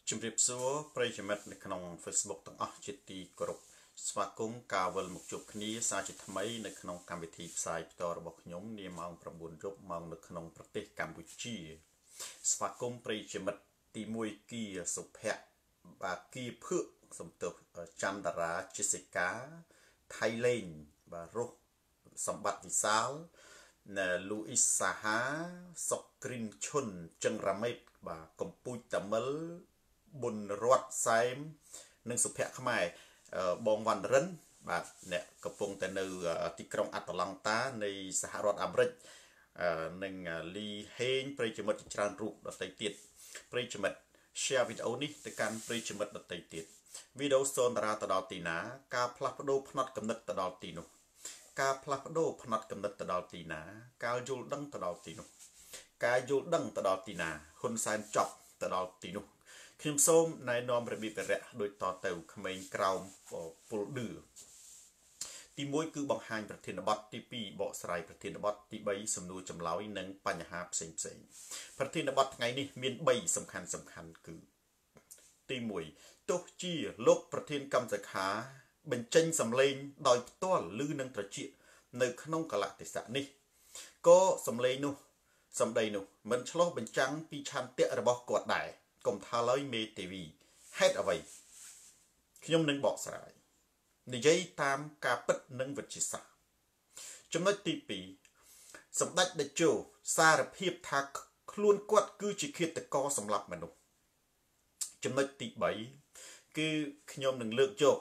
ជំរាបសួរប្រិយមិត្តនៅក្នុង Facebook ទាំងអស់ជាទីគោរពស្វាគមន៍ការវិលមកជួបគ្នាសាជាថ្មីនៅក្នុងកម្មវិធីផ្សាយផ្ទាល់របស់ខ្ញុំនាម៉ោង 9 យប់ម៉ោងនៅក្នុងប្រទេសកម្ពុជាស្វាគមន៍ប្រិយមិត្តទី1គីសុភ័ក្របាទគីភឿកសំទោសចន្ទរាជាសិកាថៃលេងបាទរស់សម្បត្តិវិសាលលូអ៊ីសសាហាសុកគ្រីនឈុនចឹងរ៉ាមេតបាទកម្ពុជាតមិលប៊ុនរតសែមនិងសុភ័ក្រខ្មែរបងវណ្ណរិនបាទអ្នកកំពុងតែនៅទីក្រុងអាត្លង់តានៃសហរដ្ឋអាមេរិកនិងលីហេងប្រិយមិត្តជាច្រើនរូបដទៃទៀតប្រិយមិត្ត share វីដេអូនេះទៅកាន់ប្រិយមិត្តដទៃទៀតវីដេអូសូនតារាទៅដល់ទីណាការផ្លាស់ប្ដូរផ្នត់គំនិតទៅដល់ទីនោះការផ្លាស់ប្ដូរផ្នត់គំនិតទៅដល់ទីណាការយល់ដឹងទៅដល់ទីនោះការយល់ដឹងទៅដល់ទីណាហ៊ុនសែនចប់ទៅដល់ទីនោះខ្ញុំសូមណែនាំរបៀបរយៈដូចតទៅក្មេងក្រោមពលឌឺទី1គឺបង្ហាញប្រធានបទទី2បកស្រាយប្រធានបទទី3សំណួរចម្លើយនិងបញ្ហាផ្សេងប្រធានបទថ្ងៃនេះមាន3សំខាន់គឺទី1ទោះជាលោកប្រធានកម្មសខាបញ្ចេញសម្លេងដោយផ្ទាល់ឬនឹងត្រចៀកនៅក្នុងកលៈទេសៈនេះក៏សម្ដីនោះមិនឆ្លោះបញ្ចាំងពីឆន្ទៈរបស់គាត់ដែរកុំថាឡើយមេទេវីហេតុអ្វីខ្ញុំនឹងបកស្រាយនិយាយតាមការពិតនិងវិទ្យាសាស្ត្រចំណុចទី2សម្ដេចតេជោសារភាពថាខ្លួនគាត់គឺជាឃាតករសម្លាប់មនុស្សចំណុចទី3គឺខ្ញុំនឹងលើកយក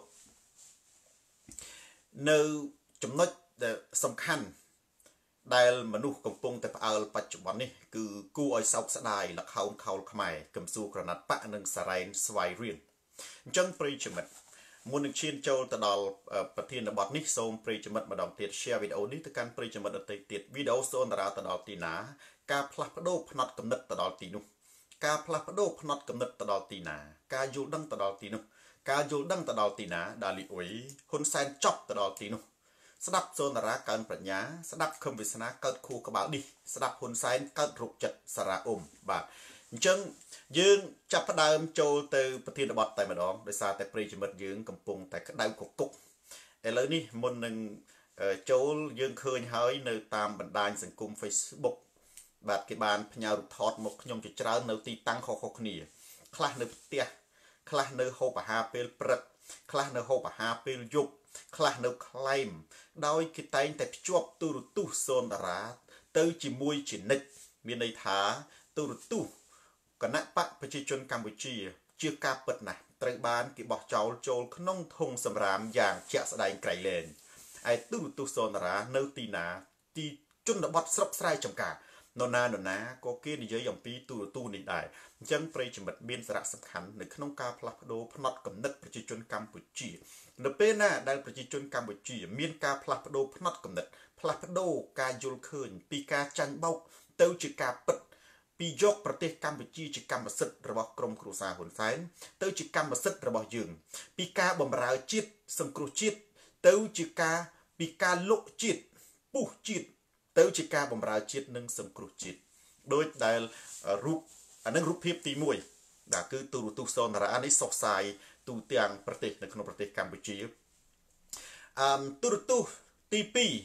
នៅចំណុចដែលសំខាន់ដែលមនុស្សកំពុងតែផ្អើលបច្ចុប្បន្ននេះគឺគួរឲ្យសោកស្ដាយលខោនខោលខ្មែរកំសួរក្រណាត់បកនិងសារ៉ែនស្វាយរៀងអញ្ចឹងប្រិយមិត្តមុននឹងឈានចូលទៅដល់ប្រធានបទនេះសូមប្រិយមិត្តម្ដងទៀត share វីដេអូនេះទៅកាន់ប្រិយមិត្តដទៃទៀតវីដេអូសូនតារាទៅដល់ទីណាការផ្លាស់ប្ដូរផ្នត់គំនិតទៅដល់ទីនោះការផ្លាស់ប្ដូរផ្នត់គំនិតទៅដល់ទីណាការយល់ដឹងទៅដល់ទីនោះការយល់ដឹងទៅដល់ទីណាដាលីអ៊ុយហ៊ុនសែនចប់ទៅដល់ទីនោះស្ដាប់សូនតារាកើនប្រាជ្ញាស្ដាប់ខឹមវាសនាកើតខួរក្បាលនេះស្ដាប់ហ៊ុនសែនកើតរុកចិត្តសារ៉ាអ៊ុំបាទអញ្ចឹងយើងចាប់ផ្ដើមចូលទៅប្រធានបទតែម្ដងដោយសារតែប្រិយមិត្តយើងកំពុងតែក្តៅកគុកឥឡូវនេះមុននឹងចូលយើងឃើញហើយនៅតាមបណ្ដាញសង្គម Facebook បាទគេបានផ្ញើរូបថតមកខ្ញុំជាច្រើននៅទីតាំងខុសៗគ្នាខ្លះនៅផ្ទះខ្លះនៅហូបអាហារពេលព្រឹកខ្លះនៅហូបអាហារពេលយប់ខ្លះនៅក្លែមដោយគេតែងតែភ្ជាប់ទូរទស្សន៍សូនតារាទៅជាមួយជានិច្ចមានន័យថាទូរទស្សន៍គណៈបកប្រជាជនកម្ពុជាជាការពិតណាស់ត្រូវបានគេបោះចោលចូលក្នុងធុងសម្រាមយ៉ាងជាក់ស្ដែងក្រៃលែងឯទូរទស្សន៍សូនតារានៅទីណាទីជនបទស្រុកស្រែចម្ការនរណាក៏គេនិយាយអំពីទូរទស្សន៍នេះដែរអញ្ចឹងប្រិយមិត្តមានសារៈសំខាន់នៅក្នុងការផ្លាស់ប្ដូរផ្នត់គំនិតប្រជាជនកម្ពុជានៅពេលណាដែលប្រជាជនកម្ពុជាមានការផ្លាស់ប្ដូរផ្នត់គំនិតផ្លាស់ប្ដូរការយល់ឃើញពីការចាញ់បោកទៅជាការពិតពីយកប្រទេសកម្ពុជាជាកម្មសិទ្ធិរបស់ក្រមគ្រួសារហ៊ុនសែនទៅជាកម្មសិទ្ធិរបស់យើងពីការបម្រើជាតិសង្គ្រោះជាតិទៅជាពីការលុកជាតិពុះជាតិទៅជាការបម្រើជាតិនិងសង្គ្រោះជាតិដោយដែលរូបអានឹងរូបភាពទី1គឺទូរទស្សន៍សូនតារានេះសុខសាយទូទាំងប្រទេសនៅក្នុងប្រទេសកម្ពុជាទូរទស្សន៍ទី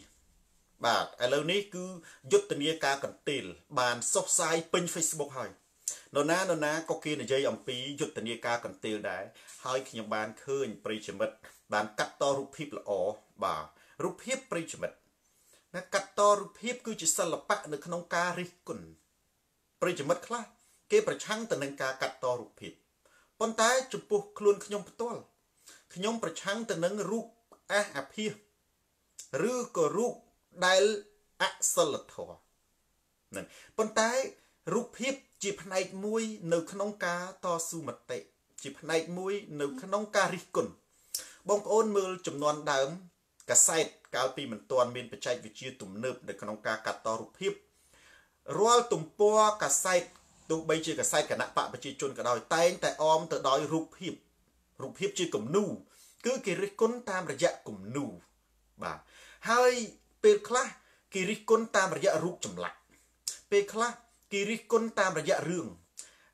2បាទឥឡូវនេះគឺយុទ្ធនាការកន្ទេលបានសុខសាយពេញ Facebook ហើយនរណាក៏គេនិយាយអំពីយុទ្ធនាការកន្ទេលដែរហើយខ្ញុំបានឃើញប្រិយមិត្តបានកាត់តរូបភាពល្អបាទរូបភាពប្រិយមិត្តណាកាត់តរូបភាពគឺជាសិល្បៈនៅក្នុងការរិះគន់ប្រិយមិត្តខ្លះគេប្រឆាំងទៅនឹងការកាត់តរូបភាពប៉ុន្តែចំពោះខ្លួនខ្ញុំផ្ទាល់ខ្ញុំប្រឆាំងទៅនឹងរូបអាភិសឬក៏រូបដែលអសិលធម៌ហ្នឹងប៉ុន្តែរូបភាពជាផ្នែកមួយនៅក្នុងការតស៊ូមតិជាផ្នែកមួយនៅក្នុងការរិះគន់បងប្អូនមើលចំនួនដើមកាសែតកាលពីមិនទាន់មានបច្ចេកវិទ្យាទំនើបនៅក្នុងការកាត់តរូបភាពរាល់ទំព័រកាសែតទោះបីជាកាសែតគណៈបកប្រជាជនក៏ដោយតែងតែអមទៅដោយរូបភាពជាគំនូគឺគេរិះគន់តាមរយៈគំនូបាទហើយពេលខ្លះគេរិះគន់តាមរយៈរូបចម្លាក់ពេលខ្លះគេរិះគន់តាមរយៈរឿង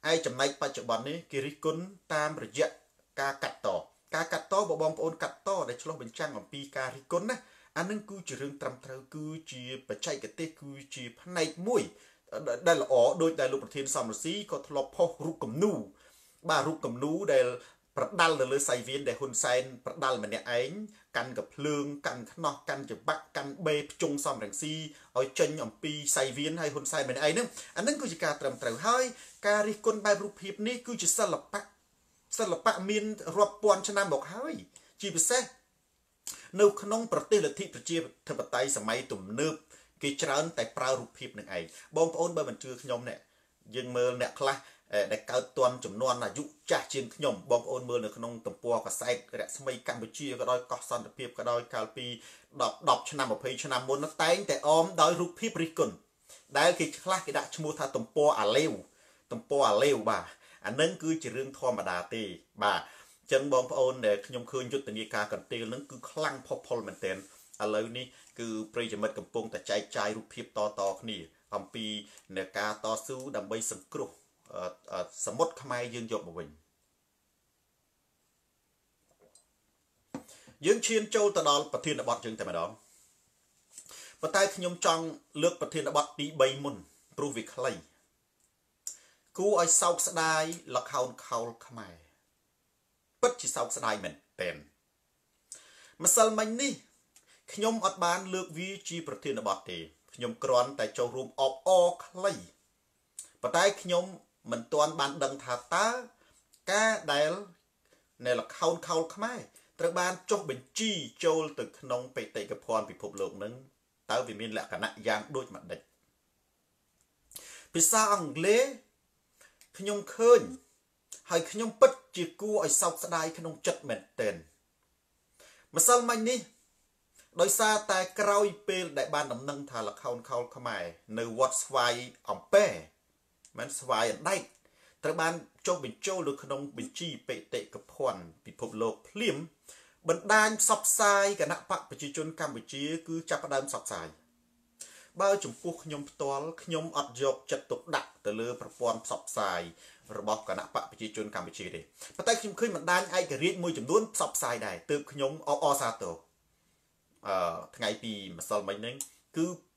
aiចំណែកបច្ចុប្បន្ននេះគេរិះគន់តាមរយៈការកាត់តការកាត់តបងប្អូនកាត់តដែលឆ្លោះបញ្ចាំងអំពីការរិះគន់ណាអានឹងគឺជារឿងត្រឹមត្រូវគឺជាបច្ចេកទេសគឺជាផ្នែកមួយដែលល្អដោយដែលលោកប្រធានសំរងស៊ីក៏ធ្លាប់ផុសរូបគំនូបាទរូបគំនូដែលប្រដាល់ទៅលើសៃវៀនដែលហ៊ុនសែនប្រដាល់ម្នាក់ឯងកាន់កភ្លើងកាន់ខ្នោះកាន់ច្បាក់កាន់បេភ្ជុងសំរងស៊ីឲ្យចេញអំពីសៃវៀនហើយហ៊ុនសែនម្នាក់ឯងហ្នឹងអានឹងគឺជាការត្រឹមត្រូវហើយការរិះគន់បែបរូបភាពនេះគឺជាសិល្បៈមានរាប់ពាន់ឆ្នាំមកហើយជាពិសេសនៅក្នុងប្រទេសលទ្ធិប្រជាធិបតេយ្យសម័យទំនើបគេច្រើនតែប្រើរូបភាពនឹងឯងបងប្អូនបើមិនជឿខ្ញុំនេះយើងមើលអ្នកខ្លះដែលកើតទាន់ចំនួនអាយុចាស់ជាងខ្ញុំបងប្អូនមើលនៅក្នុងទំព័រកាសែតរស្មីកម្ពុជាក៏ដោយកោះសន្តិភាពក៏ដោយកាលពី10ឆ្នាំ20ឆ្នាំមុនតែងតែអមដោយរូបភាពរិះគន់ដែលគេខ្លះគេដាក់ឈ្មោះថាទំព័រអាឡេវបាទអានឹងគឺជារឿងធម្មតាទេបាទចឹងបងប្អូនដែលខ្ញុំឃើញយុទ្ធនាការកន្ទេលនឹងគឺខ្លាំងផុសផុលមែនទែនឥឡូវនេះគឺប្រិយមិត្តកំពុងតែចែកចាយរូបភាពតគ្នាអំពីនៃការតស៊ូដើម្បីសង្គ្រោះសមុទ្រខ្មែរយើងយកមកវិញយើងឈានចូលទៅដល់ប្រធានបទយើងតែម្ដងប៉ុន្តែខ្ញុំចង់លើកប្រធានបទទី3មុនព្រោះវាខ្លីគួរឲ្យសោកស្ដាយល្ខោនខោលខ្មែរពិតជាសោកស្ដាយមែនទែនម្សិលមិញនេះខ្ញុំអត់បានលើកវាជាប្រធានបទទេខ្ញុំគ្រាន់តែចូលរួមអបអរខ្លីប៉ុន្តែខ្ញុំមិនទាន់បានដឹងថាតើការដែលនៃល្ខោនខោលខ្មែរត្រូវបានចុះបញ្ជីចូលទៅក្នុងបេតិកភណ្ឌពិភពលោកនឹងតើវាមានលក្ខណៈយ៉ាងដូចម្ដេចភាសាអង់គ្លេសខ្ញុំឃើញហើយខ្ញុំពិតជាគួរឲ្យសោកស្ដាយក្នុងចិត្តមែនទែនម្សិលមិញនេះដោយសារតែក្រោយពេលដែលបានដំណឹងថាល្ខោនខោលខ្មែរនៅវត្តស្វាយអំពែមិនស្វាយអណ្ដែកត្រូវបានចុះបញ្ចូលនៅក្នុងបញ្ជីបេតិកភណ្ឌពិភពលោកភ្លាមបណ្ដាញផ្សព្វផ្សាយគណៈបកប្រជាជនកម្ពុជាគឺចាប់ផ្ដើមផ្សព្វផ្សាយបើចំពោះខ្ញុំផ្ទាល់ខ្ញុំអត់យកចិត្តទុកដាក់ទៅលើប្រព័ន្ធផ្សព្វផ្សាយរបស់គណៈបកប្រជាជនកម្ពុជាទេប៉ុន្តែខ្ញុំឃើញបណ្ដាញឯករាជ្យមួយចំនួនផ្សព្វផ្សាយដែរទើបខ្ញុំអសាទរថ្ងៃពីម្សិលមិញហ្នឹងគឺ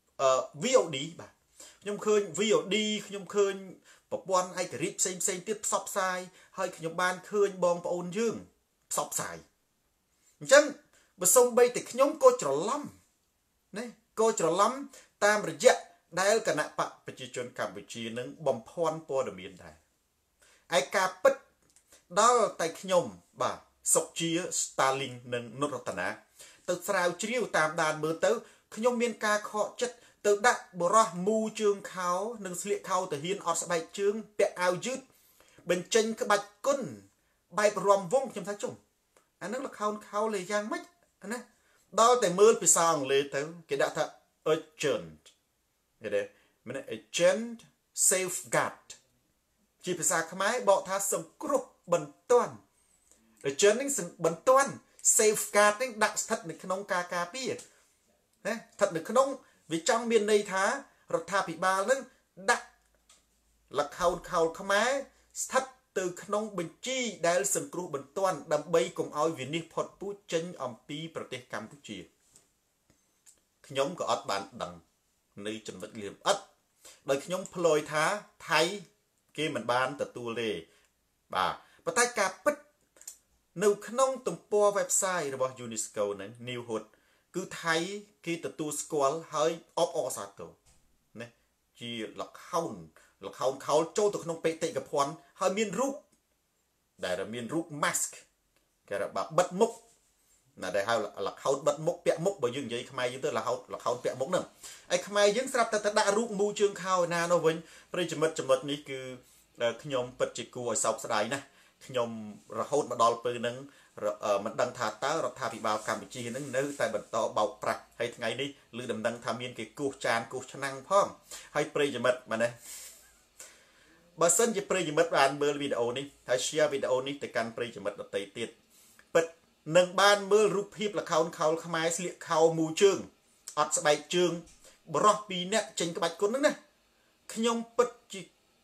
VOD បាទខ្ញុំឃើញ VOD ខ្ញុំឃើញប្រព័ន្ធឯករាជ្យផ្សេងទៀតផ្សព្វផ្សាយហើយខ្ញុំបានឃើញបងប្អូនយើងផ្សព្វផ្សាយអញ្ចឹងបើសូម្បីតែខ្ញុំក៏ច្រឡំណាក៏ច្រឡំតាមរយៈដែលគណៈបកប្រជាជនកម្ពុជានឹងបំភាន់ព័ត៌មានដែរឯការពិតដល់តែខ្ញុំបាទសុកជាស្តាលីននិងនុតរតនាទៅស្រាវជ្រាវតាមដានមើលទៅខ្ញុំមានការខកចិត្តទៅដាក់បរោះមូជើងខោនិងស្លៀកខោទាហានអត់ស្បែកជើងពាក់អាវយឺតបញ្ចេញក្បាច់គុណបែបរំវងខ្ញុំថាជុំអានឹងល្ខោនខោលេយ៉ាងម៉េចណាដល់តែមើលភាសាអង់គ្លេសទៅគេដាក់ថា urgent គេទេមាន urgent safeguard ជាភាសាខ្មែរបកថាសង្គ្រោះបន្ទាន់ urgent នេះបន្ទាន់ safeguard នេះដាក់ស្ថិតនៅក្នុងការការពារណាស្ថិតនៅក្នុងវាចង់មានន័យថារដ្ឋាភិបាលនឹងដាក់ល្ខោនខោលខ្មែរស្ថិតទៅក្នុងបញ្ជីដែលសង្គ្រោះបន្ទាន់ដើម្បីកុំឲ្យវិនិច្ឆ័យផុតពូជចេញអំពីប្រទេសកម្ពុជាខ្ញុំក៏អត់បានដឹងនៅចំណុចលៀមអិតដោយខ្ញុំផ្លយថាថៃគេមិនបានទទួលទេបាទប៉ុន្តែការពិតនៅក្នុងទំព័រ website របស់ UNESCO ហ្នឹង New Hood គឺថៃគេទទួលស្គាល់ហើយអបអរសាទរណាជាល្ខោនខោលចូលទៅក្នុងបេតិកភណ្ឌហើយមានរូបដែលមានរូប mask គេថាបិទមុខណាដែលហៅល្ខោនបិទមុខពាក់មុខបើយើងនិយាយខ្មែរយើងទៅល្ខោនពាក់មុខហ្នឹងហើយខ្មែរយើងស្រាប់តែដាក់រូបមូជើងខោឯណានោះវិញប្រិយមិត្តចំណុចនេះគឺខ្ញុំពិតជាគួរឲ្យសោកស្ដាយណាស់ខ្ញុំរហូតមកដល់ពេលហ្នឹងមិនដឹងថាតើរដ្ឋាភិបាលកម្ពុជានឹងនៅតែបន្តបោកប្រាស់ហើយថ្ងៃនេះឮដំណឹងថាមានគេគោះចានគោះឆ្នាំងផងហើយប្រិយមិត្តមែនទេបើសិនជាប្រិយមិត្តបានមើលវីដេអូនេះហើយ share វីដេអូនេះទៅកាន់ប្រិយមិត្តដទៃទៀតពិតនឹងបានមើលរូបភាពល្ខោនខោលខ្មែរស្លៀកខោមូជើងអត់ស្បែកជើងបរោះ2នាក់ចេញក្បាច់គុណហ្នឹងណាខ្ញុំពិតជា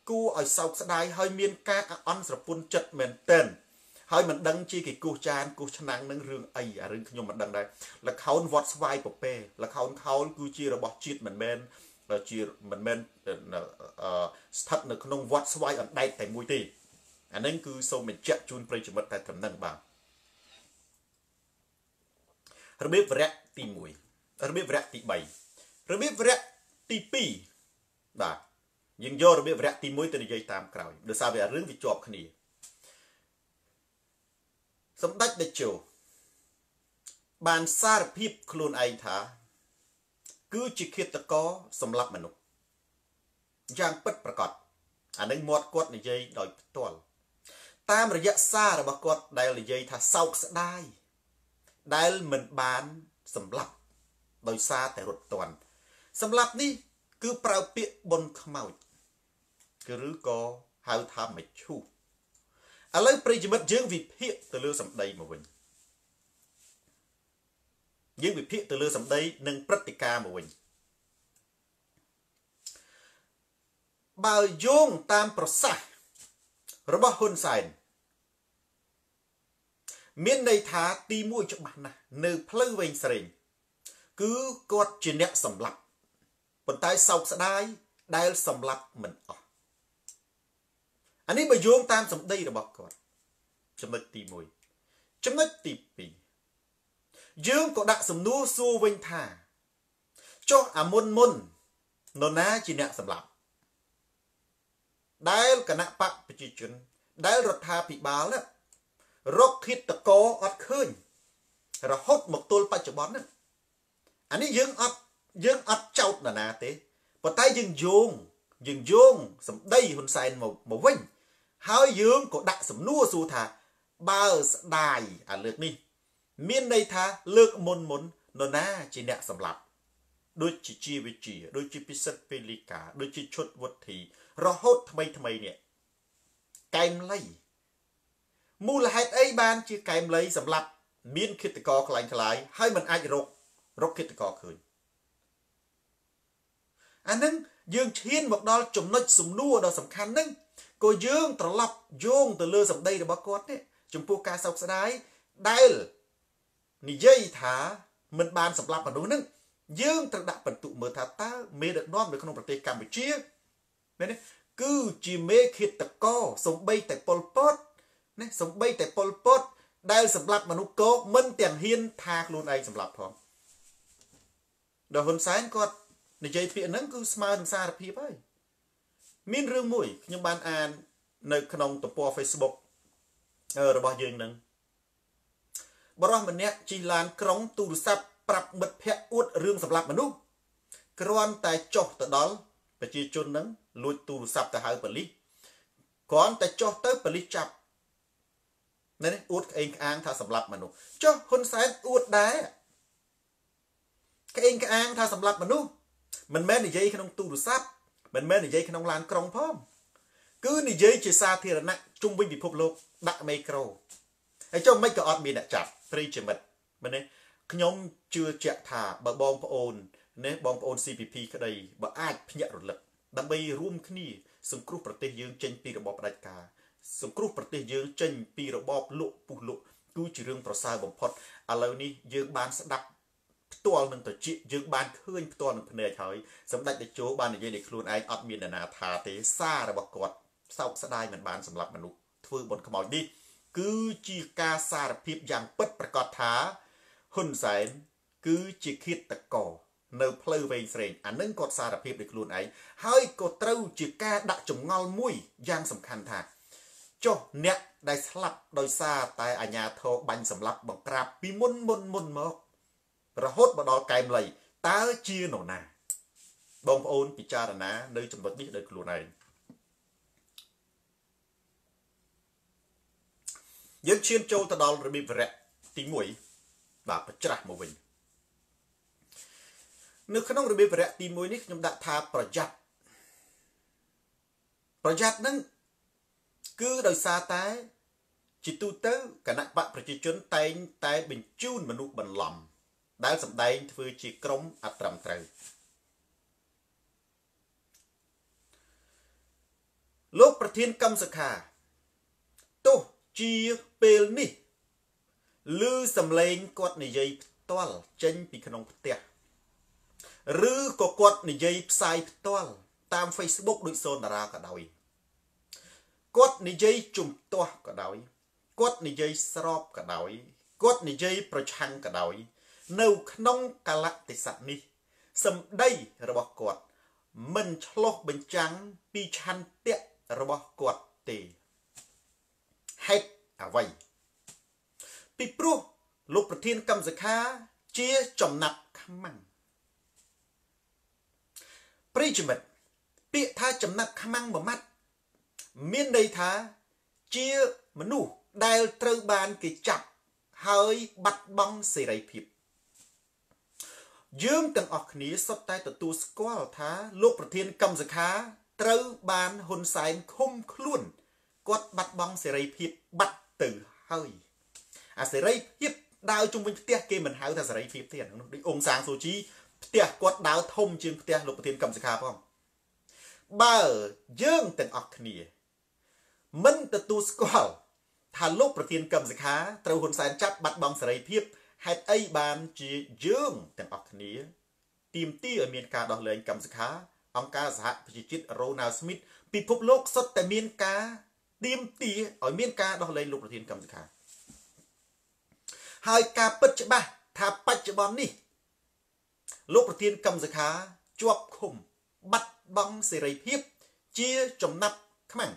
គួរឲ្យសោកស្ដាយហើយមានការអន់ស្រពន់ចិត្តមែនទែនហើយមិនដឹងជាគេគោះចានគោះឆ្នាំងនឹងរឿងអីអារឿងខ្ញុំមិនដឹងដែរល្ខោនវត្តស្វាយពពែល្ខោនខោលគឺជារបស់ជាតិមិនមែនស្ថិតនៅក្នុងវត្តស្វាយអណ្ដែតតែមួយទេអានឹងគឺសូមបញ្ជាក់ជូនប្រិយមិត្តតែត្រឹមនឹងបាទរបៀបវរៈទី1របៀបវរៈទី3របៀបវរៈទី2បាទយើងយករបៀបវរៈទី1ទៅនិយាយតាមក្រោយដោយសារវារឿងវាជាប់គ្នាសម្ដេចតេជោបានសារភាពខ្លួនឯងថាគឺជាឃាតករសម្លាប់មនុស្សយ៉ាងពិតប្រាកដអានឹងមាត់គាត់និយាយដោយផ្ទាល់តាមរយៈសាររបស់គាត់ដែលនិយាយថាសោកស្ដាយដែលមិនបានសម្លាប់ដោយសារតែរត់ទាន់សម្លាប់នេះគឺប្រើពាក្យបុនខ្មោចគឺឬក៏ហៅថាមឈូសឥឡូវប្រិយមិត្តយើងវិភាគទៅលើសម្ដីមកវិញយើងវិភាគទៅលើសម្ដីនិងព្រឹត្តិការណ៍មកវិញបើយោងតាមប្រសាសន៍របស់ហ៊ុនសែនមានន័យថាទី1ច្បាស់ណាស់នៅផ្លូវវែងស្រេងគឺគាត់ជាអ្នកសម្លាប់ប៉ុន្តែសោកស្ដាយដែលសម្លាប់មិនអស់អានេះបើយោងតាមសម្ដីរបស់គាត់ចំណុចទី1ចំណុចទី2យើងក៏ដាក់សំណួរសួរវិញថាចុះអាមុននរណាជាអ្នកសម្លាប់ដែលគណៈបកប្រជាជនដែលរដ្ឋាភិបាលរកឃាតករអត់ឃើញរហូតមកទល់បច្ចុប្បន្នហ្នឹងអានេះយើងអត់ចោទនរណាទេប៉ុន្តែយើងយោងសម្ដីហ៊ុនសែនមកវិញហើយយើងក៏ដាក់សំណួរសួរថាបើស្ដាយអាលើកនេះមានន័យថាលើកមុននរណាជាអ្នកសម្លាប់ដូចជាជីវវិទ្យាដូចជាពិសិដ្ឋពេលលីកាដូចជាឈុតវុទ្ធីរហូតថ្មីនេះកែមលៃមូលហេតុអីបានជាកែមលៃសម្លាប់មានឃាតករខ្លាំងហើយមិនអាចរកឃាតករឃើញអានឹងយើងឈានមកដល់ចំណុចសំណួរដ៏សំខាន់ហ្នឹងក៏យើងត្រឡប់យោងទៅលើសម្ដីរបស់គាត់នេះចំពោះការសោកស្ដាយដែលនិយាយថាមិនបានសម្លាប់មនុស្សហ្នឹងយើងត្រូវដាក់បន្ទុកមើលថាតើមេដឹកនាំនៅក្នុងប្រទេសកម្ពុជាមែនទេគឺជាមេឃាតករសំបីតែប៉ុលពតណាសំបីតែប៉ុលពតដែលសម្លាប់មនុស្សកោមិនទាំងហ៊ានថាខ្លួនឯងសម្លាប់ផងដល់ហ៊ុនសែនគាត់និយាយពាក្យហ្នឹងគឺស្មើនឹងសារភាពហើយមានរឿងមួយខ្ញុំបានអាននៅក្នុងទំព័រ Facebook របស់យើងហ្នឹងបរិះម្នាក់ជិះឡានក្រុងទូរស័ព្ទប្រាប់មិត្តភ័ក្តិអួតរឿងសម្លាប់មនុស្សគ្រាន់តែចុះទៅដល់ប្រជាជនហ្នឹងលួចទូរស័ព្ទទៅហៅប៉ូលីសគ្រាន់តែចុះទៅប៉ូលីសចាប់នេះអួតក្អេងក្អាងថាសម្លាប់មនុស្សចុះហ៊ុនសែនអួតដែរក្អេងក្អាងថាសម្លាប់មនុស្សមិនមែននិយាយក្នុងទូរស័ព្ទមិនមែននិយាយក្នុងឡានក្រុងផងគឺនិយាយជាសាធារណៈជុំវិញពិភពលោកដាក់មីក្រូហើយចុះមិនក៏អត់មានអ្នកចាប់ប្រិយមិត្តមែនទេខ្ញុំជឿជាក់ថាបើបងប្អូនណាបងប្អូន CPP ក្តីបើអាចភ្ញាក់រលឹកដើម្បីរួមគ្នាសង្គ្រោះប្រទេសយើងចេញពីរបបផ្ដាច់ការសង្គ្រោះប្រទេសយើងចេញពីរបបលក់ពុះលក់គឺជារឿងប្រសើរបំផុតឥឡូវនេះយើងបានស្ដាប់ផ្ទាល់នឹងត្រចៀកយើងបានឃើញផ្ទាល់នឹងភ្នែកហើយសម្ដេចតេជោបាននិយាយដោយខ្លួនឯងអត់មាននរណាថាទេសាររបស់គាត់សោកស្ដាយមិនបានសម្លាប់មនុស្សធ្វើបុណ្យខ្មោចនេះគឺជាការសារភាពយ៉ាងពិតប្រាកដថាហ៊ុនសែនគឺជាឃាតករនៅផ្លូវវែងស្រេងអានឹងគាត់សារភាពដោយខ្លួនឯងហើយក៏ត្រូវជាការដាក់ចម្ងល់មួយយ៉ាងសំខាន់ថាចុះអ្នកដែលស្លាប់ដោយសារតែអាញាធរបាញ់សម្លាប់បង្ក្រាបពីមុនមករហូតមកដល់កែមលៃតើជានរណាបងប្អូនពិចារណានៅចំណុចនេះដោយខ្លួនឯងយើងឈានចូលទៅដល់របៀបវរៈទី1បាទប្រច្រាស់មកវិញនៅក្នុងរបៀបវរៈទី1នេះខ្ញុំដាក់ថាប្រយ័ត្នហ្នឹងគឺដោយសារតែជាទូទៅគណៈបកប្រជាជនតែងតែបញ្ជូនមនុស្សបន្លំដែលសម្ដែងធ្វើជាក្រុមអត្រឹមត្រូវលោកប្រធានកម្មសខាទោះជាពេលនេះឮសំឡេងគាត់និយាយផ្ទាល់ចេញពីក្នុងផ្ទះឬក៏គាត់និយាយផ្សាយផ្ទាល់តាម Facebook ដូចសូនតារាក៏ដោយគាត់និយាយជំទាស់ក៏ដោយគាត់និយាយស្របក៏ដោយគាត់និយាយប្រឆាំងក៏ដោយនៅក្នុងកាលៈទេសៈនេះសម្ដីរបស់គាត់មិនឆ្លុះបញ្ចាំងពីឆន្ទៈរបស់គាត់ទេហេតុអ្វីពីព្រោះលោកប្រធានកម្មសខាជាចំណាប់ខ្មាំងប្រិយមិត្តពាក្យថាចំណាប់ខ្មាំងមួយម៉ាត់មានន័យថាជាមនុស្សដែលត្រូវបានគេចាប់ហើយបាត់បង់សេរីភាពយើងទាំងអស់គ្នាសុទ្ធតែទទួលស្គាល់ថាលោកប្រធានកម្មសខាត្រូវបានហ៊ុនសែនឃុំខ្លួនគាត់បាត់បង់សេរីភាពបាត់ទៅហើយអាសេរីភាពដើរជុំវិញផ្ទះគេមិនហៅថាសេរីភាពទេអានោះដូចអង្គសាងសូជីផ្ទះគាត់ដើរធំជាងផ្ទះលោកប្រធានកម្មសខាផងបើយើងទាំងអស់គ្នាមិនទទួលស្គាល់ថាលោកប្រធានកម្មសខាត្រូវហ៊ុនសែនចាប់បាត់បង់សេរីភាពហេតុអីបានជាយើងទាំងអស់គ្នាទាមទារឲ្យមានការដោះលែងកម្មសខាអង្គការសហប្រជាជាតិ Ronald Smith ពិភពលោកសុទ្ធតែមានការទាមទារឲ្យមានការដោះលែងលោកប្រធានកម្មសខាហើយការពិតច្បាស់ថាបច្ចុប្បន្ននេះលោកប្រធានកម្មសខាជាប់ឃុំបាត់បង់សេរីភាពជាចំណាប់ខ្មាំង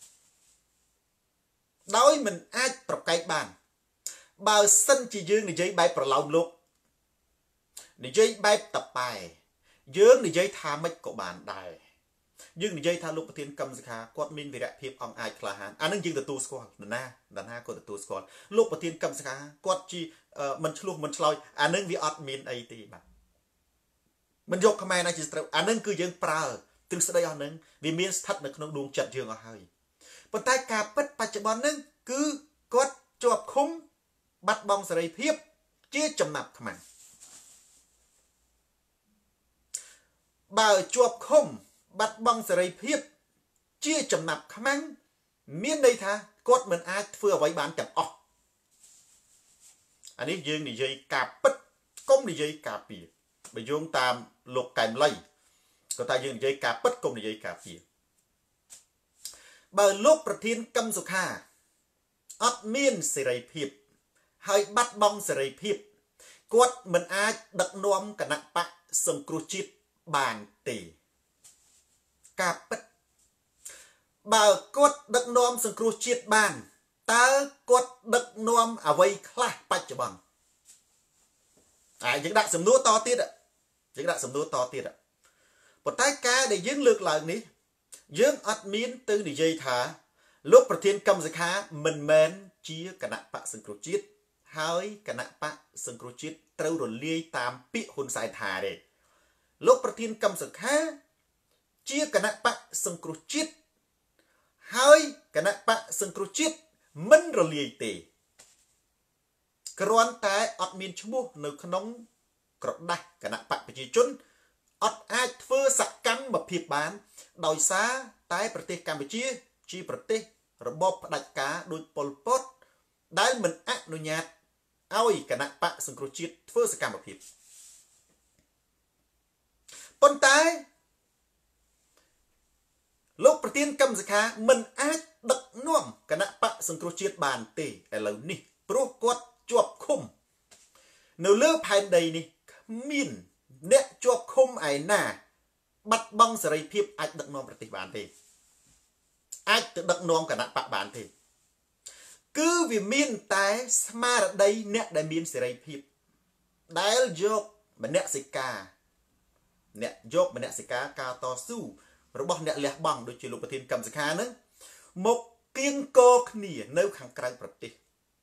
ដោយមិនអាចប្រកែកបានបើសិនជាយើងនិយាយបែបប្រឡោមលោកនិយាយបែបតប៉ែយើងនិយាយថាម៉េចក៏បានដែរយើងនិយាយថាលោកប្រធានកម្មសខាគាត់មានវីរៈភាពអង់អាចក្លាហានអានឹងយើងទទួលស្គាល់នរណាគាត់ទទួលស្គាល់លោកប្រធានកម្មសខាគាត់ជាមិនឆ្លោះមិនឆ្លោយអានឹងវាអត់មានអីទេបាទមិនយកខ្មែរណាជាត្រូវអានឹងគឺយើងប្រើទ្រឹស្ដីអស់នឹងវាមានស្ថិតនៅក្នុងដួងចិត្តយើងអស់ហើយប៉ុន្តែការពិតបច្ចុប្បន្ននឹងគឺគាត់ជាប់ឃុំបាត់បង់សេរីភាពជាចំណាប់ខ្មាំងបើជាប់ឃុំបាត់បង់សេរីភាពជាចំណាប់ខ្មាំងមានន័យថាគាត់មិនអាចធ្វើអ្វីបានទាំងអស់អានេះយើងនិយាយការពិតកុំនិយាយការពារបើយោងតាមលោកកែមលីគាត់ថាយើងនិយាយការពិតកុំនិយាយការពារបើលោកប្រធានកម្មសុខាអត់មានសេរីភាពហើយបាត់បង់សេរីភាពគាត់មិនអាចដឹកនាំគណៈបកសង្គ្រោះជាតិបានទេការពិតបើគាត់ដឹកនាំសង្គ្រោះជាតិបានតើគាត់ដឹកនាំអ្វីខ្លះបច្ចុប្បន្នយើងដាក់សំណួរតទៀតប៉ុន្តែការដែលយើងលើកឡើងនេះយើងអត់មានទៅនិយាយថាលោកប្រធានកម្មសខាមិនមែនជាគណៈបកសង្គ្រោះជាតិហើយគណៈបកសង្គ្រោះជាតិត្រូវរលាយតាមពាក្យហ៊ុនសែនថាទេលោកប្រធានកម្មសខាជាគណៈបកសង្គ្រោះជាតិហើយគណៈបកសង្គ្រោះជាតិមិនរលាយទេគ្រាន់តែអត់មានឈ្មោះនៅក្នុងក្រដាស់គណៈបកប្រជាជនអត់អាចធ្វើសកម្មភាពបានដោយសារតែប្រទេសកម្ពុជាជាប្រទេសរបបផ្ដាច់ការដោយប៉ុលពតដែលមិនអនុញ្ញាតឲ្យគណៈបកសង្គ្រោះជាតិធ្វើសកម្មភាពប៉ុន្តែលោកប្រធានកម្មសខាមិនអាចដឹកនាំគណៈបកសង្គ្រោះជាតិបានទេឥឡូវនេះព្រោះគាត់ជាប់ឃុំនៅលើផែនដីនេះគ្មានអ្នកជាប់ឃុំឯណាបាត់បង់សេរីភាពអាចដឹកនាំប្រទេសបានទេអាចទៅដឹកនាំគណៈបកបានទេគឺវាមានតែស្មារតីអ្នកដែលមានសេរីភាពដែលយកមនសិការការតស៊ូរបស់អ្នកលះបង់ដូចជាលោកប្រធានកម្មសខាហ្នឹងមកគៀងគរគ្នានៅខាងក្រៅប្រទេស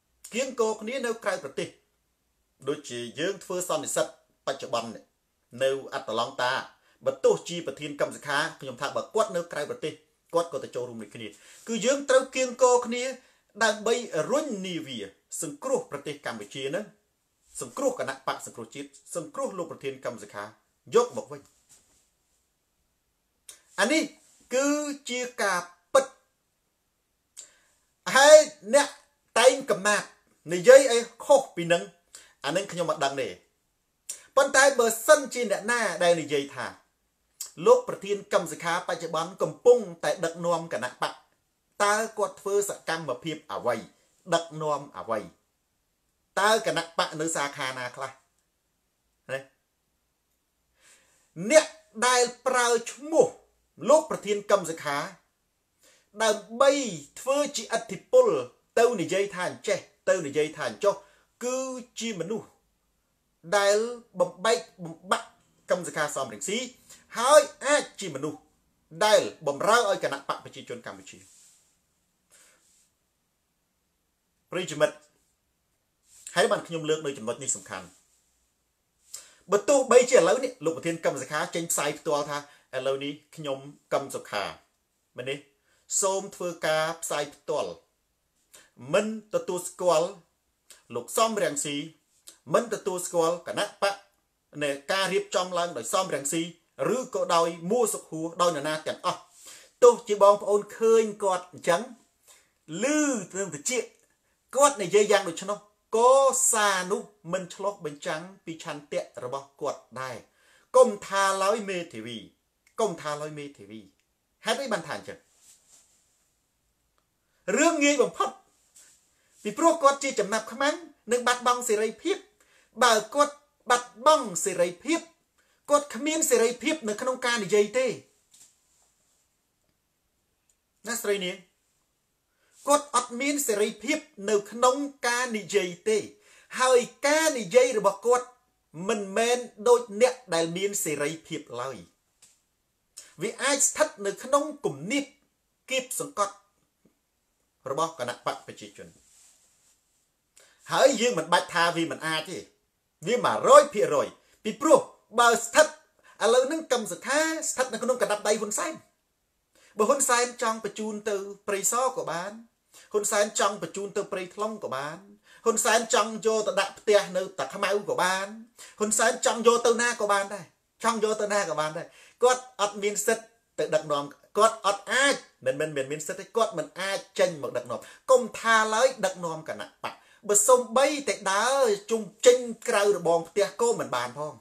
ដូចជាយើងធ្វើសន្និសិទបច្ចុប្បន្ននៅអត្តឡង់តាបើទោះជាប្រធានកម្មសខាខ្ញុំថាបើគាត់នៅក្រៅប្រទេសគាត់ក៏ទៅចូលរួមដូចគ្នាគឺយើងត្រូវគៀងគរគ្នាដើម្បីរុញនាវាសង្គ្រោះប្រទេសកម្ពុជានឹងសង្គ្រោះគណៈបកសង្គ្រោះជាតិសង្គ្រោះលោកប្រធានកម្មសខាយកមកវិញអានេះគឺជាការពិត hay nè tay cầm nạt này dây ấy khô vì nâng anh nên không mặt đằng này bọn tay bờ sân trên nè na đây này dây thả lúcประเทศกัมพูชาปัจจุบันกำปุงแต่ดักนวมกันนักปะตากดเฟื่อสกัมมาเพียบเอาไว้ดักนวมเอาไว้ตากันนักปะเนื้อสาขานาคลาเนี่ยได้เปล่าชั่วโมงลูกประเทศกัมพูชาได้ใบเฟื่อจีอัฐิปุลเต้าในใจทานเจเต้าในใจทานโจคือจีมนุได้บ่มใบบมบักกัมพูชาซ้อมเรื่องซีហើយអាចជាមនុស្សដែលបំរើឲ្យគណៈបកប្រជាជនកម្ពុជាប្រិយមិត្តហើយបានខ្ញុំលើកនៅចំណុចនេះសំខាន់បើទោះបីជាឥឡូវនេះលោកប្រធានកម្មសខាចេញផ្សាយផ្ទាល់ថាឥឡូវនេះខ្ញុំកម្មសុខាមែនទេសូមធ្វើការផ្សាយផ្ទាល់មិនទទួលស្គាល់លោកសំរងស៊ីមិនទទួលស្គាល់គណៈបកនៃការរៀបចំឡើងដោយសំរងស៊ីឬក៏ដោយមួសុខួរដោយនរណាទាំងអស់ទោះជាបងប្អូនឃើញគាត់អញ្ចឹងឮទៅតិចគាត់និយាយយ៉ាងដូច្នោះក៏សារនោះមិនឆ្លុះបញ្ចាំងពីឆន្ទៈរបស់គាត់ដែរកុំថាឡើយមេធាវីកុំថាឡើយមេធាវីហេតុអីបានថាអញ្ចឹងរឿងងាយបំផុតពីព្រោះគាត់ជាចំណាប់ខ្មាំងនិងបាត់បង់សេរីភាពបើគាត់បាត់បង់សេរីភាពគាត់គ្មានសេរីភាពនៅក្នុងការនិយាយទេណាស្រីនាងគាត់អត់មានសេរីភាពនៅក្នុងការនិយាយទេហើយការនិយាយរបស់គាត់មិនមែនដូចអ្នកដែលមានសេរីភាពឡើយវាអាចស្ថិតនៅក្នុងគំនិតគៀបសង្កត់របស់គណៈបកប្រជាជនហើយយើងមិនបាច់ថាវាមិនអាចទេវា 100% ពីព្រោះបើស្ថិតឥឡូវនឹងកម្មសខាស្ថិតនៅក្នុងកណ្ដាប់ដៃហ៊ុនសែនបើហ៊ុនសែនចង់បញ្ជូនទៅព្រៃសរក៏បានហ៊ុនសែនចង់បញ្ជូនទៅព្រៃថ្លុងក៏បានហ៊ុនសែនចង់យកទៅដាក់ផ្ទះនៅតាខ្មៅក៏បានហ៊ុនសែនចង់យកទៅណាក៏បានដែរចង់យកទៅណាក៏បានដែរគាត់អត់មានសិទ្ធិទៅដឹកនាំគាត់អត់អាចមិនមានសិទ្ធិទេគាត់មិនអាចចេញមកដឹកនាំកុំថាឡើយដឹកនាំគណៈបកបើសំបីតែដើរជុំចេញក្រៅរបងផ្ទះក៏មិនបានផង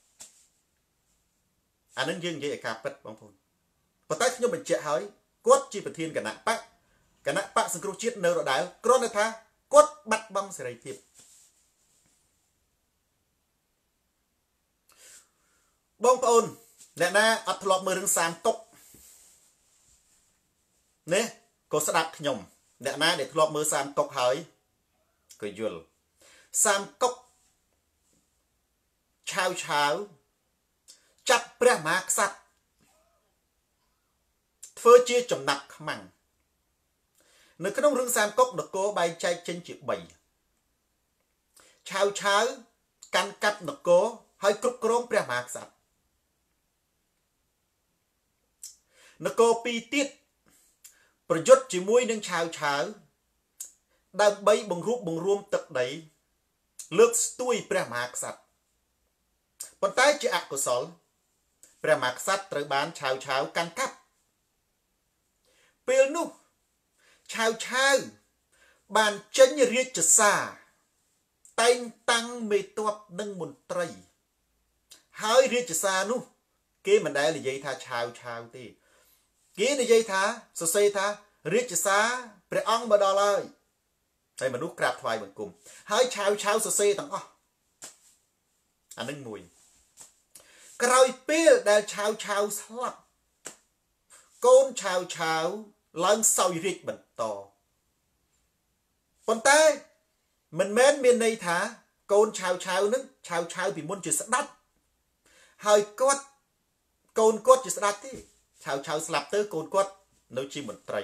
អានឹងយើងនិយាយឲ្យការពិតបងប្អូនប៉ុន្តែខ្ញុំបញ្ជាក់ហើយគាត់ជាប្រធានគណៈបកសង្គ្រោះជាតិនៅដដែលគ្រាន់តែថាគាត់បាត់បង់សេរីភាពបងប្អូនអ្នកណាអត់ធ្លាប់មើលរឿងសានតុកនេះក៏ស្ដាប់ខ្ញុំអ្នកណាដែលធ្លាប់មើលសានតុកហើយក៏យល់សានតុកឆាវចាប់ព្រះមហាក្សត្រធ្វើជាចំណាប់ខ្មាំងនៅក្នុងរឿងសាមកុកនគរបែងចែកចេញជា3ឆាវកាន់កាប់នគរហើយគ្រប់គ្រងព្រះមហាក្សត្រនគរ2ទៀតប្រយុទ្ធជាមួយនឹងឆាវដើម្បីបង្រួមទឹកដីលើកស្ទួយព្រះមហាក្សត្រប៉ុន្តែជាអកុសលព្រះមហាក្សត្រត្រូវបានឆាវកាន់កាប់ពេលនោះឆាវបានចេញរាជសារតែងតាំងមេតបនិងមន្ត្រីហើយរាជសារនោះគេមិនដែលនិយាយថាឆាវទេគេនិយាយថាសរសេរថារាជសារព្រះអង្គមកដល់ហើយហើយមនុស្សក្រាបថ្វាយបង្គំហើយឆាវសរសេរទាំងអស់អានឹងមួយក្រោយពេលដែលឆាវស្លាប់កូនឆាវឡើងសោយរាជបន្តប៉ុន្តែមិនមែនមានន័យថាកូនឆាវនឹងឆាវពីមុនជាស្ដេចហើយកូនគាត់ជាស្ដេចទេឆាវស្លាប់ទៅកូនគាត់នៅជាមន្ត្រី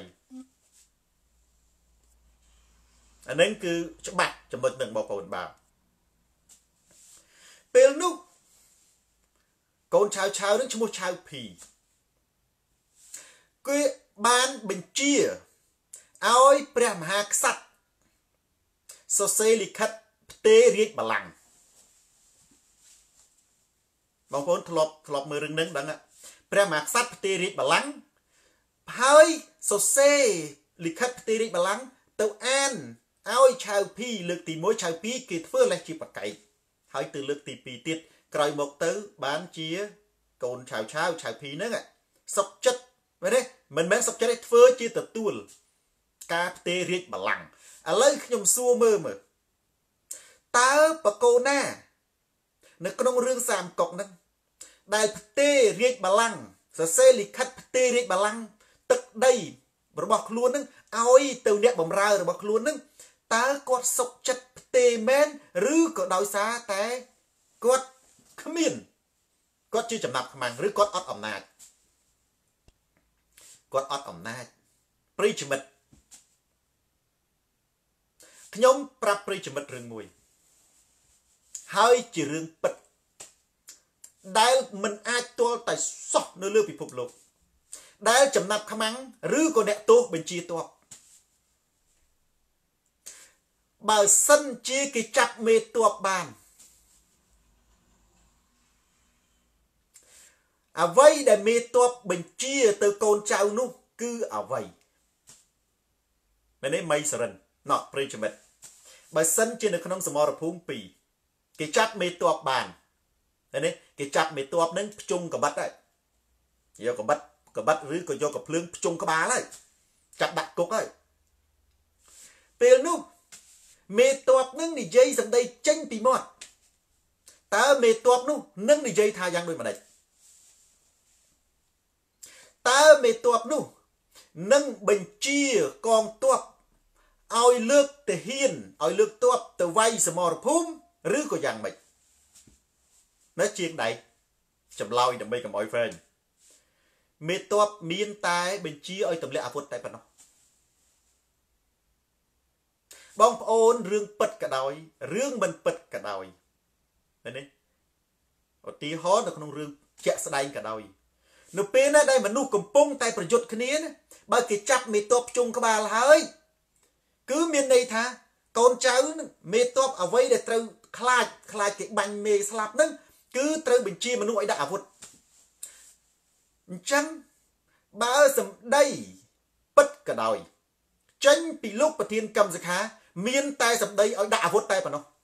អានឹងគឺច្បាស់ចំណុចនឹងបងប្អូនបាទពេលនោះកូនឆាវនឹងឈ្មោះឆាវភីគឺបានបញ្ជាឲ្យព្រះមហាក្សត្រសរសេរលិខិតផ្ទេររាជបល្ល័ង្កបងប្អូនធ្លាប់មើលរឿងនឹងដឹងព្រះមហាក្សត្រផ្ទេររាជបល្ល័ង្កហើយសរសេរលិខិតផ្ទេររាជបល្ល័ង្ក tàu an áo chào pi lực tí mối chào pi kì phơ lại chỉ bạc cày hỏi từ lực tí pi tiết còi một tớ bán chia cồn chào pi nữa ạ sọc chất vậy đấy mình bán sọc chất đấy phơ chia từ tuôn cà tê riết bà lằng lấy nhom xua mơ mà ta bà cô na nó có nông rương sàm cọc nè đại tê riết bà lằng sẽ xe lịch khách tê riết bà lằng tức đây rồi bọc luôn nè ôi từ nét bầm ra rồi bọc luôn nè ta có sọc chất tê men rứ có đói xa té có Khmer có chưa chậm nạp màng rứ có ót ẩm nạt có ót ẩm nạt preach mật nhóm prap preach mật rừng mùi hơi chỉ rừng bật đại mình ai toa tại sọc nơi lưu bị phục lục đại chậm nạp khăm ăn rứ có nẹ tô bên chia toa bà sân chia cái chặt mê toa bàn à vây để mê toa bên chia từ con cháu nu cứ à vây bên đấy mây sਰਨ nọ preach mật bà sân chia được khăn ông sầm mò phung pì cái chặt mê toa bàn đấy cái chặt mê toa nâng chung cả bắt đấy giờ có bắt rứ có do có lương chung có bá đấy chặt đặt cục đấy tiền nu mê toa nâng đi dây dần đây tranh tì mọt ta mê toa nu nâng đi dây tha giang đôi mà đấy ta mê toa nu nâng bình chia con toa oi lược từ hiền oi lược toa từ vay sờ mò phum rứ có giang mịch nó chiên đấy chầm loi đầm bay cả mọi phên mê toa miên tai bình chia oi tầm lệ à phút tại phần nó bong ôn rương bật cả đòi rương mình bật cả đòi đấy đấy ở tí hót được không rương chẹt sài cả đòi nụ pin đây mà nụ cầm pung tayประยุทธ์គ្នាបើគេចាប់មេតបជុំក្បាលហើយគឺមានន័យថាកូនចៅមេតបអ្វីដែលត្រូវខ្លាចគេបាញ់មេស្លាប់ហ្នឹងគឺត្រូវបញ្ជាមនុស្សឲ្យដាក់អាវុធអញ្ចឹងបើសម្ដីពិតក៏ដោយចេញពីលោកប្រធានកម្មសខាមានតែសម្ដីឲ្យដាក់អាវុធតែប៉ុណ្ណោះ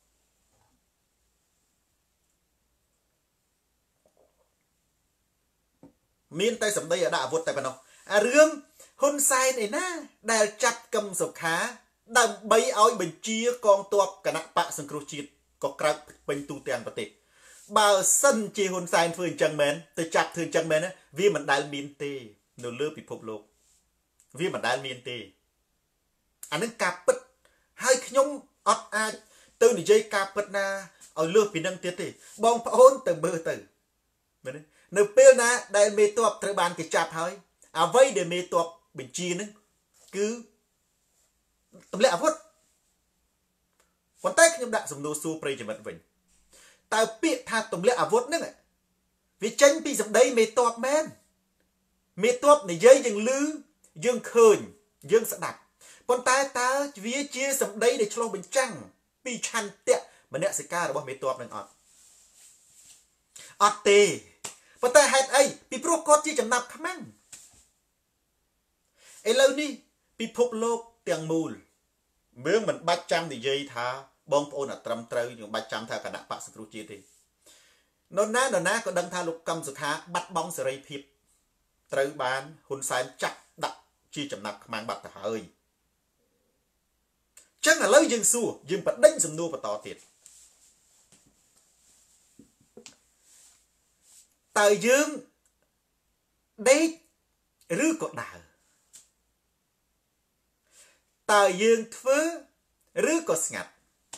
មានតែសម្ដីឲ្យដាក់អាវុធតែប៉ុណ្ណោះអារឿងហ៊ុនសែនឯណាដែលចាត់កម្មសុខាដើម្បីឲ្យបញ្ជាកងទ័ពគណៈបកសង្គ្រោះជាតិក៏ក្រៅពេញទូទាំងប្រទេសបើសិនជាហ៊ុនសែនធ្វើអញ្ចឹងមែនទៅចាត់ធ្វើអញ្ចឹងមែនវាមិនដែលមានទេនៅលើពិភពលោកវាមិនដែលមានទេអានឹងការពិតហើយខ្ញុំអត់អាចទៅនិយាយការពិតណាឲ្យលើសពីនឹងទៀតទេបងប្អូនទៅមើលទៅមែនទេនៅពេលណាដែលមេតបត្រូវបានគេចាប់ហើយអ្វីដែលមេតបបញ្ជានឹងគឺទម្លាក់អាវុធប៉ុន្តែខ្ញុំដាក់សំណួរសួរប្រិយមិត្តវិញតើពាក្យថាទម្លាក់អាវុធហ្នឹងវាចេញពីសម្ដីមេតបមែនមេតបនិយាយយើងឮយើងឃើញយើងស្ដាប់ប៉ុន្តែតើវាជាសម្ដីដែលឆ្លុះបញ្ចាំងពីឆន្ទៈមនសិការរបស់មេតបនឹងអត់ទេប៉ុន្តែហេតុអីពីព្រោះគាត់ជាចំណាប់ខ្មាំងឥឡូវនេះពិភពលោកទាំងមូលយើងមិនបាច់ចាំនិយាយថាបងប្អូនអត់ត្រឹមត្រូវយើងបាច់ចាំថាគណៈបកសង្គ្រោះជាតិទេនរណាក៏ដឹងថាលោកកម្មសុខាបាត់បង់សេរីភាពត្រូវបានហ៊ុនសែនចាក់ដាក់ជាចំណាប់ខ្មាំងបាត់ទៅហើយចឹងឥឡូវយើងសួរយើងបដិញសំណួរបន្តទៀតតើយើងដេកឬក៏ដើរតើយើងធ្វើឬក៏ស្ងាត់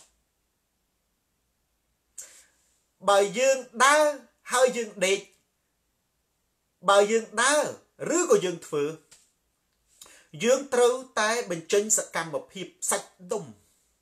បើយើងដើរហើយយើងដេកបើយើងដើរឬក៏យើងធ្វើយើងត្រូវតែបញ្ចេញសកម្មភាពសាច់ដុំ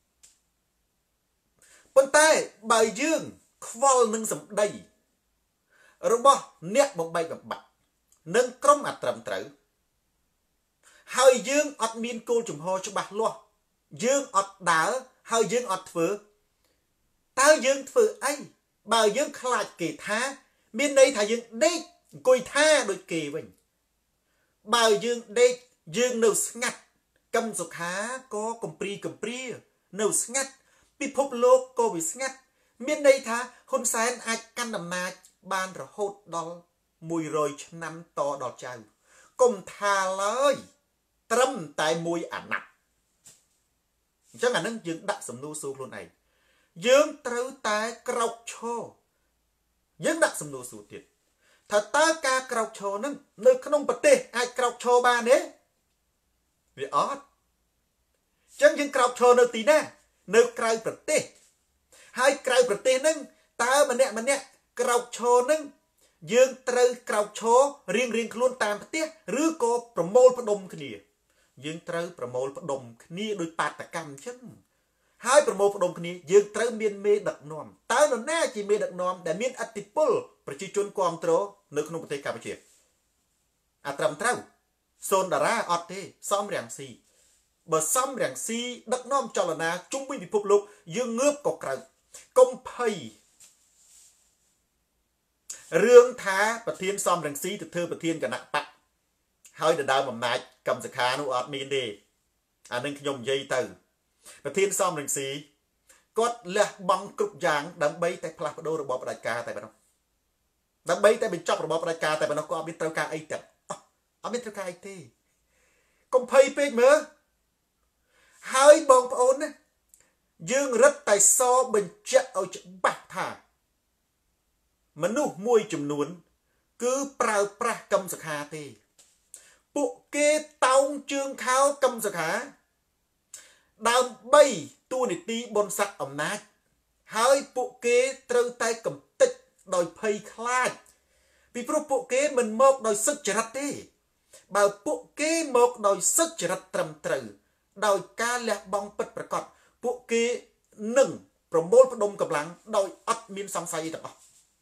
ប៉ុន្តែបើយើងខ្វល់នឹងសម្ដីរបស់អ្នកបំបែកបំបាក់និងក្រុមអត្រឹមត្រូវហើយយើងអត់មានគោលជំហរច្បាស់លាស់យើងអត់ដើរហើយយើងអត់ធ្វើតើយើងធ្វើអីបើយើងខ្លាចគេថាមានន័យថាយើងដេកអង្គុយថាដូចគេវិញបើយើងដេកយើងនៅស្ងាត់ Cầm dục há có cầm pri nâu ngắt bị phốp lô cô bị ngắt miền đây tha hôn sáng ai căn nằm nà ban rồi hốt đó mùi rồi năm to đọt chào cùng thà lời trâm tại mùi ảnh nặng chắc là nâng dương đặt sầm nu su luôn này dương trâu tai cọc cho dương đặt sầm nu su tiệt thật ta ca cọc cho nâng nơi không bật tê ai cọc cho ba đấy vì ót chẳng dương cọc cho nơi tí nè nơi cày bật tê hai cày bật tê nâng ta mà nè cọc cho nâng dương trâu cọc cho riêng luôn tam bật tê rứa cô promote bắt đông cái gì dương trâu promote bắt đông kia đôi bát ta cầm chứ hai promote bắt đông kia dương trâu miên mê đặc nòm ta nó nè chỉ mê đặc nòm để miên atipolប្រជាជនគ្រប់គ្រងនៅក្នុងប្រទេសកម្ពុជាអាត្រឹមត្រូវសូនតារាអត់ទេសំរាំងស៊ីបើសំរាំងស៊ីដឹកនាំចលនាជុំវិញពិភពលោកយើងងើបក៏ក្រៅកុំភ័យរឿងថាប្រធានសំរាំងស៊ីទៅធ្វើប្រធានគណៈបកហើយដណ្ដើមអំណាចកម្មសខានោះអត់មានទេអានឹងខ្ញុំនិយាយទៅប្រធានសំរាំងស៊ីគាត់លះបង់គ្រប់យ៉ាងដើម្បីតែផ្លាស់ប្ដូររបបផ្ដាច់ការតែប៉ុណ្ណោះដើម្បីតែបញ្ចប់របបផ្ដាច់ការតែប៉ុណ្ណោះក៏អត់មានត្រូវការអីទេអត់មានត្រូវការអីទេកុំភ័យពេកមើលហើយបងប្អូនណាយើងរឹតតែសបញ្ជាក់ឲ្យច្បាស់ថាមនុស្សមួយចំនួនគឺប្រើប្រាស់កម្មសខាទេពួកគេតោងជើងខោកម្មសខាដើម្បីទួនាទីបនស័ក្តិអំណាចហើយពួកគេត្រូវតែកំទេចដោយភ័យខ្លាចពីព្រោះពួកគេមិនមកដោយសុចរិតទេបើពួកគេមកដោយសុចរិតត្រឹមត្រូវដោយការលះបង់ពិតប្រាកដពួកគេនឹងប្រមូលផ្ដុំកម្លាំងដោយអត់មានសង្ស័យអីទាំងអស់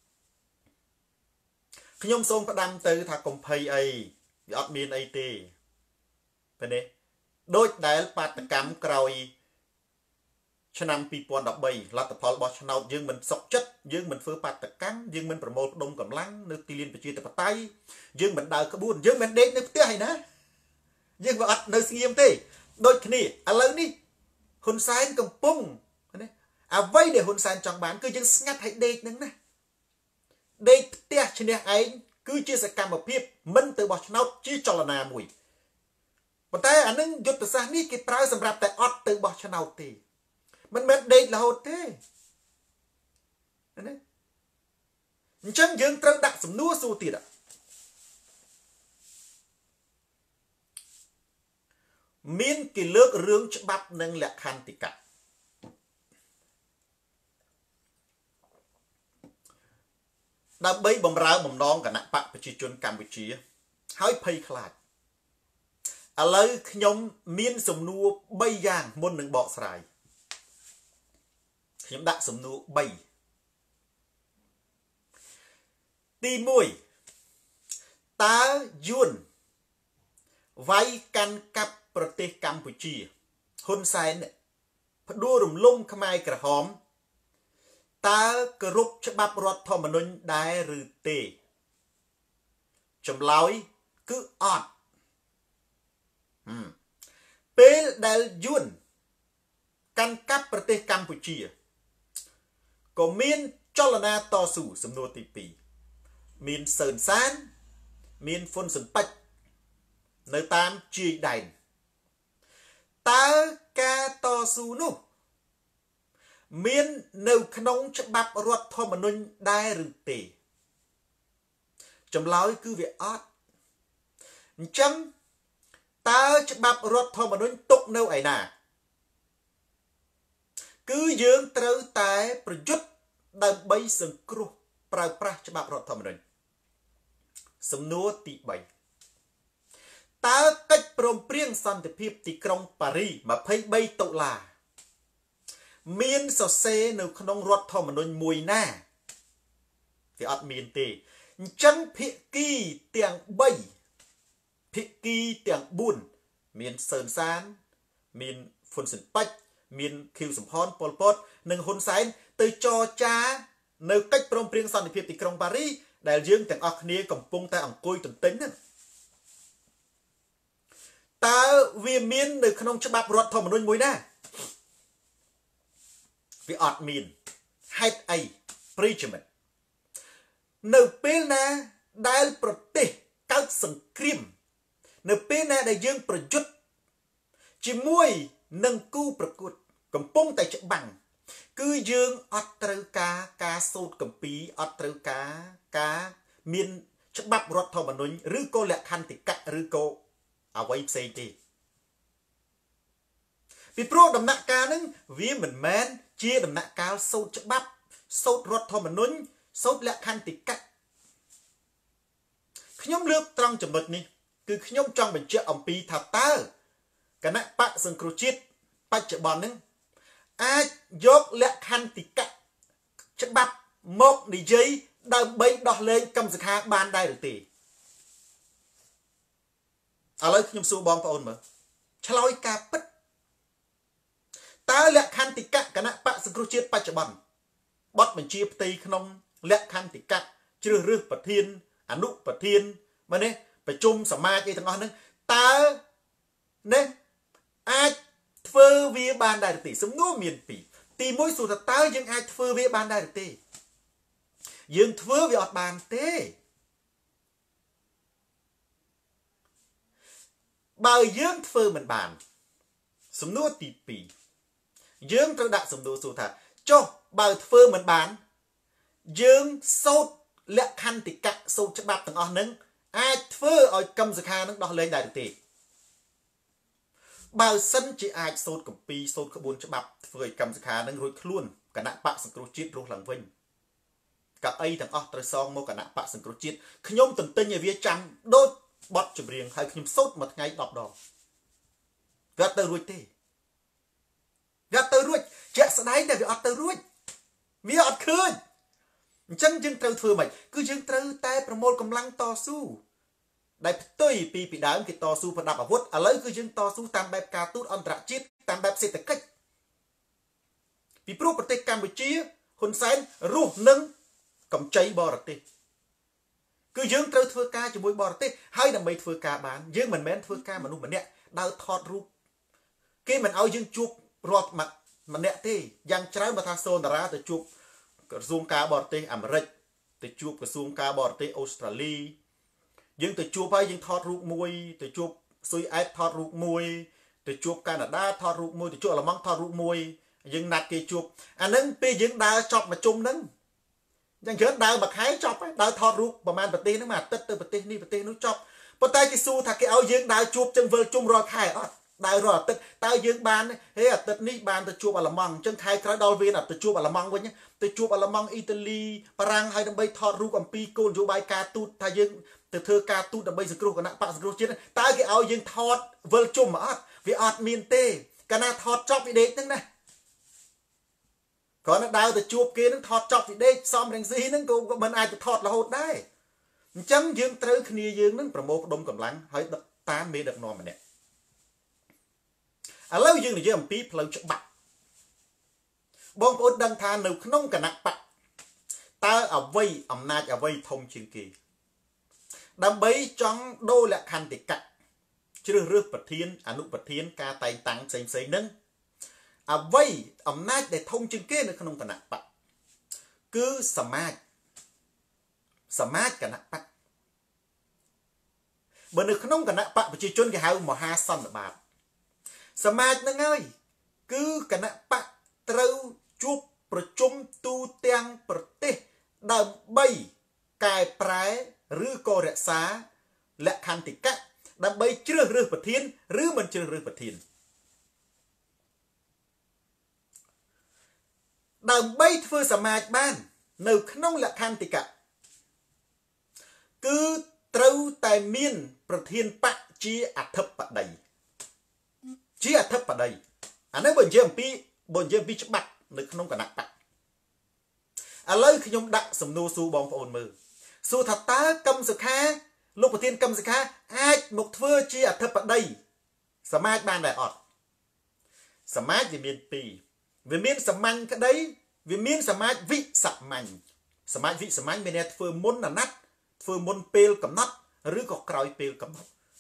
ខ្ញុំសូមផ្ដាំទៅថាកុំភ័យអីវាអត់មានអីទេឃើញទេដូចដែលបាតកម្មក្រោយឆ្នាំ2013លទ្ធផលរបស់ឆ្នោតយើងមិនសុខចិត្តយើងមិនធ្វើបាតកម្មយើងមិនប្រមូលផ្ដុំកម្លាំងនៅទីលានប្រជាធិបតេយ្យយើងមិនដើរក្បួនយើងមិនដេកនៅផ្ទះឯណាយើងវាអត់នៅស្ងៀមទេដូចគ្នាឥឡូវនេះហ៊ុនសែនកំពុងណាអ្វីដែលហ៊ុនសែនចង់បានគឺយើងស្ងាត់ឲ្យដេកហ្នឹងណាដេកផ្ទះឈ្នះឯងគឺជាសកម្មភាពមិនទៅបោះឆ្នោតជាចលនាមួយប៉ុន្តែអានឹងយុទ្ធសាស្ត្រនេះគេប្រើសម្រាប់តែអត់ទៅបោះឆ្នោតទេមិនមែនដេករហូតទេណាអញ្ចឹងយើងត្រូវដាក់សំណួរសួរទៀតមានគេលើករឿងច្បាប់និងលក្ខន្តិកៈដើម្បីបំរើបំណងគណៈបកប្រជាជនកម្ពុជាហើយភ័យខ្លាចឥឡូវខ្ញុំមានសំណួរ3យ៉ាងមុននឹងបកស្រាយខ្ញុំដាក់សំណួរ3ទី1តើយួនវាយកាន់កាប់ប្រទេសកម្ពុជាហ៊ុនសែនផ្ដួលរំលំខ្មែរក្រហមតើគោរពច្បាប់រដ្ឋធម្មនុញ្ញដែរឬទេចម្លើយគឺអត់ពេលដែលយួនកាន់កាប់ប្រទេសកម្ពុជាក៏មានចលនាតស៊ូសំណួរទី2មានសឿនសានមានហ៊ុនស៊ិនប៉ិចនៅតាមជាយដែនតើការតស៊ូនោះមាននៅក្នុងច្បាប់រដ្ឋធម្មនុញ្ញដែរឬទេចម្លើយគឺវាអត់អញ្ចឹងតើច្បាប់រដ្ឋធម្មនុញ្ញទុកនៅឯណាគឺយើងត្រូវតែប្រយុទ្ធដើម្បីសង្គ្រោះប្រើប្រាស់ច្បាប់រដ្ឋធម្មនុញ្ញសំណួរទី3តើកិច្ចព្រមព្រៀងសន្តិភាពទីក្រុងប៉ារី23តុលាមានសរសេរនៅក្នុងរដ្ឋធម្មនុញ្ញមួយណាវាអត់មានទេអញ្ចឹងភាគីទាំង3ភាគីទាំង4មានសឿនសានមានហ៊ុនស៊ិនប៉ិចមានខៀវសំផនប៉ុលពតនិងហ៊ុនសែនទៅចរចានៅកិច្ចព្រមព្រៀងសន្តិភាពទីក្រុងប៉ារីដែលយើងទាំងអស់គ្នាកំពុងតែអង្គុយទន្ទិញហ្នឹងตาវាមាននៅក្នុងច្បាប់រដ្ឋធម្មនុញ្ញមួយណាវាអត់មានហេតុអី prejudice នៅពេលណាដែលប្រទេសកើតសង្គ្រាមនៅពេលណាដែលយើងប្រយុទ្ធជាមួយនឹងគូប្រកួតកំពុងតែច្បាំងគឺយើងអត់ត្រូវការសូត្រគម្ពីរអត់ត្រូវការមានច្បាប់រដ្ឋធម្មនុញ្ញឬក៏លក្ខន្តិកៈឬក៏អ្វីផ្សេងទេពីព្រោះដំណាក់កាលហ្នឹងវាមិនមែនជាដំណាក់កាលសូត្រច្បាប់សូត្ររដ្ឋធម្មនុញ្ញសូត្រលក្ខន្តិកៈខ្ញុំលើកត្រង់ចំណុចនេះគឺខ្ញុំចង់បញ្ជាក់អំពីថាតើគណៈបកសង្គ្រោះជាតិបច្ចុប្បន្នហ្នឹងអាចយកលក្ខន្តិកៈច្បាប់មកនិយាយដើម្បីដោះលែងកម្មសខាបានដែរឬទេឥឡូវខ្ញុំសួរបងប្អូនមើលឆ្លើយការពិតតើលក្ខន្តិកៈគណៈបកសង្គ្រោះជាតិបច្ចុប្បន្នបទបញ្ជាផ្ទៃក្នុងលក្ខន្តិកៈជ្រើសរើសប្រធានអនុប្រធានមើលនេះប្រជុំសមាជអីទាំងអស់ហ្នឹងតើនេះអាចធ្វើវាបានដែរឬទេសំណួរមានពីរទីមួយសួរថាតើយើងអាចធ្វើវាបានដែរឬទេយើងធ្វើវាអត់បានទេបើយើងធ្វើមិនបានសំណួរទី2យើងត្រូវដាក់សំណួរសួរថាចុះបើធ្វើមិនបានយើងសូត្រលក្ខន្តិកៈសូត្រច្បាប់ទាំងអស់ហ្នឹងអាចធ្វើឲ្យកម្មសខានឹងដោះលែងដែរឬទេបើសិនជាអាចសូត្រគម្ពីរសូត្រក្បួនច្បាប់ធ្វើឲ្យកម្មសខានឹងរួចខ្លួនគណៈបកសង្គ្រោះជាតិរស់ឡើងវិញកៅអីទាំងអស់ត្រូវសងមកគណៈបកសង្គ្រោះជាតិខ្ញុំទន្ទិញឲ្យវាចាំដូចបទចម្រៀងហើយខ្ញុំសូត្រមួយថ្ងៃ10ដងវាអត់ទៅរួចទេវាអត់ទៅរួចជាក់ស្ដែងតែវាអត់ទៅរួចវាអត់ឃើញអញ្ចឹងយើងត្រូវធ្វើម៉េចគឺយើងត្រូវតែប្រមូលកម្លាំងតស៊ូដែលផ្ទុយពីដើមគេតស៊ូប្រដាប់អាវុធឥឡូវគឺយើងតស៊ូតាមបែបការទូតអន្តរជាតិតាមបែបសេដ្ឋកិច្ចពីព្រោះប្រទេសកម្ពុជាហ៊ុនសែនរស់នឹងកម្ចីបរទេសគឺយើងត្រូវធ្វើការជាមួយបរទេសហើយដើម្បីធ្វើការបានយើងមិនមែនធ្វើការមនុស្សម្នាក់ដើរថតរូបគេមិនឲ្យយើងជួបរដ្ឋម្នាក់ទេយ៉ាងច្រើនបើថាសូនតារាទៅជួបក្រសួងការបរទេសអាមេរិកទៅជួបក្រសួងការបរទេសអូស្ត្រាលីយើងទៅជួបហើយយើងថតរូបមួយទៅជួបស៊ុយអែតថតរូបមួយទៅជួបកាណាដាថតរូបមួយទៅជួបអាល្លឺម៉ង់ថតរូបមួយយើងណាត់គេជួបអានឹងពេលយើងដើរចប់មកជុំហ្នឹងយ៉ាងច្រើនដើរមួយខែចប់ហើយដើរថតរូបប្រហែលប្រទេសហ្នឹងមួយអាទិត្យទៅប្រទេសនេះប្រទេសនោះចប់ប៉ុន្តែគេសួរថាគេឲ្យយើងដើរជួបចឹងវិលជុំរាល់ខែអត់ដើររាល់អាទិត្យតើយើងបានហេអាទិត្យនេះបានទៅជួបអាល្លឺម៉ង់អញ្ចឹងខែក្រោយដល់វេនទៅជួបអាល្លឺម៉ង់វិញទៅជួបអាល្លឺម៉ង់អ៊ីតាលីបារាំងហើយដើម្បីថតរូបអំពីគោលនយោបាយការទូតថាយើងទៅធ្វើការទូតដើម្បីសង្គ្រោះគណៈបកសង្គ្រោះជាតិតើគេឲ្យយើងថតវិលជុំអត់វាអត់មានទេកាលណាថតចប់វីដេកហ្នឹងណាគ្រាន់តែដើរទៅជួបគេនឹងថតចប់វីដេកសំរងស៊ីហ្នឹងក៏មិនអាចទៅថតរហូតដែរអញ្ចឹងយើងត្រូវគ្នាយើងនឹងប្រមូលផ្ដុំកម្លាំងហើយតាមមេដឹកនាំម្នាក់ឥឡូវយើងនិយាយអំពីផ្លូវច្បាប់បងប្អូនដឹងថានៅក្នុងគណៈបកតើអ្វីអំណាចអ្វីធំជាងគេដើម្បីចង់ដូរលក្ខន្តិកៈជ្រើសរើសប្រធានអនុប្រធានការតែងតាំងផ្សេងៗហ្នឹងអ្វីអំណាចដែលធំជាងគេនៅក្នុងគណៈបកគឺសមាជគណៈបកបើនៅក្នុងគណៈបកប្រជាជនគេហៅមហាសន្និបាតសមាជហ្នឹងហើយគឺគណៈបកត្រូវជួបប្រជុំទូទាំងប្រទេសដើម្បីកែប្រែឬក៏រក្សាលក្ខន្តិកៈដើម្បីជ្រើសរើសប្រធានឬមិនជ្រើសរើសប្រធានដើម្បីធ្វើសមាជបាននៅក្នុងលក្ខន្តិកៈគឺត្រូវតែមានប្រធានបកជាអធិបតីអានេះបើនិយាយអំពីច្បាប់នៅក្នុងគណៈបកឥឡូវខ្ញុំដាក់សំណួរសួរបងប្អូនមើលសួរថាតើកម្មសខាលោកប្រធានកម្មសខាអាចមកធ្វើជាអធិបតីសមាជបានដែរអត់សមាជវាមាន2វាមានសាមញ្ញក្តីវាមានសមាជវិសាមញ្ញសមាជវិសាមញ្ញមានអ្នកធ្វើមុនអាណត្តិធ្វើមុនពេលកំណត់ឬក៏ក្រោយពេលកំណត់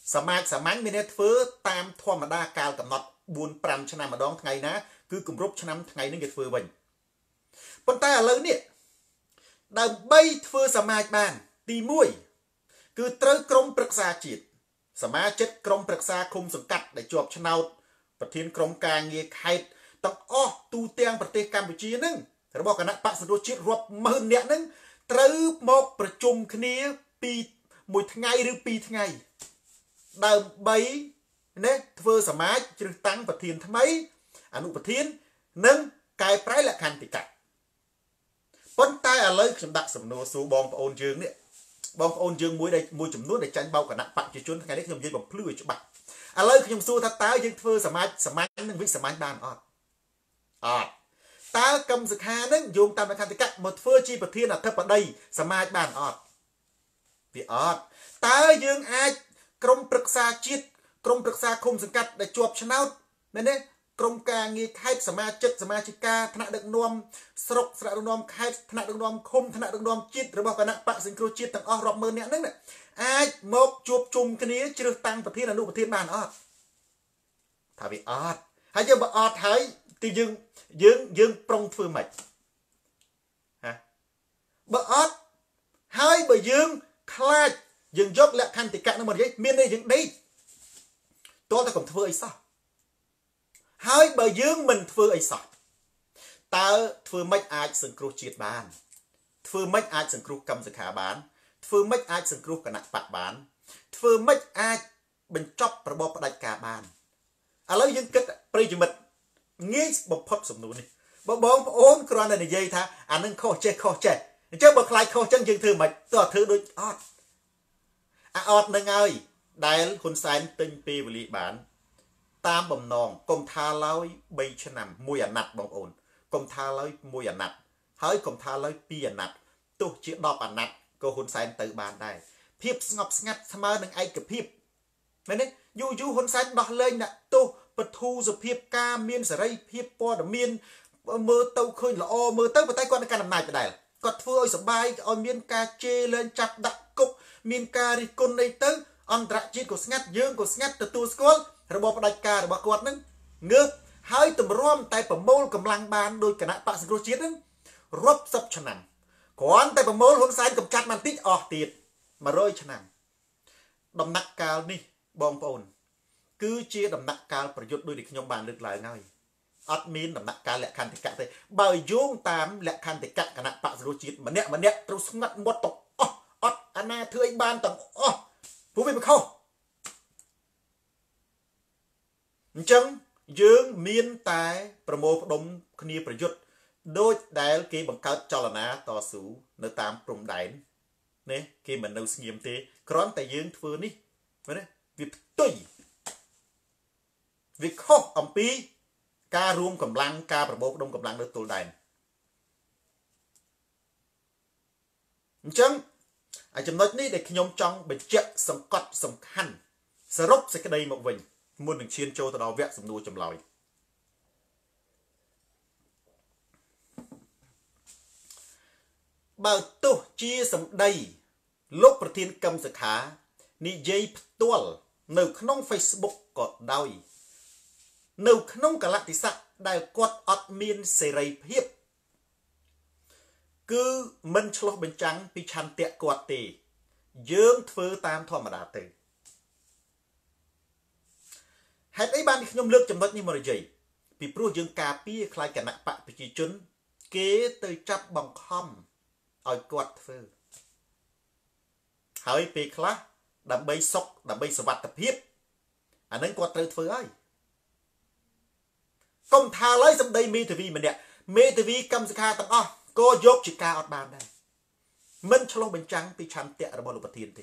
សមាជសាមញ្ញមានធ្វើតាមធម្មតាកាលកំណត់4-5 ឆ្នាំម្ដងថ្ងៃណាគឺគម្រប់ឆ្នាំថ្ងៃនេះគេធ្វើវិញប៉ុន្តែឥឡូវនេះដើម្បីធ្វើសមាជបានទី1គឺត្រូវក្រុមប្រឹក្សាជាតិសមាជិកក្រុមប្រឹក្សាឃុំសង្កាត់ដែលជាប់ឆ្នោតប្រធានក្រុមការងារខេត្តទាំងអស់ទូទាំងប្រទេសកម្ពុជានឹងរបស់គណៈបក្សសង្គ្រោះជាតិរាប់ម៉ឺននាក់នឹងត្រូវមកប្រជុំគ្នាពីមួយថ្ងៃឬ2ថ្ងៃដើម្បីធ្វើសមាជជ្រើសតាំងប្រធានថ្មីអនុប្រធាននិងកែប្រែលក្ខន្តិកៈប៉ុន្តែឥឡូវខ្ញុំដាក់សំណួរសួរបងប្អូនយើងនេះបងប្អូនយើងមួយចំនួនដែលចាញ់បោកគណៈបព្វជិជនថ្ងៃនេះខ្ញុំនិយាយបំភ្លឺឲ្យច្បាស់ឥឡូវខ្ញុំសួរថាតើយើងធ្វើសមាជសាមញ្ញនិងវិសាមញ្ញបានអត់តើកម្មសិក្ខានឹងយោងតាមលក្ខន្តិកៈមកធ្វើជាប្រធានអធិបតីសមាជបានអត់វាអត់តើយើងអាចក្រុមប្រឹក្សាជាតិក្រុមប្រឹក្សាឃុំសង្កាត់ដែលជាប់ឆ្នោតមែនទេក្រុមការងារខេត្តសមាជិកសមាជិកាថ្នាក់ដឹកនាំស្រុកថ្នាក់ដឹកនាំខេត្តថ្នាក់ដឹកនាំឃុំថ្នាក់ដឹកនាំជាតិរបស់គណៈបក្សសង្គ្រោះជាតិទាំងអស់រាប់ម៉ឺននាក់ហ្នឹងអាចមកជួបជុំគ្នាជ្រើសតាំងប្រធានអនុប្រធានបានអត់ថាវាអត់ហើយយើងបើអត់ហើយទីយើងប្រុងធ្វើម៉េចហ៎បើអត់ហើយបើយើងខ្លាចយើងយកលក្ខន្តិកៈនឹងមកនិយាយមានន័យយើងដេកតើតែកុំធ្វើអីសោះហើយបើយើងមិនធ្វើអីសោះតើធ្វើម៉េចអាចសង្គ្រោះជាតិបានធ្វើម៉េចអាចសង្គ្រោះកម្មសិក្ខាបានធ្វើម៉េចអាចសង្គ្រោះគណៈបកបានធ្វើម៉េចអាចបញ្ចប់របបផ្ដាច់ការបានឥឡូវយើងគិតប្រិយមិត្តងាយបំផុតសំណួរនេះបើបងប្អូនគ្រាន់តែនិយាយថាអានឹងខុសចេះអញ្ចឹងបើខ្លាចខុសចឹងយើងធ្វើម៉េចតើធ្វើដូចអត់អត់នឹងហើយដែលហ៊ុនសែនទិញពេលវេលាបានតាមបំណងកុំថាឡើយ3ឆ្នាំ1អាណត្តិបងប្អូនកុំថាឡើយ1អាណត្តិហើយកុំថាឡើយ2អាណត្តិទោះជា10អាណត្តិក៏ហ៊ុនសែនទៅបានដែរភាពស្ងប់ស្ងាត់ស្មើនឹងឯកភាពមែនទេយូរហ៊ុនសែនដោះលែងដាក់ទោសបធូរសភាពការមានសេរីភាពព័ត៌មានមើលទៅឃើញល្អមើលទៅប៉ុន្តែគាត់នៅកាន់អំណាចដដែលគាត់ធ្វើឲ្យសបាយឲ្យមានការជេរលែងចាប់ដាក់គុកមានការរិះគន់អីទៅអន្តរជាតិក៏ស្ងាត់យើងក៏ស្ងាត់ទទួលស្គាល់របបផ្ដាច់ការរបស់គាត់នឹងងើបហើយតម្រាំតែប្រមូលកម្លាំងបានដោយគណៈបក្សសង្គ្រោះជាតិនឹងរាប់សិបឆ្នាំគ្រាន់តែប្រមូលហ៊ុនសែនកំចាត់បានតិចអស់ទៀត100ឆ្នាំដំណាក់កាលនេះបងប្អូនគឺជាដំណាក់កាលប្រយុទ្ធដោយដែលខ្ញុំបានលើកឡើងហើយអត់មានដំណាក់កាលលក្ខន្តិកៈទេបើយោងតាមលក្ខន្តិកៈគណៈបក្សសង្គ្រោះជាតិម្នាក់ត្រូវស្ងាត់មាត់ទាំងអស់អត់អាណាធ្វើអីបានទាំងអស់ព្រោះវាមិនខុសអញ្ចឹងយើងមានតែប្រមូលផ្ដុំគ្នាប្រយុទ្ធដោយដែលគេបង្កើតចលនាតស៊ូនៅតាមព្រំដែននេះគេមិននៅស្ងៀមទេគ្រាន់តែយើងធ្វើនេះមែនទេវាផ្ទុយវាខុសអំពីការរួមកម្លាំងការប្រមូលផ្ដុំកម្លាំងនៅទល់ដែនអញ្ចឹងចំណុចនេះដែលខ្ញុំចង់បញ្ជាក់សង្កត់សំខាន់សរុបសេចក្តីមកវិញមុននឹងឈានចូលទៅដល់វគ្គសំណួរចម្លើយបើទោះជាសម្ដីលោកប្រធានកម្មសិក្ខានិយាយផ្ទាល់នៅក្នុង Facebook ក៏ដោយនៅក្នុងកលៈទេសៈដែលគាត់អត់មានសេរីភាពគឺមិនឆ្លោះបញ្ចាំងពីឆន្ទៈគាត់ទេយើងធ្វើតាមធម្មតាទៅហេតុអីបានខ្ញុំលើកចំណុចនេះមកនិយាយពីព្រោះយើងការពារខ្លាចគណៈបកប្រជាជនគេទៅចាប់បង្ខំឲ្យគាត់ធ្វើហើយពេលខ្លះដើម្បីសុខដើម្បីសុវត្ថិភាពអានឹងគាត់ត្រូវធ្វើហើយកុំថាឡើយសម្ដីមេធាវីម្នាក់មេធាវីកម្មសិក្ខាទាំងអស់ក៏យកជាការអត់បានដែរមិនឆ្លោះបញ្ចាំងពីឆន្ទៈរបស់លោកប្រធានទេ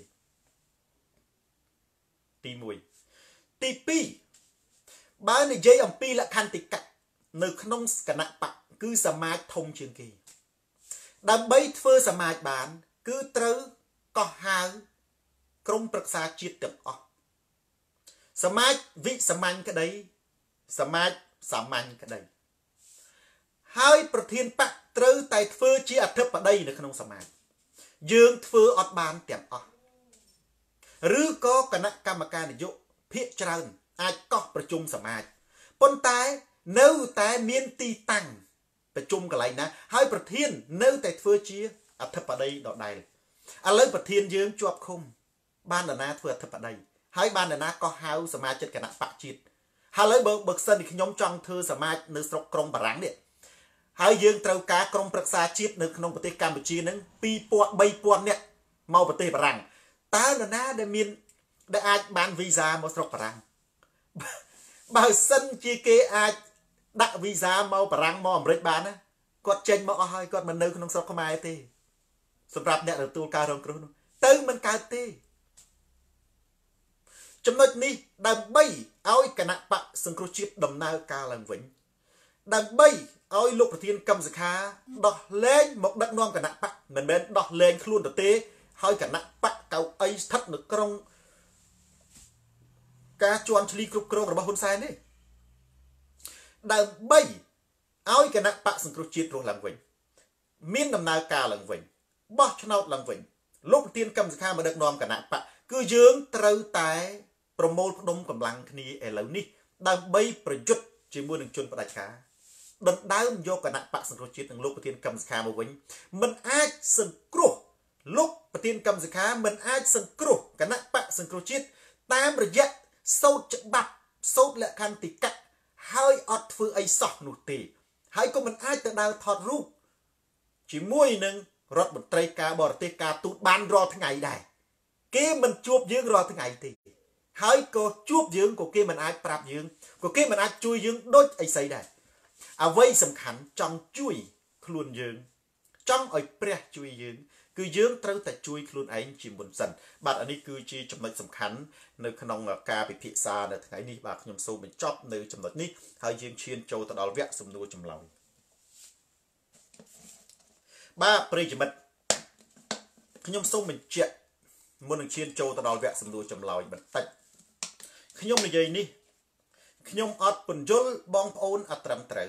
ទី1ទី2បើនិយាយអំពីលក្ខន្តិកៈនៅក្នុងគណៈបកគឺសមាជធំជាងគេដើម្បីធ្វើសមាជបានគឺត្រូវកោះហៅក្រុមប្រឹក្សាជាតិទាំងអស់សមាជវិសាមញ្ញក្តីសមាជសាមញ្ញក្តីហើយប្រធានបកត្រូវតែធ្វើជាអធិបតីនៅក្នុងសមាជយើងធ្វើអត់បានទាំងអស់ឬក៏គណៈកម្មការនយោបាយភាគច្រើនអាចកោះប្រជុំសមាជប៉ុន្តែនៅតែមានទីតាំងប្រជុំកន្លែងណាហើយប្រធាននៅតែធ្វើជាអធិបតីដដែលឥឡូវប្រធានយើងជាប់ឃុំបាននរណាធ្វើអធិបតីហើយបាននរណាក៏ហៅសមាជិកគណៈបកជាតិហើយឥឡូវបើសិនជាខ្ញុំចង់ធ្វើសមាជនៅស្រុកក្រុងបារាំងនេះហើយយើងត្រូវការក្រុមប្រឹក្សាជាតិនៅក្នុងប្រទេសកម្ពុជានឹង2000 3000នាក់មកប្រទេសបារាំងតើនរណាដែលអាចបានវីសាមកស្រុកបារាំងបើសិនជាគេអាចដាក់វីសាមកបារាំងមកអាមេរិកបានណាគាត់ចេញមកអស់ហើយគាត់មិននៅក្នុងស្រុកខ្មែរទេសម្រាប់អ្នកទទួលការរងគ្រោះនោះទៅមិនកើតទេចំណុចនេះដើម្បីឲ្យគណៈបកសង្គ្រោះជាតិដំណើរការឡើងវិញដើម្បីឲ្យលោកប្រធានកម្មសខាដោះលែងមកដឹកនាំគណៈបកមិនមែនដោះលែងខ្លួនទៅទេហើយគណៈបកកៅអីស្ថិតនៅក្នុងការជន់ឈ្លីគ្រប់គ្រងរបស់ហ៊ុនសែននេះដើម្បីឲ្យគណៈបកសង្គ្រោះជាតិរស់ឡើងវិញមានដំណើរការឡើងវិញបោះឆ្នោតឡើងវិញលោកប្រធានកម្មសខាមកដឹកនាំគណៈបកគឺយើងត្រូវតែប្រមូលផ្ដុំកម្លាំងគ្នាឥឡូវនេះដើម្បីប្រយុទ្ធជាមួយនឹងជនផ្ដាច់ការដណ្ដើមយកគណៈបកសង្គ្រោះជាតិនិងលោកប្រធានកម្មសខាមកវិញមិនអាចសង្គ្រោះលោកប្រធានកម្មសខាមិនអាចសង្គ្រោះគណៈបកសង្គ្រោះជាតិតាមរយៈសូត្រច្បាប់សូត្រលក្ខន្តិកៈហើយអត់ធ្វើអីសោះនោះទេហើយក៏មិនអាចទៅដើរថតរូបជាមួយនឹងរដ្ឋមន្ត្រីការបរទេសការទូតបានរាល់ថ្ងៃដែរគេមិនជួបយើងរាល់ថ្ងៃទេហើយក៏ជួបយើងក៏គេមិនអាចប្រាប់យើងក៏គេមិនអាចជួយយើងដូចអីស្អីដែរអ្វីសំខាន់ចង់ជួយខ្លួនយើងចង់ឲ្យព្រះជួយយើងគឺយើងត្រូវតែជួយខ្លួនឯងជាមុនសិនបាទអានេះគឺជាចំណុចសំខាន់នៅក្នុងការពិភាក្សានៅថ្ងៃនេះបាទខ្ញុំសូមបញ្ចប់នៅចំណុចនេះហើយយើងឈានចូលទៅដល់វគ្គសំណួរចម្លើយបាទប្រិយមិត្តខ្ញុំសូមបញ្ជាក់មុននឹងឈានចូលទៅដល់វគ្គសំណួរចម្លើយបន្តិចខ្ញុំនិយាយនេះខ្ញុំអត់ពន្យល់បងប្អូនអត់ត្រឹមត្រូវ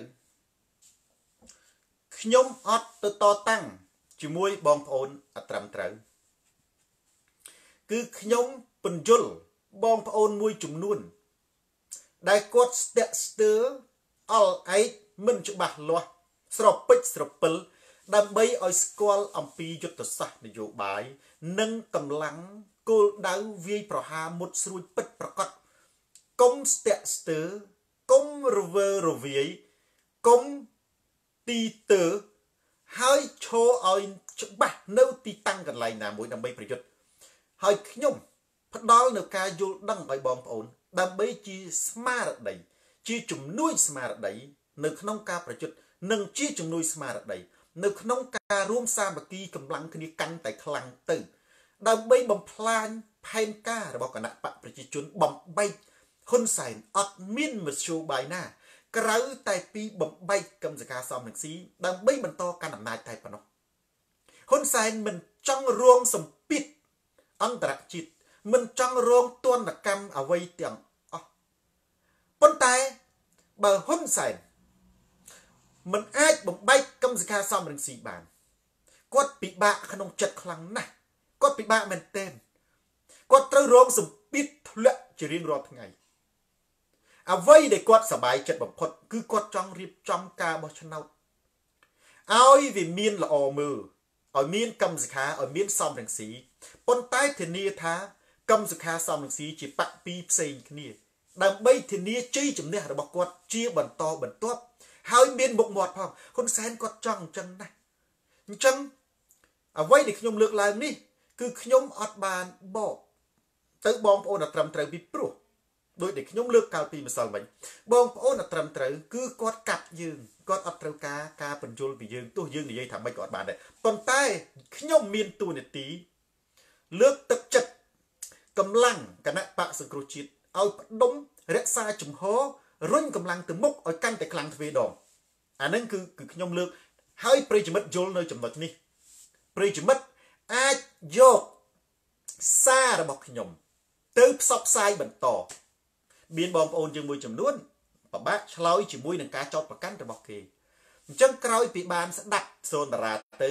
ខ្ញុំអត់ទៅតតាំងជាមួយបងប្អូនអត់ត្រឹមត្រូវគឺខ្ញុំពន្យល់បងប្អូនមួយចំនួនដែលគាត់ស្ទាក់ស្ទើរអល់ឯកមិនច្បាស់លាស់ស្រពេចស្រពិលដើម្បីឲ្យស្គាល់អំពីយុទ្ធសាស្ត្រនយោបាយនិងកម្លាំងគោលដៅវាយប្រហារមុតស្រួយពិតប្រកបកុំស្ទាក់ស្ទើរកុំរវើរវាយកុំទីទើហើយឈរឲ្យច្បាស់នៅទីតាំងកន្លែងណាមួយដើម្បីប្រយុទ្ធហើយខ្ញុំផ្ដល់នៅការយល់ដឹងឲ្យបងប្អូនដើម្បីជាស្មារតីជាជំនួយស្មារតីនៅក្នុងការប្រយុទ្ធនិងជាជំនួយស្មារតីនៅក្នុងការរួមសាមគ្គីកម្លាំងគ្នាកាន់តែខ្លាំងទៅដើម្បីបំផ្លាញផែនការរបស់គណៈបកប្រជាជនបំបែកហ៊ុនសែនអត់មានមធ្យោបាយណាក្រៅតែពីបំបែកកម្មសខាសំរងស៊ីដើម្បីបន្តកាន់អំណាចតែប៉ុណ្ណោះហ៊ុនសែនមិនចង់រងសម្ពាធអន្តរជាតិមិនចង់រងទណ្ឌកម្មអ្វីទាំងអស់ប៉ុន្តែបើហ៊ុនសែនមិនអាចបំបែកកម្មសខាសំរងស៊ីបានគាត់ពិបាកក្នុងចិត្តខ្លាំងណាស់គាត់ពិបាកមែនទែនគាត់ត្រូវរងសម្ពាធធ្លាក់ជារៀងរាល់ថ្ងៃអ្វីដែលគាត់សប្បាយចិត្តបំផុតគឺគាត់ចង់រៀបចំការបោះឆ្នោតឲ្យវាមានល្អមើលឲ្យមានកម្មសខាឲ្យមានសំរងស៊ីប៉ុន្តែធានាថាកម្មសខាសំរងស៊ីជាបកពីរផ្សេងគ្នាដើម្បីធានាជ័យជំនះរបស់គាត់ជាបន្តបន្ទាប់ហើយមានមុខមាត់ផងហ៊ុនសែនគាត់ចង់អញ្ចឹងណាអញ្ចឹងអ្វីដែលខ្ញុំលើកឡើងនេះគឺខ្ញុំអត់បានបកទៅបងប្អូនអត់ត្រឹមត្រូវពីព្រោះដោយដែលខ្ញុំលើកកាលពីម្សិលមិញបងប្អូនអត់ត្រឹមត្រូវគឺគាត់កាត់យើងគាត់អត់ត្រូវការបញ្យលពីយើងទោះយើងនិយាយថាមិនក៏អត់បានដែរប៉ុន្តែខ្ញុំមានតួនាទីលើកទឹកចិត្តកម្លាំងគណៈបកសង្គ្រោះជាតិឲ្យផ្ដុំរក្សាជំហររុញកម្លាំងទៅមុខឲ្យកាន់តែខ្លាំងទ្វេដងអានឹងគឺខ្ញុំលើកហើយប្រិយមិត្តយល់នៅចំណុចនេះប្រិយមិត្តអាចយកសាររបស់ខ្ញុំទៅផ្សព្វផ្សាយបន្តមានបងប្អូនយើងមួយចំនួនពិបាកឆ្លើយជាមួយនឹងការចោទប្រកាន់របស់គេអញ្ចឹងក្រោយពីបានស្ដាប់សូនតារាទៅ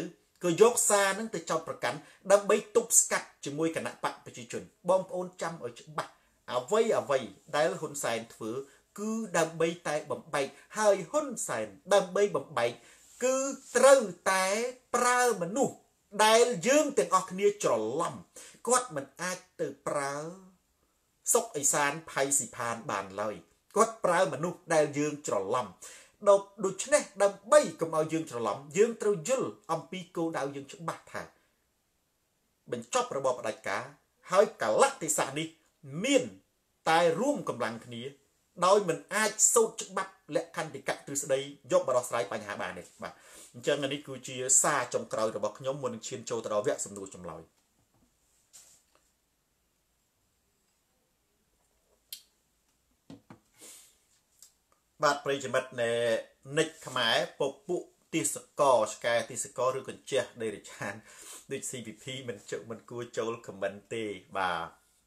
ก็ยกซานั่งแต่เจ้าประกันดับใบตุบสกัดจมวยคณะปะประชาชนบอมโอนจำเอาฉบับเอาไว้ได้ละหุ่นแสนถือคือดับใบแต่บ่มใบหายหุ่นแสนดับใบบ่มใบคือเต้าแต่ปลามนุษย์ได้ยืมแต่ออกเนียจรลำก็มันอาจตื่นปลาซกไอสารภัยสิพานบานเลยก็ปลามนุษย์ได้ยืมจรลำดูชนะดับใบก็เอายืมจรลำยืมเต้ายุลอัมปีโกดาวยืมฉบับถ่ายเป็นจอบระบบดักกาให้กะลักติสานี้เมียนตายร่วมกำลังนี้โดยมันอาจสู้ฉบับและคันติกะตือสดยกบารสไลปัญหาบานเนี่ยบ่จังอันนี้คือจีซาจงกรอยระบบขยมมนเชียนโจตรอเวะสำนูจำลอยบาดปริจมัดในนิขมายปปุติสกอสกายติสกอหรือกันเจเดริชานด้วย CPP มันกูโจลคอมบันเตบา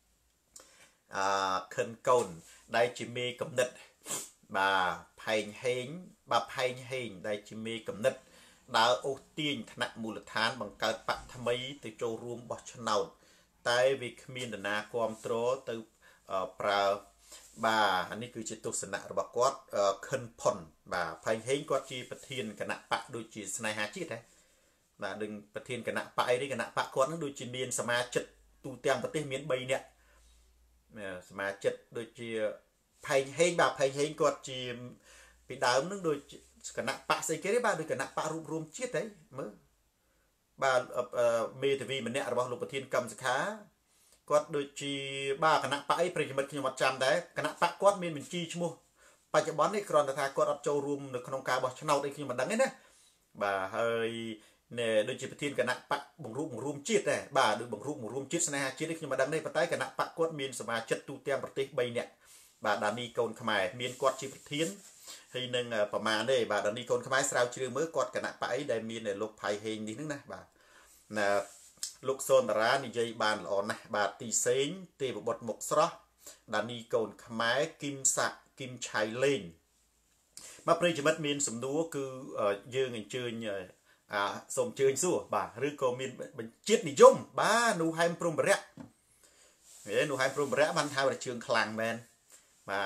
เคินกอนได้จิมีกำเนิดบาไพ่เฮงบาไพ่เฮงได้จิมีกำเนิดดาวโอตีนธนมูลฐานบังเกิดปัทมัยติโจรวมบอชนาวแต่วิคมีนนาความโตตืปราบาอันนี้คือจิตุสนะระบบกอดเคินพอนบาไพ่เฮงกอดจีประเทียนคณะปะโดยจีสนายหาจิตนะบาดึงประเทียนคณะปะไอ้นี่คณะปะกอดนั้นโดยจีเมียนสมาชิกตูเตียงประเทศเมียนใบเนี่ยสมาชิกโดยจีไพ่เฮงบาไพ่เฮงกอดจีปีดาวนั้นโดยคณะปะใส่เกลียบาโดยคณะปะรวมจิตได้เมื่อบาเมทวีมันเนี่ยระบบลงประเทียนกรรมสขาก็โดยจีบ้าคณะปะไอ้ประจำจังหวัดจำได้คณะปะก็มีเป็นจีชั่วโมงปัจจุบันนี้กรอนตาก็รับโจรวมในขนมกาบอชนาวได้ขึ้นมาดังนี้นะบ่าเฮยเนี่ยโดยจีประเทศคณะปะบ่งรูมจิตได้บ่าโดยบ่งรูมจิตสนะฮะจิตได้ขึ้นมาดังนี้ปัจจัยคณะปะก็มีสมาชิกตูเตียมประเทศใบเนี่ยบ่าดานีโกนขมายมีนกอดจีประเทศให้หนึ่งประมาณนี้บ่าดานีโกนขมายสาวชื่อเมื่อกอดคณะปะไอ้ได้มีในโลกภัยเฮงนิดนึงนะบ่านะลูกโซนร้านนิยบานอ่อนนะบาตีเซนตีบบทหมกสระดานีโกนขมายกิมสะกิมชัยเลนมาปริจมัดมีนสมดูคือยืงเชิญสมเชิญสู้บ่าหรือก็มีเป็นจิตนิยมบ้าหนูไฮมปรุงบระหนูไฮมปรุงบระมันทายว่าเชิงคลังแมนมา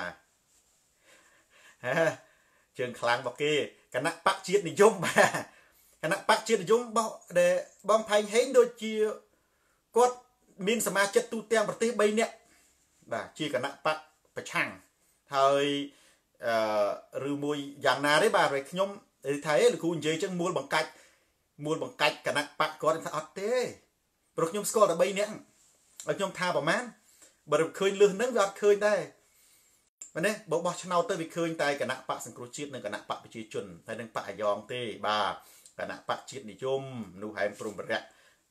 เชิงคลังบอกเกคณะปักจิตนิยมมาคณะปักจิตนิยมบองไพ่เฮงโดยจีก็มีสมาชิกตูเตียงประเทศใบเนี่ยบ่าจีคณะปักประชังเฮ้ยหรือมวยอย่างนาได้บ่าเลยขยมไทยหรือคุณเจจังมูลบังกัดคณะปักก็ได้อัดเต้ปรกยมสกอร์ใบเนี่ยเอายมทาประมาณบ่ได้เคยเลื่อนนั้นก็เคยได้มันเนี่ยบอกชนาวเตอร์วิเคยแต่คณะปะสังครุจิตหนึ่งคณะปะปิจิจุนแต่หนึ่งปะยองเต้บ่าคณะปะจิตนิยมนูไฮมปรุงบระ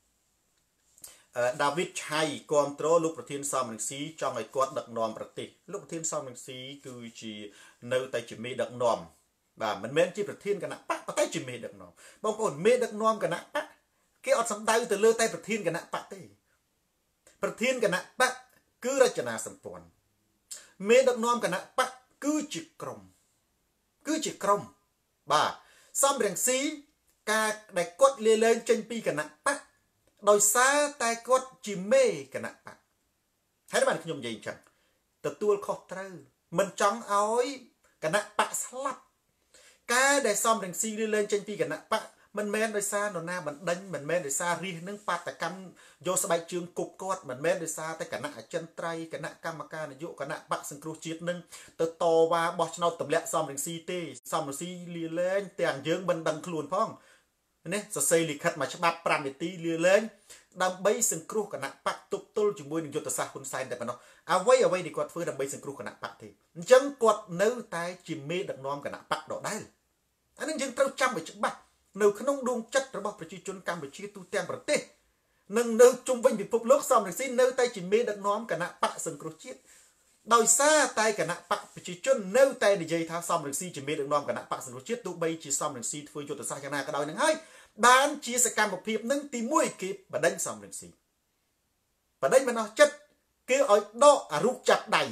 ดาวิดชัยกอมโตรลูกประเทศซอมหนึ่งซีจองไอ้กอดดักนอมประติลูกประเทศซอมหนึ่งซีคือจีเนื้อไตจิมีดักนอมบ่ามันเม้นจีประเทศคณะปะไตจิมีดักนอมบางคนเมดักนอมคณะปะเกี่ยวสัมได้แต่เลือไตประเทศคณะปะเต้ประเทศคณะปะคือราชนาสัมปวนเมดักนอมคณะปะคือจิกรมบ่าซอมเรียงซีกาได้กดเลี้ยงจนปีคณะปะโดยซาแต่กดจิเม่กันนะปะให้ได้มันขยมใหญ่จังแต่ตัวคอตรมันจังเอากันนะปะสลับกาได้ซ้อมแรงซีเล่นเจนปีกันนะปะมันแม้นโดยซาโนนามันดังมันแม้นโดยซารีนึงปาแต่กำโยสบายจึงกุบกอดมันแม้นโดยซาแต่กันนะจันไตรกันนะกรรมการนายกกันนะปะสังครูจิตนึงแต่โตว่าบอชนาตบเละซ้อมแรงซีเต้ซ้อมแรงซีเล่นแต่งเยิ้งมันดังคลุนพ้องนี่สเซลิขัดมาฉบับปรามตีเรือเล่นดำใบสังครูกันนะปักตุบตุลจุ่มวยหนึ่งยุทธศาสตร์คนไซน์แต่ปะเนาะเอาไว้ดีกว่าเพื่อดำใบสังครูกันนะปักทีจังกดเนื้อตายจิมเมดักน้อมกันนะปักดอกได้อันนั้นยังต้องจำไปฉบับเนื้อขนมดวงจัดระบบประชาชนการบัญชีตู้เตียงประเทศหนึ่งเนื้อจุ่มวิ่งไปพบโลกซ้อมหนึ่งสิเนื้อตายจิมเมดักน้อมกันนะปักสังครูจิตโดยซาตายกันนะปักประชาชนเนื้อตายในใจท้าซ้อมหนึ่งสิจิมเมดักน้อมกันนะปักสังครูจิตตู้ใบจีซ้อมหนึ่งสิเพื่อยุทธศาสตร์กันนะกระดอยหนึ่งให้บ้านชีสการบอกเพียบนึ่งตีมวยกีบประเด็นซ้อมหนึ่งสิประเด็นมันเอาจัดเกี่ยวเอาดอกอารุจับใด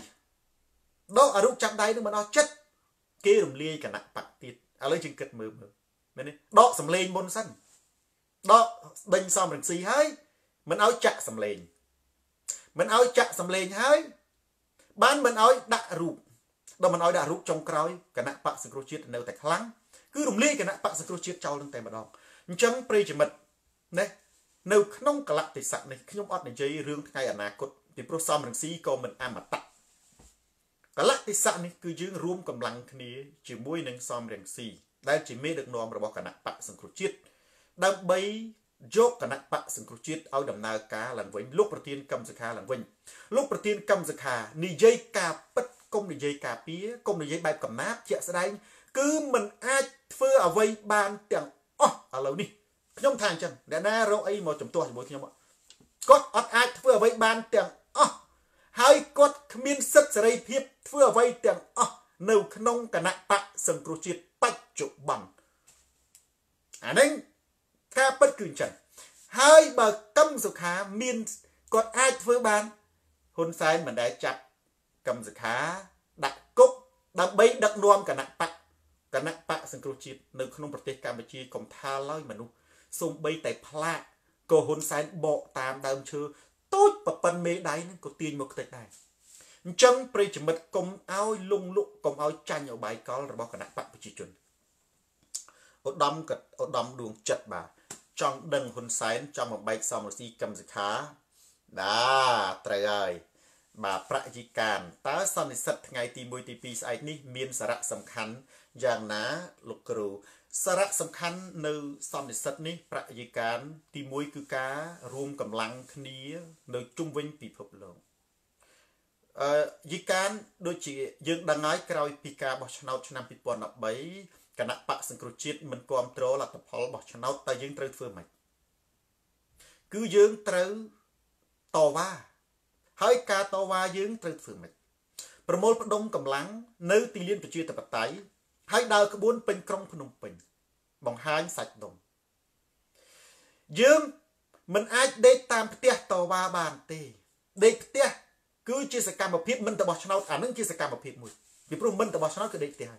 นึงมันเอาจัดเกี่ยวเลี้ยกันนะปักติดอะไรจึงเกิดมือมันนี่ดอกสำเร็จบนสั้น đó đinh xong rừng xì hơi mình áo chặt sầm lên mình áo chặt sầm lên hơi bán mình áo đã rụp đó mình áo đã rụp trong cõi cả nạ bạc sừng chiết nêu tại kháng cứ rùng ly cả nạ bạc sừng chiết trao lên tay mà đong chẳng pre chỉ mật nè nêu không cả lạ thì sạch này không ót này chơi rương ngay ở nà cốt thì pro xong rừng xì co mình am mà tắt cả lạ thì sạch này cứ giữ rùm cầm lăng kia chỉ mũi nâng xong rừng xì đây chỉ mê được nòm rồi bỏ cả nạ bạc sừng chiết đang bay dốt cả nát bạc sừng chiết ao đầm na cá lần vĩnh lúc đầu tiên cầm sừng lần vĩnh lúc đầu tiên cầm sừng ni dây cà bất công ni dây cà pía công ni dây bay cầm nát chẹt sẽ đánh cứ mình ai phơi ở vây bàn tiếng ở lâu đi nhom thang chân để na rau ấy một chấm tua thì bố nhom ạ có ai phơi ở vây bàn tiếng hai có miên sức sẽ đây hiệp phơi ở vây tiếng nâu nông cả nát bạc sừng chiết bách chụp bằng nên ca bất cứ chẳng hai bờ cầm dục há miên còn ai với ban hôn sai mình đã chặt cầm dục há đặt cúc đặt bấy đặt nuông cả nặng bạc sừng cừu chít nơi không bật tiết Cambodia còn tha lơi mà nu xung bấy tại pla cô hôn sai bộ tam đâm chưa tốt và phần mê đáy nên có tiền một cái này chân pre chỉ mật công áo lung lụ công áo chanh ở bài có là bao cả nặng bạc chỉ chuẩn ở đâm đường chật bà trong đằng hôn sái trong một bài xong một si cầm dịch khá đã trời ơi bà prạ càn tá son sật ngày tì mùi tì pi sai ní miên sara sầm khăn giang ná lục cừu sara sầm khăn nơi son sật ní prạ càn tì mùi cứ cá rùm cầm lăng khní nơi trung vinh bị phục lồng càn đôi chị dương đang nói cày pika bỏ channel năm pi pon nạp bấy cả nạp bạc sừng cừu chiết mình control là tập hợp bỏ channel ta dương trời phương mạch cứ dương trời tò va hơi ca tò va dương trời phương mạch promote bất đông cầm lắng nơi tiền liên của chia tập tái hai đào cái bốn pin krong phnom penh bằng hai sạch đồng dương mình ai để tam tia tò va bàn tê để tia cứ chia sẻ cam một phép mình tập bỏ channel nâng chia sẻ cam một phép mùi vì pro mình tập bỏ channel cứ để tia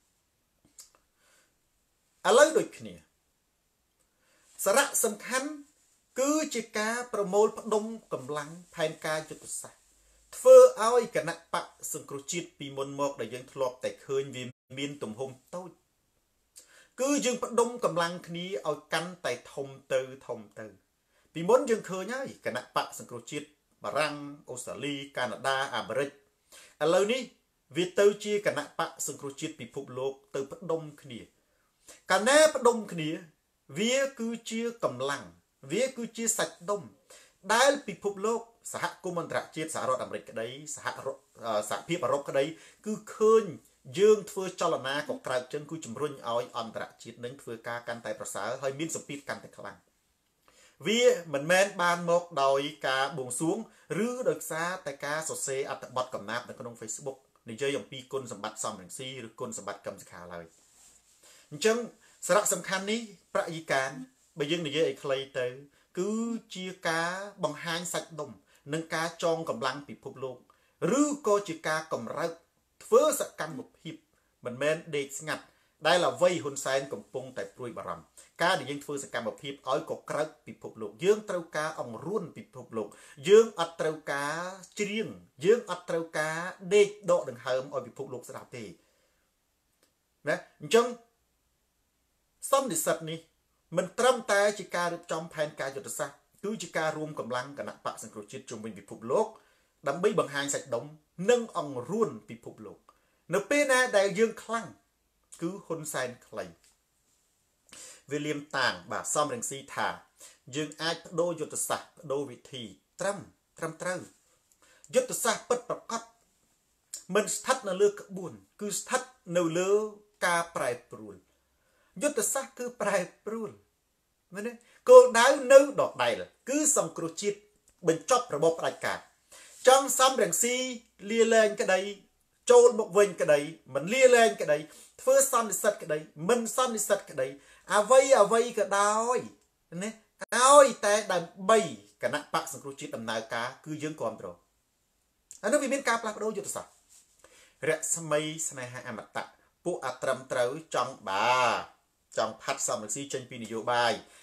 lấy đôi kiaสาระสำคัญคือจิการประโมลพดมกำลังแผนการยุทธศาสตร์เพื่อเอาไอ้กันนักปะสังครุจิตปีมนมอกได้ยังทลอบแต่เคยวิมินตุ่มหมโต้คือยังพดมกำลังนี้เอากันแต่ทมเตอปีมนยังเคยไงกันนักปะสังครุจิตบารังออสเตรเลียแคนาดาอเมริกอะไรนี้วิเตอร์จีกันนักปะสังครุจิตปีภูโลกเตอพดมนี้การแน่พดมนี้เวียคือเชี่ยกำลังเวียคือเชี่ยสัจดมได้ปิภพโลกสหกุมันตระเจียสหรัฐอเมริกาได้สหพิบรบก็ได้คือเคยยืงเฟื่อจลนาของกลายจนคือจุ่มรุ่งเอาอันตระเจียนั้นเฟื่อการกันแต่ภาษาให้มินสปีดกันแต่คลังเวียเหมือนแมนบานมกโดยการบ่งสวงหรือโดยซาแต่การสดเซอัตบัตกับนับในขนมเฟซบุ๊กในเจออย่างปีกุลสมบัติซอมหนึ่งซีหรือกุลสมบัติกำสิขาเลยจังสาระสำคัญนี้ประยิการไปยังในเยอะไอ้ใครเตอคือเชียกาบังฮันสักดมนังกาจองกำลังปิดภพโลกหรือก็เชียกากำรักเฟื่อสกัมบุพิบมันแมนเด็กงัดได้ละวัยหุ่นแสนกำปงแต่ปลุยบารมกาเดี๋ยวยังเฟื่อสกัมบุพิบอ้อยกกรักปิดภพโลกยื่งเต้ากาอ่องรุ่นปิดภพโลกยื่งอัตเต้ากาเจียงยื่งอัตเต้ากาเด็กโดดังเฮิมอ้อยปิดภพโลกสลับทีนะจังซ้ำดิสัตนี้มันตรำแต่จิการรูปจอมแผนการยุทธศาสตร์คือจิการรวมกำลังกันนักปะสังครุจิตจงเป็นปิภพโลกดำใบบังหายใส่ดมนึ่งอ่องรุ่นปิภพโลกเนเป้น่ได้ยื่นคลั่งคือคนแสนใครวิลเลียมต่างบาซ้อมเริงซีถายื่นไอ้โดยุทธศาสตร์โดวิธีตรำเต้ายุทธศาสตร์ปิดประกอบมันทัดในเลือกบุญคือทัดในเลือกาปลายปรุนยุทธศาสตร์คือปลายปรุนนั่นเองกูได้นึกดอกใดเลยคือสังครุจิตเป็นจอบระบบรายการจังซ้ำเรื่องซีเลียแรงก็ได้โจลบกเวงก็ได้มันเลียแรงก็ได้เฟื่อซ้ำนิสัตก็ได้มันซ้ำนิสัตก็ได้อาไว้ก็ได้เนี่ยเอาแต่ดันใบกันนะปะสังครุจิตดำนากาคือยังความตรงอันนั้นวิมินกาปลาโดยุทธศาสตร์เรื่องสมัยสมัยหาอมตะผู้อัตรมเต๋อจังบ่าจังพัดซ้ำเรื่องซีเชนปีนโยบาย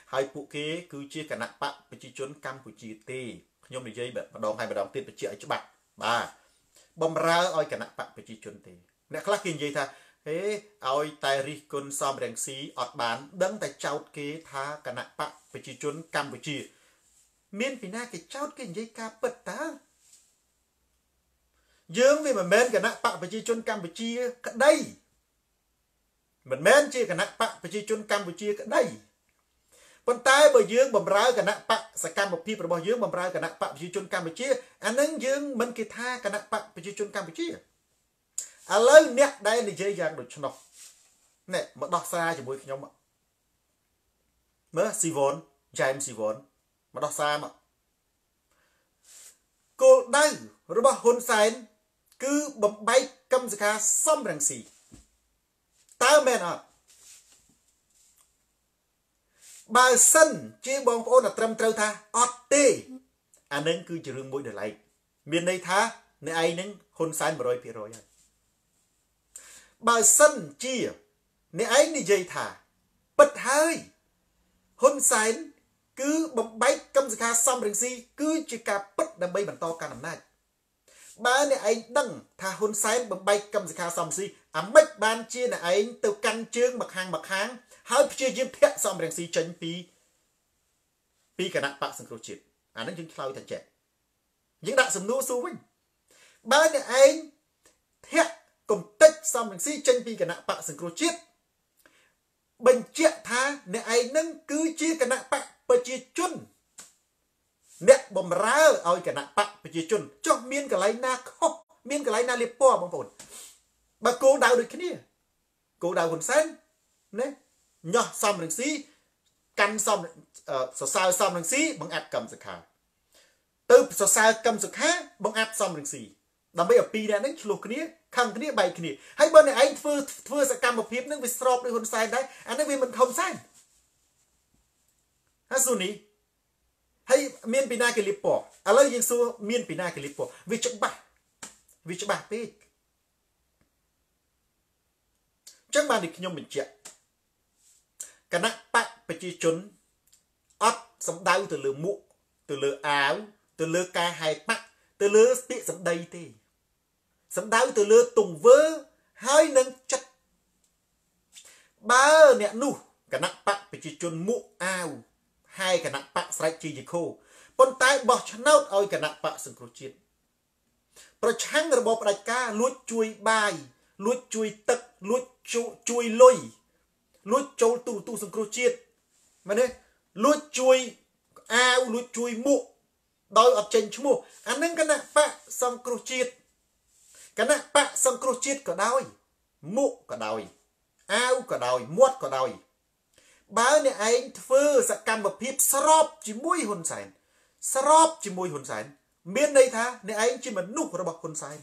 ហើយពួកគេគឺជាគណៈបកប្រជាជនកម្ពុជាទេខ្ញុំនិយាយម្ដងហើយម្ដងទៀតបញ្ជាក់ឲ្យច្បាស់បាទបំរើឲ្យគណៈបកប្រជាជនទេអ្នកខ្លះគេនិយាយថាហេឲ្យតែរិះគន់សំរងស៊ីអត់បានដឹងតែចោទគេថាគណៈបកប្រជាជនកម្ពុជាមានពីណាគេចោទគេនិយាយការពិតតើយើងវាមិនមែនគណៈបកប្រជាជនកម្ពុជាក្តីមិនមែនជាគណៈបកប្រជាជនកម្ពុជាក្តីប៉ុន្តែបើយើងបំរើគណៈបកសកម្មភាពរបស់យើងបំរើគណៈបកប្រជាជនកម្ពុជាអានឹងយើងមិនគេថាគណៈបកប្រជាជនកម្ពុជាឥឡូវអ្នកដែលនិយាយយ៉ាងដូច្នោះនេះមកដោះសារជាមួយខ្ញុំមើលស៊ីវ៉ុនយ៉ែមស៊ីវ៉ុនមកដោះសារមកគោលដៅរបស់ហ៊ុនសែនគឺបំបែកកម្មសខាសំរងស៊ីតើមែនអត់បើសិនជាបងប្អូនត្រឹមត្រូវថាអត់ទេអានឹងគឺជារឿងមួយដែលឡែកមានន័យថាអ្នកឯងនឹងហ៊ុនសែន 100% ហើយបើសិនជាអ្នកឯងនិយាយថាពិតហើយហ៊ុនសែនគឺបំបែកកម្មសខាសំរងស៊ីគឺជាការពិតដើម្បីបន្តកាន់អំណាចបើអ្នកឯងដឹងថាហ៊ុនសែនបំបែកកម្មសខាសំរងស៊ីអាម៉េចបានជាអ្នកឯងទៅកាន់ជើងម្ខាងហើយព្យាយាមធាក់សំរងស៊ីចេញពីគណៈបកសង្គ្រោះជាតិអានឹងយើងឆ្លើយតែចេះយើងដាក់សំណួរសួរវិញបើអ្នកឯងធាក់កំតិចសំរងស៊ីចេញពីគណៈបកសង្គ្រោះជាតិបញ្ជាក់ថាអ្នកឯងនឹងគឺជាគណៈបកប្រជាជនអ្នកបំរើឲ្យគណៈបកប្រជាជនចុះមានកន្លែងណាខុសមានកន្លែងណាលៀបពណ៌បងប្អូនបើគោលដៅដូចគ្នាគោលដៅហ៊ុនសែនណាញោះសំរងស៊ីកាន់សំសរសើរសំរងស៊ីបង្អាប់កម្មសខាទៅសរសើរកម្មសខាបង្អាប់សំរងស៊ីដើម្បីឲ្យពីរនាក់ហ្នឹងឆ្លោះគ្នាខឹងគ្នាបែកគ្នាហើយបើអ្នកឯងធ្វើសកម្មភាពហ្នឹងវាស្របដោយហ៊ុនសែនដែរអានេះវាមិនហ៊ុនសែនហាស៊ូនីហើយមានពីណាគេលៀបពណ៌ឥឡូវយើងសួរមានពីណាគេលៀបពណ៌វាច្បាស់ពេកអញ្ចឹងបានខ្ញុំបញ្ជាក់គណៈបកប្រជាជនអត់សំដៅទៅលើមុខទៅលើអាវទៅលើការហែកបាក់ទៅលើពាក្យសម្ដីទេសំដៅទៅលើទង្វើហើយនឹងចិត្តបើអ្នកនោះគណៈបកប្រជាជនមុខអាវហើយគណៈបកស្រែកជាយីខូប៉ុន្តែបោះឆ្នោតឲ្យគណៈបកសង្គ្រោះជាតិប្រឆាំងរបបផ្ដាច់ការលួចជួយបាយលួចជួយទឹកលួចជួយលុយលួចចូលទូសង្គ្រោះជាតិមែនទេលួចជួយអាវលួចជួយមុខដោយអត់ចេញឈ្មោះអានឹងគណៈបកសង្គ្រោះជាតិគណៈបកសង្គ្រោះជាតិក៏ដោយមុខក៏ដោយអាវក៏ដោយមាត់ក៏ដោយបើអ្នកឯងធ្វើសកម្មភាពស្របជាមួយហ៊ុនសែនមានន័យថាអ្នកឯងជាមនុស្សរបស់ហ៊ុនសែន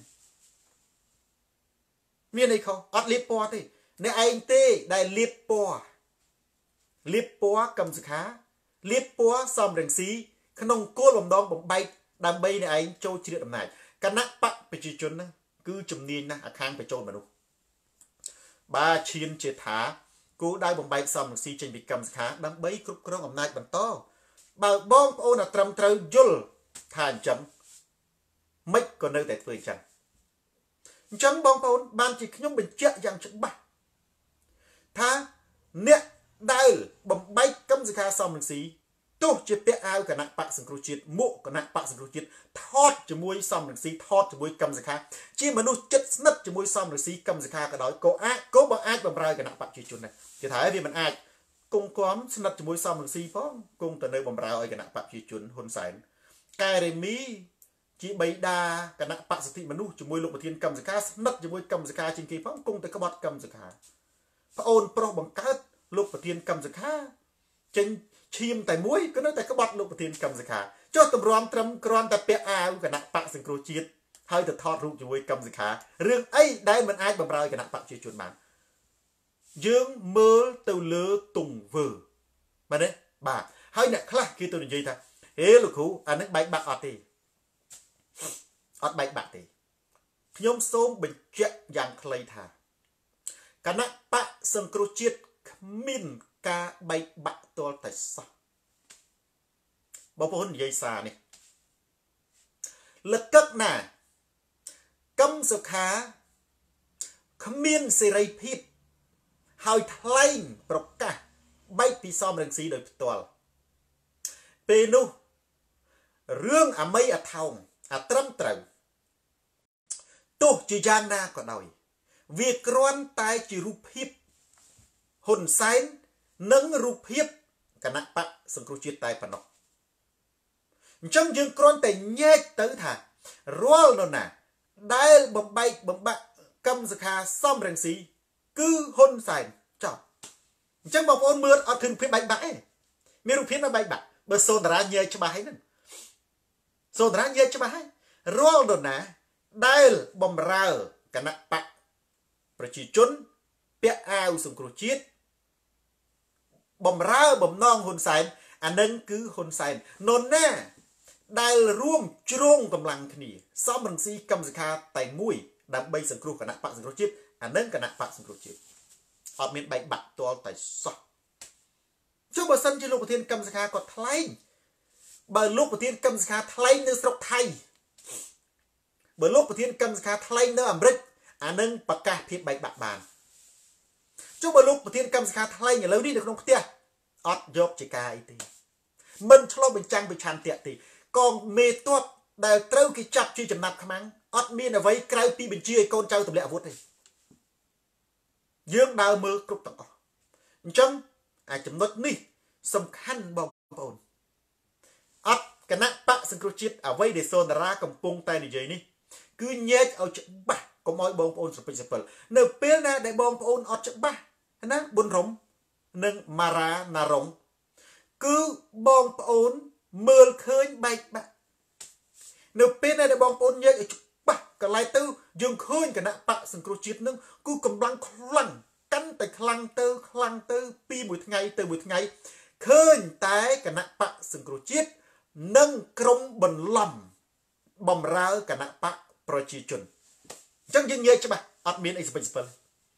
មានន័យខុសអត់លៀបពណ៌ទេអ្នកឯងទេដែលលៀបពណ៌កម្មសខាលៀបពណ៌សំរងស៊ីក្នុងគោលបំណងបំបែកដើម្បីអ្នកឯងចូលជ្រៀតអំណាចគណៈបកប្រជាជនហ្នឹងគឺជំនាញណាស់អាខាងបញ្ចូលមនុស្សបើឈានជាថាគោលដៅបំបែកសំរងស៊ីចេញពីកម្មសខាដើម្បីគ្រប់គ្រងអំណាចបន្តបើបងប្អូនត្រឹមត្រូវយល់ថាអញ្ចឹងមិនក៏នៅតែធ្វើអញ្ចឹងបងប្អូនបានជាខ្ញុំបញ្ជាក់យ៉ាងច្បាស់ថាអ្នកដែលបំបែកកម្មសខាសំរងស៊ីទោះជាពាក់អាវគណៈបកសង្គ្រោះជាតិមុខគណៈបកសង្គ្រោះជាតិថតជាមួយសំរងស៊ីថតជាមួយកម្មសខាជាមនុស្សចិត្តស្និទ្ធជាមួយសំរងស៊ីកម្មសខាក៏ដោយក៏បើអាចបំរើគណៈបកប្រជាជនដែរគេថាវាមិនអាចគង់គំស្និទ្ធជាមួយសំរងស៊ីផងគង់ទៅនៅបំរើឲ្យគណៈបកប្រជាជនហ៊ុនសែនកែរេមីជាបៃតាគណៈបកសិទ្ធិមនុស្សជាមួយលោកប្រធានកម្មសខាស្និទ្ធជាមួយកម្មសខាជាងគេផងគង់តែក្បត់កម្មសខាប្អូនប្រុសបង្កើតលោកប្រធានកម្មសខាចេញឈាមតែមួយក៏នៅតែក្បត់លោកប្រធានកម្មសខាចុះតម្រាំត្រឹមគ្រាន់តែពាក់អាវគណៈបកសង្គ្រោះជាតិហើយទៅថតរូបជាមួយកម្មសខារឿងអីដែលមិនអាចបំរើគណៈបកប្រជាជនបានយើងមើលទៅលើទង្វើបាទទេបាទហើយអ្នកខ្លះគេទៅនិយាយថាហេលោកគ្រូអានឹងបែកបាក់អត់ទេអត់បែកបាក់ទេខ្ញុំសូមបញ្ជាក់យ៉ាងខ្លីថាគណៈបកសង្គ្រោះជាតិគ្មានការបែកបាក់ទាល់តែសោះ Bảo bố hôn dây xa này. Lực cất nà. Câm sơ khá. Khmiên xì rây phít. Hỏi thalain bọc cả. Bách phí xóm rừng xí đời tual. Pê nụ. Rương à mây à thòng. À trâm trầu. Tô chỉ giang na có đòi. Việc rõn tai chỉ rụp hiếp. Hồn xanh nâng rụp hiếp. Cả nạ bạc sân khấu chiết tai phản nọc. Trong dương rõn tay nhét tới thả. Rõl nô nà. Đai bầm bay bầm bạc. Cầm giật hà xóm ràng xí. Cứ hôn xanh chọn. Trong bọc ôn mượt ở khinh phiên bạch bạc ấy. Mê rụp hiếp nó bạch bạc. Bởi xôn ra nhé cho bà hay nâng. Xôn ra nhé cho bà hay. Rõl nô nà. Đai bầm rào. Cả nạ bạc. Bởi chỉ chốn. Bẹ ao sân khấu chiết. Bầm rau bầm non hôn xanh. Nâng cứ hôn xanh. Nôn nè. Đai ruông trông cầm lăng khní. Xóm rừng xí cầm dịch hà tay mùi. Đàm bây sân khấu cả nạ bạc sân khấu chiết. Nâng cả nạ bạc sân khấu chiết. Họ miền bạch bạc toal tay sọ. Cho bà sân chứ lúc bà thiên cầm dịch hà có thay. Bà lúc bà thiên cầm dịch hà thay nơi sọc thay. Bà lúc bà thiên cầm dịch hà thay nơi ẩm rích. Nâng bạc ca phiết bạch bạc bàn. Cho bà lúc bà thiên cầm dịch hà thay nhà lâu đi được không tiếc. Ất dọc chỉ ca ý tí. Mình cho lo bình trang bị chàn tiệt thì. Còn mê tuột đào trâu cái chạp chưa chầm nạp khám án. Ất miên ở vấy krao pi bình chia con trâu tập lệ vụt này. Dương đào mơ cục tỏ. Trong chấm nốt ní. Xâm khăn bóng bồn. Ất cái nạ bạc sân khấu chiết ở vây để xôn ra cầm pung tay này dây ní. Cứ nhét ở trận bạc. Có mọi bóng bồn sập sập. Nợ bế nà để bóng bồn ở trận bạc. Nà bồn rống. Nâng mara nà rống. Cứ bóng bồn mơ khơi bạch bạc. Nợ bế nà để bóng bồn nhét ở trận bạc. Cả lại tư dương khơi cả nạ bạc sân khấu chiết nâng. Cứ cầm lăng khăn. Cắn tay khăn tư. Pi một ngày từ một ngày. Khơi tay cả nạ bạc sân khấu chiết. Nâng krong bần lầm. Bầm ra cả nạ bạc pro chi chuẩn. Chẳng dừng nhé cho bà. Ất miên ấy sập.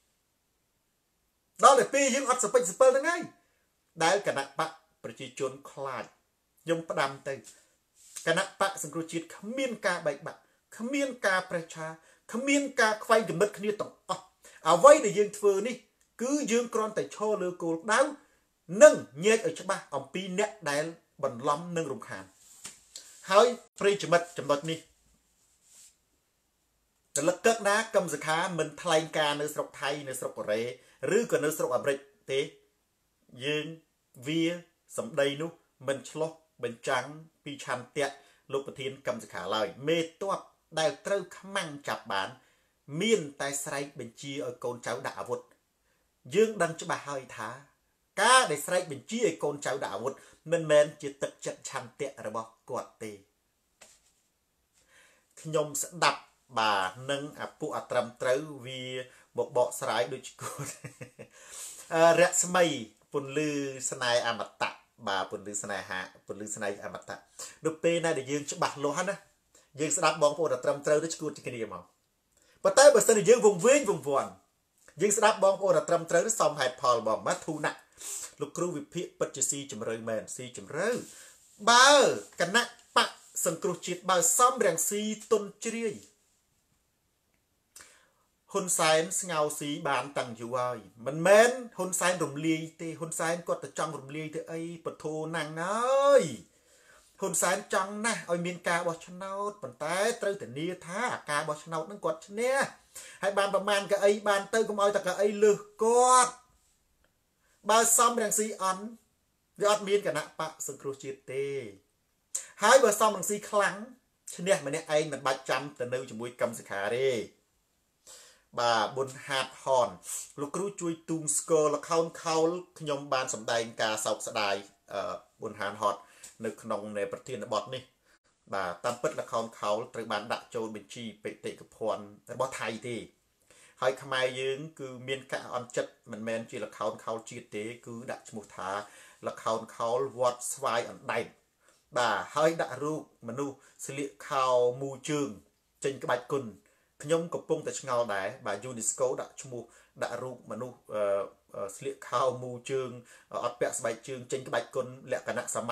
Đó là pi dương ất sập đó ngay. Đấy cả nạ bạc pro chi chuẩn khláy. Dùng bà đàm tay. Cả nạ bạc sân khấu chiết khám miên ca bạch bạc. Khám miên ca precha. Khám miên ca khoai dùm đất khá tổng. À vây để dương thơ ní. Cứ dương con tay cho lơ cô đáo. Nâng nhét ở cho bà. Ông pi nét đáy bần lắm nâng rung khám. Hỏi free chấm mật chấm đột ní. Lực cất ná cầm dịch khá mình thay ca nơi sọc thay nơi sọc rễ. Rứ còn nơi sọc ẩm rịch. Thế. Dương vía sầm đầy nú. Mình chlo bên trắng pi chan tiệt. Lúc bà thiên cầm dịch khá lời. Mê toát đào trâu khám măng chạp bán. Miên tay srei bên chia ở con cháu đã vụt. Dương đăng cho bà hơi thá. Cá để srei bên chia ở con cháu đã vụt. Mình mến chỉ tự chất chăn tiện rồi bỏ quạt tê. Nhông sẽ đập bà nâng phụ trầm trâu vì một bộ srei đôi chút. Rẽ xe mây phùn lư xe này mặt tạ. Bà phùn lư xe này hạ. Phùn lư xe này mặt tạ. Đục tê này để dương cho bà lô hả. Dương sẽ đập bóng phụ trầm trâu đôi chút cái điểm không. Và tới bởi sân dương vùng vinh vùng vòn. Dương sẽ đáp bóng ổ là trầm trớ xong hãy phò bóng mắt thu nặng. Lúc cửu vì phía bất chí si chùm rơi mền si chùm rơi. Bao cả nặng bạc sân cửu chiết bao xong ràng si tôn chiriê. Hôn xanh ngào si bán tăng dù ai. Mình mến hôn xanh rùm ly tê. Hôn xanh có ta trong rùm ly tê ấy. Bật thô nàng ơi. Hôn xanh trong nè. Ôi miên ca bó chân nốt. Bằng tay trâu tình nia thá. Ca bó chân nốt nâng quật chân nè. Hãy bàn bà màn cả ấy. Bàn tư cũng ôi ta cả ấy lược cốt. Bà xong ràng si ấn. Vì ớt miên cả nạ bạc sân khổ chiết tê. Hãy bà xong ràng si khăn. Chân nè mà nè anh mình bạch chăm. Tờ nâu cho mùi cầm sự khá rê. Bà bồn hạt hòn. Lúc rú chui tung skơ là khâu nhóm bàn sầm đài ca sọc xa đài bồn hạt hòn. Nơi nông này bật thiên là bọt ní. Bà tam bất là khâu từ bàn đã trôn bên chi bệ tệ cực hoàn. Bọt thay thì. Hỏi Khmer dương cứ miên cả ổn chất. Mình men chỉ là khâu chi tế cứ đã một thá. Là khâu vọt xoay ổn đành. Bà hơi đã rưu mà nu sẽ liệu khâu mù trường trên cái bạch cùn. Nhóm cục bông tại ngào đá. Bà UNESCO đã chung đã rưu mà nu sẽ liệu khâu mù trường. Ất bẹc bạch trường trên cái bạch cùn lẹ cả nạ xa mánh.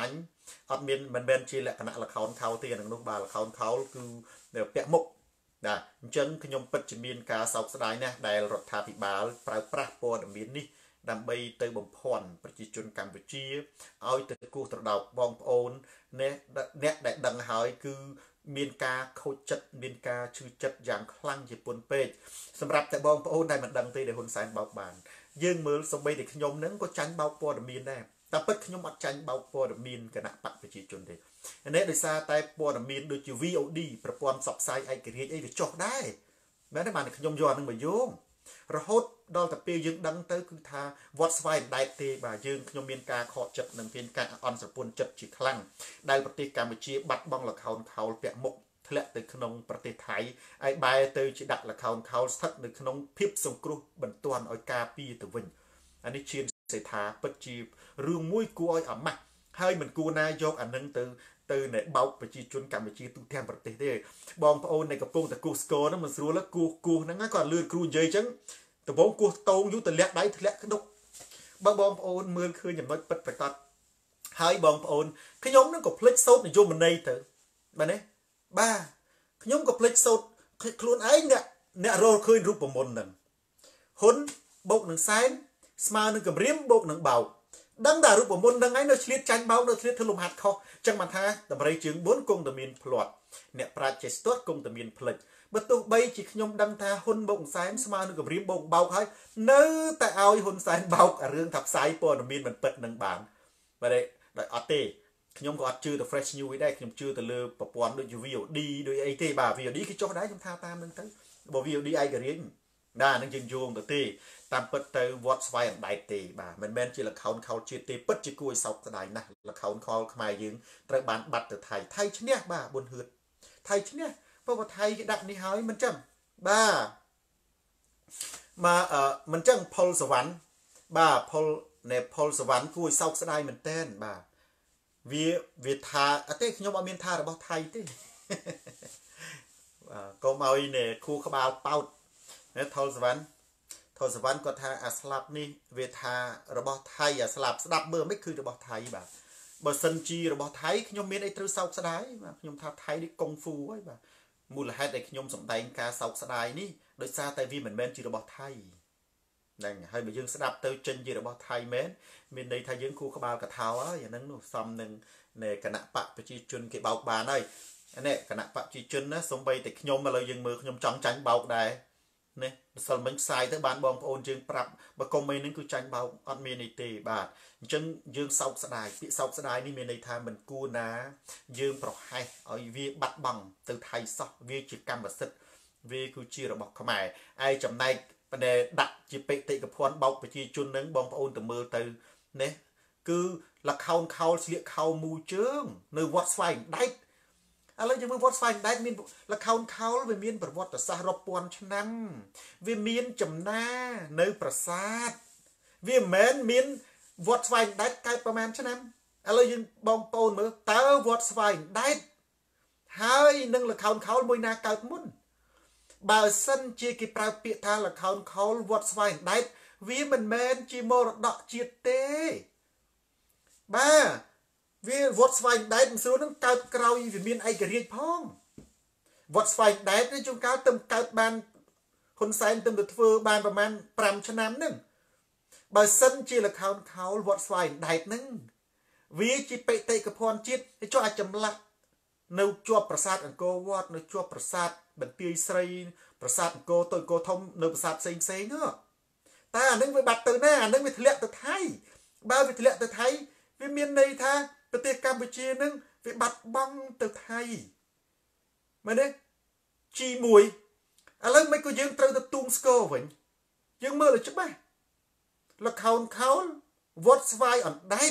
អត់មានមិនមែនជាលក្ខណៈលខោនខោទេអានឹងនោះបាទលខោនខោគឺពាក់មុខណាអញ្ចឹងខ្ញុំពិតជាមានការសោកស្ដាយណាស់ដែលរដ្ឋាភិបាលប្រើប្រាស់ព័ត៌មាននេះដើម្បីទៅបំភាន់ប្រជាជនកម្ពុជាឲ្យទៅគោះត្រដោកបងប្អូនអ្នកដែលដឹងហើយគឺមានការខូចចិត្តមានការឈឺចិត្តយ៉ាងខ្លាំងជាពន់ពេកសម្រាប់តែបងប្អូនដែលមិនដឹងទេដែលហ៊ុនសែនបោកបានយើងមើលសូម្បីតែខ្ញុំនឹងក៏ចាញ់បោកព័ត៌មានដែរតែពិតខ្ញុំអត់ចាញ់បោកព័ត៌មានគណៈបកប្រជាជនទេនេះដោយសារតែព័ត៌មានដូចជា VOD ប្រព័ន្ធផ្សព្វផ្សាយឯករាជ្យអីវាចុះដែរមែនទេបានខ្ញុំយកអានឹងមកយោងរហូតដល់តែពេលយើងដឹងទៅគឺថាវត្តស្វ័យអណ្ដែតទេបាទយើងខ្ញុំមានការខកចិត្តនិងមានការអន់ស្រពន់ចិត្តជាខ្លាំងដែលប្រទេសកម្ពុជាបាត់បង់ល្ខោនខោលពាក់មុខធ្លាក់ទៅក្នុងប្រទេសថៃហើយបែរទៅជាដាក់ល្ខោនខោលស្ថិតនៅក្នុងភាពសង្គ្រោះបន្ទាន់ឲ្យការពារទៅវិញអានេះជាសេដ្ឋាពិតជារឿងមួយគួរឲ្យអាម៉ាស់ហើយមិនគួរណាយកអានឹងទៅនៅបោកប្រជាជនកម្ពុជាទូទាំងប្រទេសទេបងប្អូនในកំពុងតែគោះស្គរហ្នឹងមិនស្រួលគោះហ្នឹងក៏លឿនគ្រូនិយាយអញ្ចឹងដំបងគោះតោងយូរទម្លាក់ដៃធ្លាក់ក្ដុកបើបងប្អូនមើលឃើញចំណុចពិតប្រាកដហើយបងប្អូនខ្ញុំនឹងក៏ភ្លេចសោតនិយមន័យទៅបាទនេះបាទខ្ញុំក៏ភ្លេចសោតខ្លួនឯងអ្នករលឃើញរូបមន្តហ្នឹងហ៊ុនបូកនឹងសែនស្មើនឹងកម្រាមបូកនឹងបោកដឹងតែរូបមន្តហ្នឹងឯងនៅឆ្លៀតចាញ់បោកនៅឆ្លៀតធ្វើលំហាត់ខុសចឹងបានថាតម្រៃជើង4គង់តែមានផ្លាត់អ្នកប្រាជ្ញចេះស្ទាត់គង់តែមានផ្លិចបើទោះបីជាខ្ញុំដឹងថាហ៊ុនបូកសែនស្មើនឹងកម្រាមបូកបោកហើយនៅតែឲ្យហ៊ុនសែនបោករឿងថាផ្សាយព័ត៌មានមិនពិតនឹងបានបាទដោយអត់ទេខ្ញុំក៏អត់ជឿទៅ fresh news ដែរខ្ញុំជឿទៅលើប្រព័ន្ធដូច VOD ដូចអីទេបាទ VOD គេចុះដែរខ្ញុំថាតាមនឹងទៅបើ VOD ឯករាជ្យណានឹងយើងយោងទៅទេតាមពិតទៅវត្តស្វ័យអណ្ដែតទេបាទមិនមែនជាល្ខោនខោលជាតិទេពិតជាគួរឲ្យសោកស្ដាយណាស់ល្ខោនខោលខ្មែរយើងត្រូវបានបាត់ទៅថៃឈ្នះបាទប៊ុនហឿតថៃឈ្នះព្រោះថៃគេដាក់នេះហើយមិនចឹងបាទមកមិនចឹងផលសវណ្ណបាទផលសវណ្ណគួរឲ្យសោកស្ដាយមែនតែនបាទវាថាអត់ទេខ្ញុំអត់មានថារបស់ថៃទេបាទកុំឲ្យនេះគូក្បាលប៉ោតថលសវណ្ណគាត់ថាអាស្លាប់នេះវាថារបស់ថៃអាស្លាប់ស្ដាប់មើលមិនគឺរបស់ថៃបាទបើសិនជារបស់ថៃខ្ញុំមានអីត្រូវសោកស្ដាយបាទខ្ញុំថាថៃនេះកុងហ្វូហើយបាទមូលហេតុដែលខ្ញុំសម្ដែងការសោកស្ដាយនេះដោយសារតែវាមិនមែនជារបស់ថៃហ្នឹងហើយបើយើងស្ដាប់ទៅចេញជារបស់ថៃមែនមានន័យថាយើងគូក្បាលកថោហើយអាហ្នឹងនោះសំនឹងគណៈបកប្រជាជនគេបោកបានហើយនេះគណៈបកប្រជាជនណាសំបីតែខ្ញុំឥឡូវយើងមើលខ្ញុំចង់ចាញ់បោកដែរនេះម្សិលមិញផ្សាយទៅបានបងប្អូនយើងប្រាប់បើកុំអីហ្នឹងគឺចាញ់បោកអត់មានអីទេបាទអញ្ចឹងយើងសោកស្ដាយពាក្យសោកស្ដាយនេះមានន័យថាមិនគួរណាយើងប្រហែសឲ្យវាបាត់បង់ទៅថៃសោះវាជាកម្មសិទ្ធិវាគឺជារបស់ខ្មែរឯចំណែកតែដាក់ជាបេតិកភណ្ឌបោកប្រជាជននឹងបងប្អូនទៅមើលទៅនេះគឺលខោនខោលស្លៀកខោមូជើងនៅវត្តស្វែងដែកឥឡូវយើងមើលវត្តស្វែងដែកមានលខោនខោលវាមានប្រវត្តិសាស្ត្ររាប់ពាន់ឆ្នាំវាមានចំណានៅប្រាសាទវាមិនមែនមានវត្តស្វែងដែកកើតប្រហែលឆ្នាំឥឡូវយើងបងប្អូនមើលតើវត្តស្វែងដែកហើយនឹងលខោនខោលមួយណាកើតមុនបើសិនជាគេប្រើពាក្យថាលខោនខោលវត្តស្វែងដែកវាមិនមែនជាមរតកជាតិទេបាទវាវត្តស្វែងដែកមិនស្រួលនឹងកើតក្រោយវាមានឯករាជ្យផងវត្តស្វែងដែកនេះជួនកាលទៅកើតបានហ៊ុនសែនទៅធ្វើបានប្រហែល5ឆ្នាំហ្នឹងបើសិនជាលខោនខោលវត្តស្វែងដែកហ្នឹងវាជាបេតិកភណ្ឌជាតិចុះអាចចម្លាក់នៅជាប់ប្រាសាទអង្គរវត្តនៅជាប់ប្រាសាទបន្ទាយស្រីប្រាសាទអង្គរតូចអង្គរធំនៅប្រាសាទផ្សេងនោះតែអានឹងវាបាត់ទៅណាអានឹងវាធ្លាក់ទៅថៃបើវាធ្លាក់ទៅថៃវាមានន័យថាប្រទេសកម្ពុជានឹងវាបាត់បង់ទៅថៃមែនទេ G1 ឥឡូវមិនក៏យើងត្រូវទៅទូងស្គរវិញយើងមើលឲ្យច្បាស់លខោនខោលវត្តស្វាយអណ្ដែត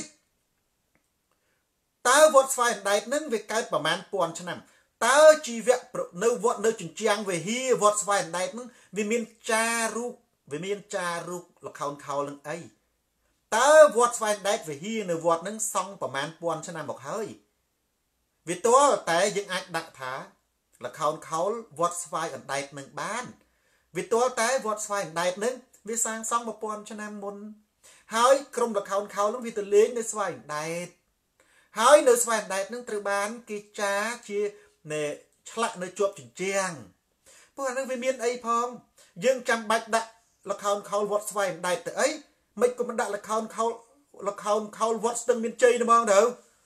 តើវត្តស្វាយអណ្ដែតនឹងវាកើតប្រមាណពាន់ឆ្នាំតើជីវៈនៅវត្តនៅជញ្ជាំងវិហារវត្តស្វាយអណ្ដែតនឹងវាមានចារូបលខោនខោលនឹងអីតើវត្តស្វែងដែកវិហារនៅវត្តនឹងសង់ប្រមាណពាន់ឆ្នាំមកហើយវាទាល់តែយើងអាចដាក់ថាលខោនខោលវត្តស្វែងអណ្ដែកនឹងបានវាទាល់តែវត្តស្វែងអណ្ដែកនឹងវាសាងសង់1000ឆ្នាំមុនហើយក្រុមលខោនខោលនឹងវាទៅលេងនៅស្វែងអណ្ដែកហើយនៅស្វែងដែតនឹងត្រូវបានគេចាជាណែឆ្លាក់នៅជាប់ជញ្ជាំងព្រោះអានឹងវាមានអីផងយើងចាំបាច់ដាក់ល្ខោនខោលវត្តស្វែងដែតទៅអីមិនក៏មិនដាក់ល្ខោនខោលវត្តស្ទឹងមានជ័យហ្មងទៅ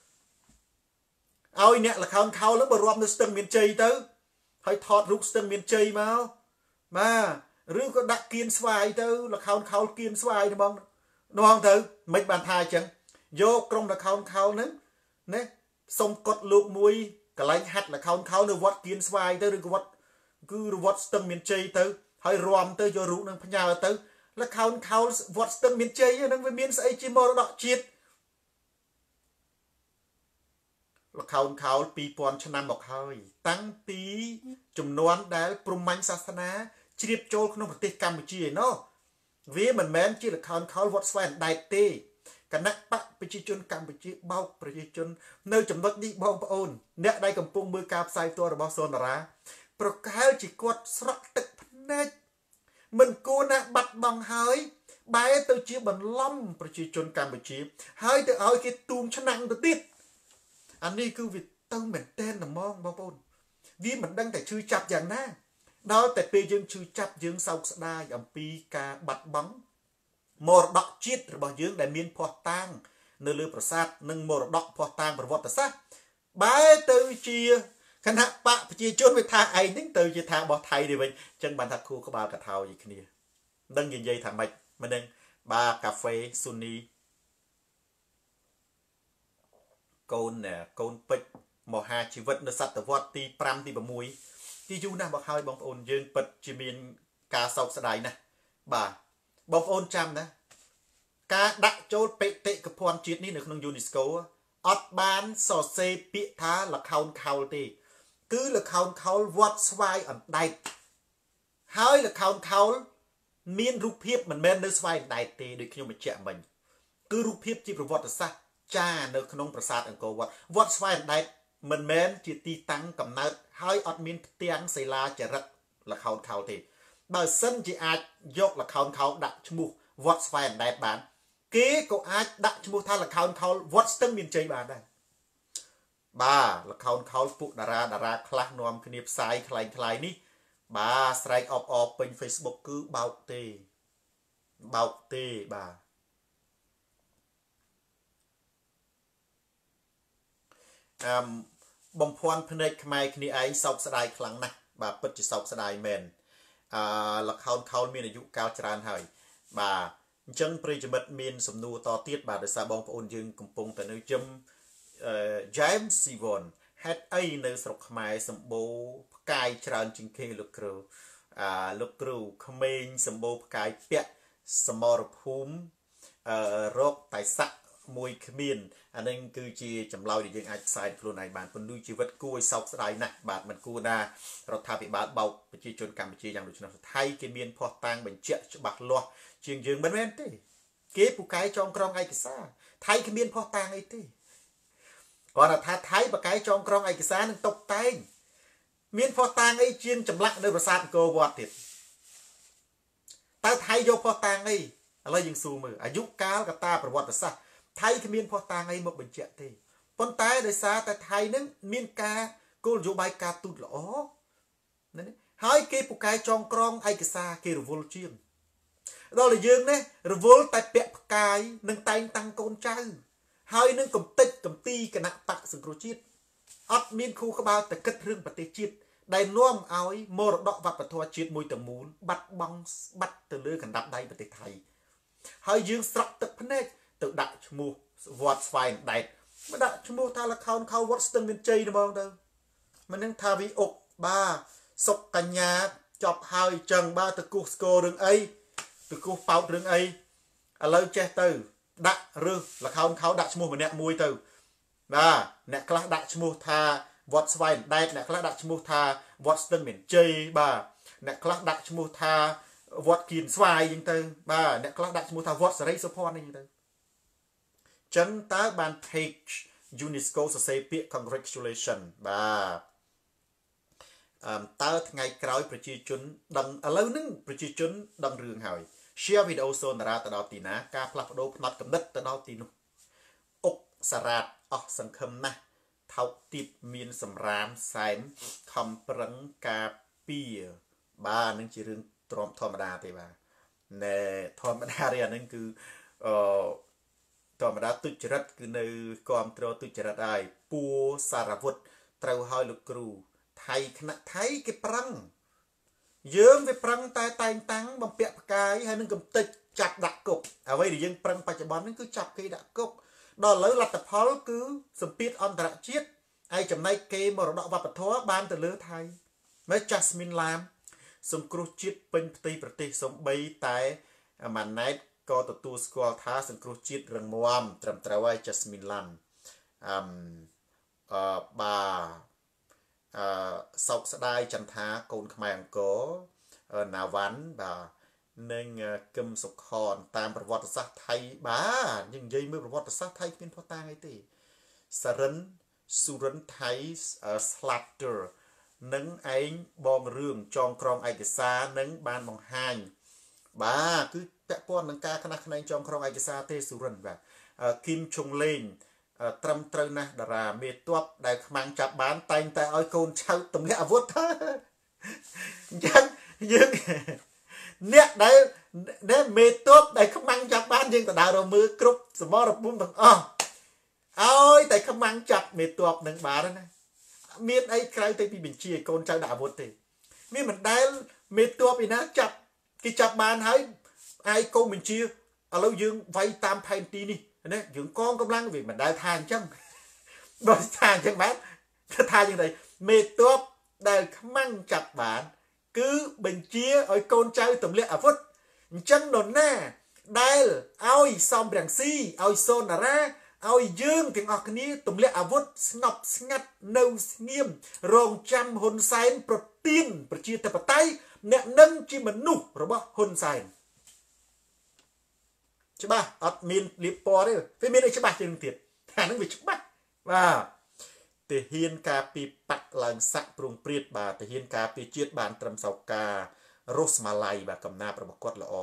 ឲ្យអ្នកល្ខោនខោលនឹងបរាប់នៅស្ទឹងមានជ័យទៅហើយថតរូបស្ទឹងមានជ័យមកបាទឬក៏ដាក់គៀនស្វាយទៅល្ខោនខោលគៀនស្វាយហ្មងទៅមិនបានថាអញ្ចឹងយកក្រុមល្ខោនខោលហ្នឹងណាសុំកត់លោកមួយកន្លែងហាត់ល្ខោនខោលនៅវត្តគៀនស្វាយទៅឬក៏វត្តស្ទឹងមានជ័យទៅហើយរំទៅយករូបនឹងផ្ញើទៅល្ខោនខោលវត្តស្ទឹងមានជ័យហ្នឹងវាមានស្អីជាមរតកជាតិល្ខោនខោល 2000 ឆ្នាំមកហើយតាំងពីចំនួនដែលព្រហ្មញ្ញសាសនាជ្រាបចូលក្នុងប្រទេសកម្ពុជាឯណោះវាមិនមែនជាល្ខោនខោលវត្តស្វែងដែតទេគណៈបកប្រជាជនកម្ពុជាបោកប្រជាជននៅចំណុចនេះបងប្អូនអ្នកដែលកំពុងមើលការផ្សាយផ្ទាល់របស់សូនតារាប្រកែលជាគាត់ស្រក់ទឹកភ្នែកមិនគួរណាបាត់បង់ហើយបែរទៅជាបន្លំប្រជាជនកម្ពុជាហើយទៅឲ្យគេទូមឆ្នាំងទៅទៀតអានេះគឺវាទៅមែនតែនហ្មងបងប្អូនវាមិនដឹងតែឈឺចាប់យ៉ាងណាដល់តែពេលយើងឈឺចាប់យើងសោកស្ដាយអំពីការបាត់បង់មរតកជាតិរបស់យើងដែលមានភ័ស្តុតាងនៅលើប្រាសាទនិងមរតកភ័ស្តុតាងប្រវត្តិសាស្ត្របែរទៅជាគណៈបកប្រជាជនវាថាឯងហ្នឹងទៅជាថារបស់ថៃនេះវិញអញ្ចឹងបានថាគូក្បាលកថោយគ្នាដឹងនិយាយថាម៉េចមែនទេបាកាហ្វេស៊ូនីកូនពេជ្រមហាជីវិតនៅសតវត្សទី5ទី6ទីយូរណាស់មកហើយបងប្អូនយើងពិតជាមានការសោកស្ដាយណាស់បាទបងប្អូនចាំណាការដាក់ចូលបេតិកភណ្ឌជាតិនេះនៅក្នុង UNESCO អត់បានសរសេរពាក្យថាល្ខោនខោលទេគឺល្ខោនខោលវត្តស្វាយអណ្ដែតហើយល្ខោនខោលមានរូបភាពមិនមែននៅស្វាយអណ្ដែតទេដូចខ្ញុំបញ្ជាក់មិញគឺរូបភាពជាប្រវត្តិសាស្ត្រចានៅក្នុងប្រាសាទអង្គរវត្តស្វាយអណ្ដែតមិនមែនជាទីតាំងកំណើតហើយអត់មានផ្ទាំងសិលាចារឹកល្ខោនខោលទេបើសិនជាអាចយកល្ខោនខោលដាក់ឈ្មោះវត្តស្វាយអណ្ដែតបានគេក៏អាចដាក់ឈ្មោះថាល្ខោនខោលវត្តស្ទឹងមានជ័យបានដែរបាទល្ខោនខោលពួកតារាខ្លះនាំគ្នាផ្សាយคล้ายនេះបាទស្រែកអបពេញ Facebook គឺបោកទេបាទបំភាន់ភ្នែកខ្មែរគ្នាឯងសោកស្ដាយខ្លាំងណាស់បាទពិតជាសោកស្ដាយមែនល្ខោនខោលមានអាយុកាលច្រើនហើយបាទអញ្ចឹងប្រិយមិត្តមានសំណួរតទៀតបាទដោយសារបងប្អូនយើងកំពុងតែនៅជឹមJames Sivon ហេតុអីនៅស្រុកខ្មែរសម្បូរផ្កាយច្រើនជាងគេលោកគ្រូក្មេងសម្បូរផ្កាយពាក់សមរភូមិរោគតែស័កមួយគ្មានអានឹងគឺជាចម្លើយដែលយើងអាចផ្សាយខ្លួនឯងបានពន្លឺជីវិតគួរឲ្យសោកស្ដាយណាស់បាទមិនគួរណារដ្ឋាភិបាលបោកប្រជាជនកម្ពុជាយ៉ាងដូចនោះថៃគេមានភ័ស្តុតាងបញ្ជាក់ច្បាស់លាស់ជាងយើងមិនមែនទេគេពូកែចងក្រងឯកសារថៃគេមានភ័ស្តុតាងអីទេគាត់ថាថៃបកែចងក្រងឯកសារនឹងតុបតែងមានភ័ស្តុតាងអីជាងចម្លាក់នៅប្រាសាទអង្គរវត្តទៀតតើថៃយកភ័ស្តុតាងអីឥឡូវយើងស៊ូមើលអាយុកាលកតាប្រវត្តិសាស្ត្រថៃគ្មានភ័ស្តុតាងអីមកបញ្ជាក់ទេប៉ុន្តែដោយសារតែថៃនឹងមានការគោលនយោបាយការទូតល្អណាហើយគេពូកែចងក្រងឯកសារគេរវល់ជាងដល់តែយើងនេះរវល់តែពាក់ផ្កាយនឹងតែងតាំងកូនចៅហើយនឹងកំតិចកំទីគណៈបកសង្គ្រោះជាតិអត់មានគូក្បាលតែគិតរឿងប្រទេសជាតិដែលនាំឲ្យមរតកវប្បធម៌ជាតិមួយទាំងមូលបាត់បង់បាត់ទៅលើកណ្ដាប់ដៃប្រទេសថៃហើយយើងស្រក់ទឹកភ្នែកទៅដាក់ឈ្មោះវត្តស្វាយអណ្ដែតមកដាក់ឈ្មោះថាល្ខោនខោលវត្តស្ទឹងមានជ័យហ្មងទៅមិននឹងថាវិអុកបាទសុកកញ្ញាចប់ហើយចឹងបាទទៅគោះស្គររឿងអីទៅគោះប៉ោតរឿងអីឥឡូវចេះទៅដាក់រើសល្ខោនខោលដាក់ឈ្មោះម្នាក់មួយទៅបាទអ្នកខ្លះដាក់ឈ្មោះថាវត្តស្វាយអណ្ដែតអ្នកខ្លះដាក់ឈ្មោះថាវត្តស្ទឹងមានជ័យបាទអ្នកខ្លះដាក់ឈ្មោះថាវត្តគៀនស្វាយអញ្ចឹងទៅបាទអ្នកខ្លះដាក់ឈ្មោះថាវត្តសេរីសុភ័ណ្ឌអញ្ចឹងទៅចឹងតើបាន page UNESCO សរសេរពាក្យ congratulation បាទតើថ្ងៃក្រោយប្រជាជនដឹងឥឡូវហ្នឹងប្រជាជនដឹងរឿងហើយ share វីដេអូសូនតារាទៅដល់ទីណាការផ្លាស់ប្ដូរផ្នត់គំនិតទៅដល់ទីនោះអុកសារ៉ាតសង្ឃឹមណាស់ថោកទាបមានសម្រាមសែមខំប្រឹងការពារបាទនឹងជារឿងទ្រាំធម្មតាទេបាទណែធម្មតាទេអានឹងគឺអឺធម្មតាទុច្ចរិតគឺនៅគ្រប់គ្រងទុច្ចរិតហើយពួរសារវុធត្រូវឲ្យលោកគ្រូថៃគណៈថៃគេប្រឹងយើងវាប្រឹងតែតែងតាំងបំពាក់ផ្កាយហើយនឹងកំតិចចាប់ដាក់គុកអ្វីដែលយើងប្រឹងបច្ចុប្បន្ននេះគឺចាប់គេដាក់គុកដល់ឥឡូវលទ្ធផលគឺសម្ពាធអន្តរជាតិហើយចំណែកគេមរតកវប្បធម៌បានទៅលើថៃមើល Jasmine Lam សង្គ្រោះជាតិពេញផ្ទៃប្រទេសសំបីតែម៉ាណែតក៏ទទួលស្គាល់ថាសង្គ្រោះជាតិរឹងមាំត្រឹមត្រូវហើយ Jasmine Lam សោកស្ដាយចន្ទថាកូនខ្មែរអង្គរណាវ៉ាន់បាទនិងគឹមសុខនតាមប្រវត្តិសាស្ត្រថៃបាទយើងនិយាយមើលប្រវត្តិសាស្ត្រថៃគ្មានផុសតាងអីទេសរិនសុរិនថៃ Slatter នឹងឯងបងរឿងចងក្រងឯកសារនឹងបានបង្ហាញបាទគឺពាក់ព័ន្ធនឹងការខ្នះខ្នែងចងក្រងឯកសារទេសុរិនបាទគីមឈុងលេងត្រឹមត្រូវណាស់តារាមេតបដែលខ្មាំងចាប់បានតែងតែឲ្យកូនឆៅទម្លាក់អាវុធអញ្ចឹងយើងអ្នកដែលមេតបដែលខ្មាំងចាប់បានយើងទៅដើររមើគ្រប់សមរភូមិទាំងអស់ឲ្យតែខ្មាំងចាប់មេតបនឹងបានណាមានអីក្រៅទៅពីបញ្ជាកូនចៅដាក់អាវុធទេមានមិនដែលមេតបឯណាចាប់គេចាប់បានហើយឯកូនបញ្ជាឥឡូវយើងវាយតាមផែនទីនេះណាយើងកងកម្លាំងវាមិនដែលថាអញ្ចឹងបើថាអញ្ចឹងបាទថាយ៉ាងไรមេតបដែលខ្មាំងចាប់បានគឺបញ្ជាឲ្យកូនចៅទម្លាក់អាវុធអញ្ចឹងនរណាដែលឲ្យសំរងស៊ីឲ្យសូនតារាឲ្យយើងទាំងអស់គ្នាទម្លាក់អាវុធស្ងប់ស្ងាត់នៅស្ងៀមរងចាំហ៊ុនសែនប្រទានប្រជាធិបតេយ្យអ្នកនឹងជាមនុស្សរបស់ហ៊ុនសែនច្បាស់អត់មានលៀបពណ៌ទេវាមានអីច្បាស់ជាងទៀតអានឹងវាច្បាស់បាទទាហានការពីបាក់ឡើងសាក់ព្រងព្រាតបាទទាហានការពីជាតិបានត្រឹមសោការរស់ម៉ាឡៃបាទកំណាព្យរបស់គាត់ល្អ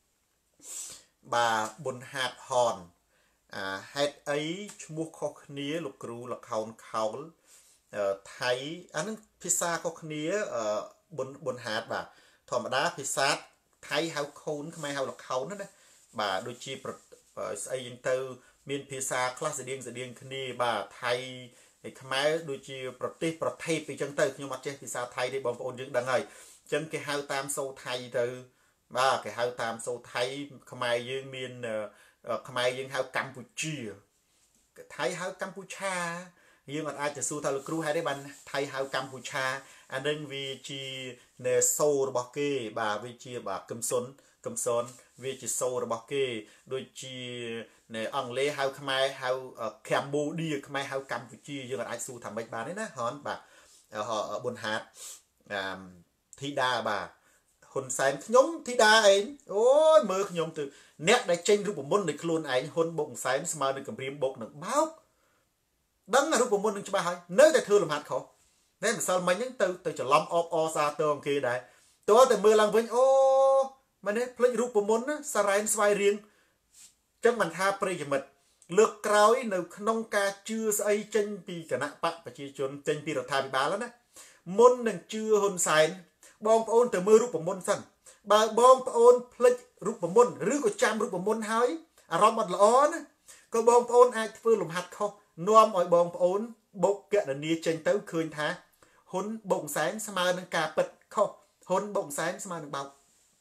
បាទប៊ុនហាតហនហេតុអីឈ្មោះខុសគ្នាលោកគ្រូលខោនខោលថៃអានឹងភាសាខុសគ្នាប៊ុនហាតបាទធម្មតាភាសាថៃហៅខូនខ្មែរហៅលខោនណាបាទដូចជាស្អីយ៉ាងទៅមានភាសាខ្លះស្តៀងគ្នាបាទថៃហើយខ្មែរដូចជាប្រទេសប្រភេទអីចឹងទៅខ្ញុំអត់ចេះភាសាថៃទេបងប្អូនយើងដឹងហើយអញ្ចឹងគេហៅតាមសូថៃទៅបាទគេហៅតាមសូថៃខ្មែរយើងមានខ្មែរយើងហៅកម្ពុជាថៃហៅកម្ពុជាយើងអត់អាចទៅសួរថាលោកគ្រូហេតុអីបានថៃហៅកម្ពុជាអានឹងវាជានៅសូរបស់គេបាទវាជាបាទកំសុនវាជាសូរបស់គេដូចជានៅអង់គ្លេសហៅខ្មែរហៅ Cambodia ខ្មែរហៅកម្ពុជាយើងអាចសួរថាម៉េចបានទេណាហនបាទប៊ុនហាតធីតាបាទហ៊ុនសែនខ្ញុំធីតាឯងអូយមើលខ្ញុំទៅអ្នកដែលចេញរូបមន្តនៃខ្លួនឯងហ៊ុនបុកហ៊ុនសែនស្មើនឹងគម្រាមបុកនឹងបោកដឹងរូបមន្តនឹងច្បាស់ហើយនៅតែធ្វើលំហាត់ខុសតែម្សិលមិញហ្នឹងទៅច្រឡំអបអសាទរគេដែរតើតែមើលឡើងវិញអូមែនទេភ្លេចរូបមន្តណាសារ៉ែនស្វាយរៀងចឹងមិនថាប្រិយមិត្តលើកក្រោយនៅក្នុងការជឿស្អីចេញពីគណៈបកប្រជាជនចេញពីរដ្ឋាភិបាលណាមុននឹងជឿហ៊ុនសែនបងប្អូនទៅមើលរូបមន្តសិនបើបងប្អូនភ្លេចរូបមន្តឬក៏ចាំរូបមន្តហើយអារម្មណ៍អត់ល្អណាក៏បងប្អូនអាចធ្វើលំហាត់ខុសនាំឲ្យបងប្អូនបុកកណនីចេញទៅឃើញថាហ៊ុនបុកសែនស្មើនឹងការពិតខុសហ៊ុនបុកសែនស្មើនឹងបោក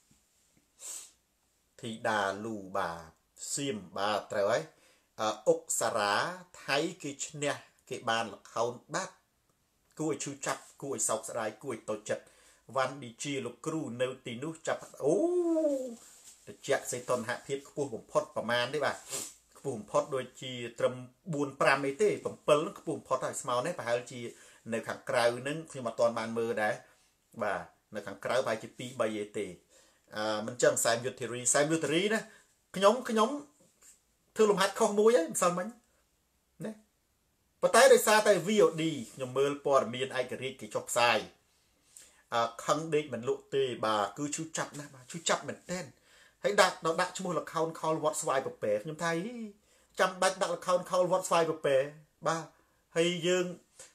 ធីតាលូបាសៀមបាទត្រូវហើយអុកសារ៉ាថៃគេឈ្នះគេបានលខោនបាត់គួរឲ្យឈឺចាប់គួរឲ្យសោកស្ដាយគួរឲ្យតូចចិត្តវ៉ាន់ឌីជាលោកគ្រូនៅទីនោះចាប់អូតិចសេតុនហភាពខ្ពស់បំផុតប្រមាណទេបាទខ្ពស់បំផុតដូចជាត្រឹម 4-5 អីទេ7ខ្ពស់បំផុតហើយស្មើនេះប្រហែលជានៅខាងក្រៅហ្នឹងខ្ញុំអត់ទាន់បានមើលដែរបាទនៅខាងក្រៅប្រហែលជា 2-3 អីទេមិនចឹងសែមយុទ្ធរីណាខ្ញុំធ្វើលំហាត់ខុសមួយហើយម្សិលមិញណាប៉ុន្តែដោយសារតែ VOD ខ្ញុំមើលព័ត៌មានឯករាជ្យគេចុះផ្សាយខឹងដេកមិនលក់ទេបាទគឺឈឺចាប់ណាស់បាទឈឺចាប់មែនទែនហើយដាក់ឈ្មោះលខោនខលវត្តស្វាយពពែខ្ញុំថាចាំបាច់ដាក់លខោនខលវត្តស្វាយពពែ ba hay dương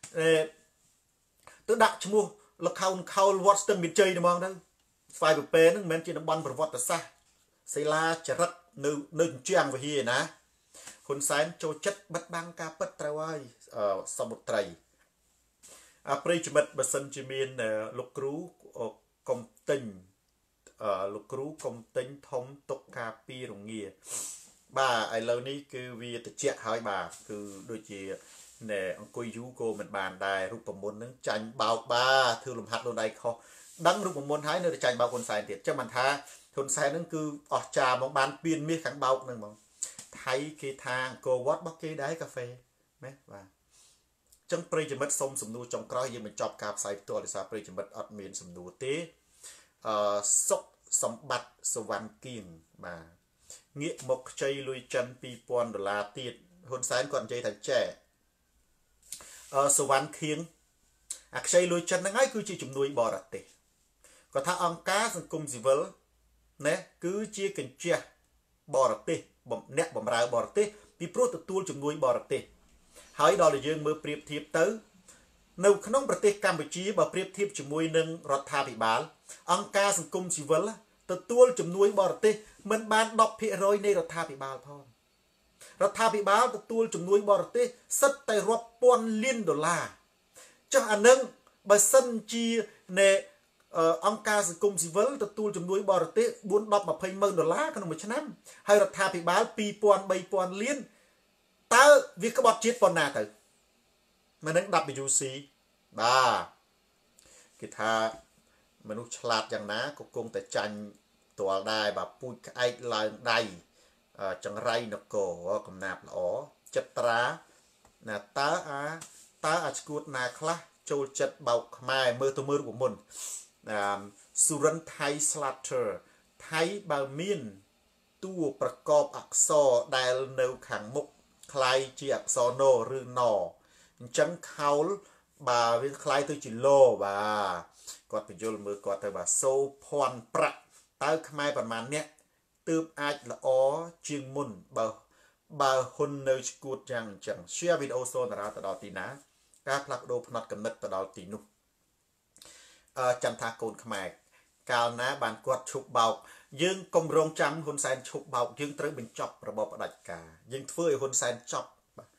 tôi đặt cho mua là khâu Watson miền chơi được không đâu phải bề bề nó men chỉ nó bắn vào vật xa xây la chả rất nơi trang về hier nèคนแสนโจจัดบัดบังกาปัตตรายสมุทรไตรปริจมิตบัสันจิมีนลูกครูกรมติงลูกครูกรมติงทมตกคาปีโรงเรียนบ่าไอ้เหล่านี้คือวีตะเจี๊ยหายบ่าคือโดยเฉพาะเนี่ยองคุยยูโกมันบานได้รูปประมวลนั้นจันเบาบ้าถือลมหัดลงได้เขาดังรูปประมวลท้ายเนี่ยจันเบาคนใส่เด็ดเจ้ามันท้าคนใส่นั้นคือออกจามองบานเปลี่ยนมีขังเบาหนึ่งมองไทยคือทางโกวอตบักเกได้กาแฟไหมว่าจังปริจมิตสมสมนูจงกร้อยยังมันจอบกาบใส่ตัวหรือสาปริจมิตอัดเมียนสมนูเต้ศกสมบัติสวรรค์กินมาเงี้ยมกใจลุยจันปีปอน$ตีดคนใส่ก่อนใจถังแจ่สวรรค์เคียงอักใจลุยจันนั่งไงคือจีจุ่มนุยบอระเตก็ถ้าองค์การสังคมสิเวลเนี่ยคือจีกันเจียบอระเตบ่เนะบ่มราวบอระเตปีโปรตตัวจุ่มนุยบอระเตหายดอลยืงมือเปรียบเทียบเต้ในขนมประเทศกัมพูชีบ่เปรียบเทียบจุ่มนุยหนึ่งรัฐาภิบาลองค์การสังคมสิเวลตัวจุ่มนุยบอระเตมันบาน10%ในรัฐาภิบาลพ่อรัฐาภิบาลตัวจุ่มนุยบอระเตสัตแต่รับ$1,000,000,000จังอันนึงบัสันจีในองค์การสังคมสิเวลตัวจุ่มนุยบอระเต$20,000,000ขนมฉะนั้นให้รัฐาภิบาล$2,000,000,000ตาวิกบอดจิตปนนาเตอมันนั่งดับไปยูซีบ้ากิธามนุษย์ฉลาดอย่างนะก็คงแต่จันตัวได้แบบปุยไอลายใดจังไรนกโกกำนาบอ๋อจัตรานะตาอาจกูดนาคละโจจัดเบาขมายมือตัวมือของมันสุรันไทยสลัดเตอร์ไทยบามินตัวประกอบอักษรได้เนื้อขังมุกคลายจีอักษรโนหรือนอจังเขาบาวิคลายตัวจิโลบากอดไปโยนมือกอดแต่ว่าโซพรประตาขมายประมาณเนี้ยตืบอาจละอ๋อจึงมุนบาฮุนเนชกูดจังเชื่อวิดีโอโซนราตดอตีนะการผลักโดพนัดกำเนิดตดอตีนุจันทาโกนขมายกาวนะบานกอดชุบเบายึงกลมรงจำคนแสนชุบเบายึงตรึงเป็นจอบระบบดัดกายึงเฟื่อยคนแสนจอบ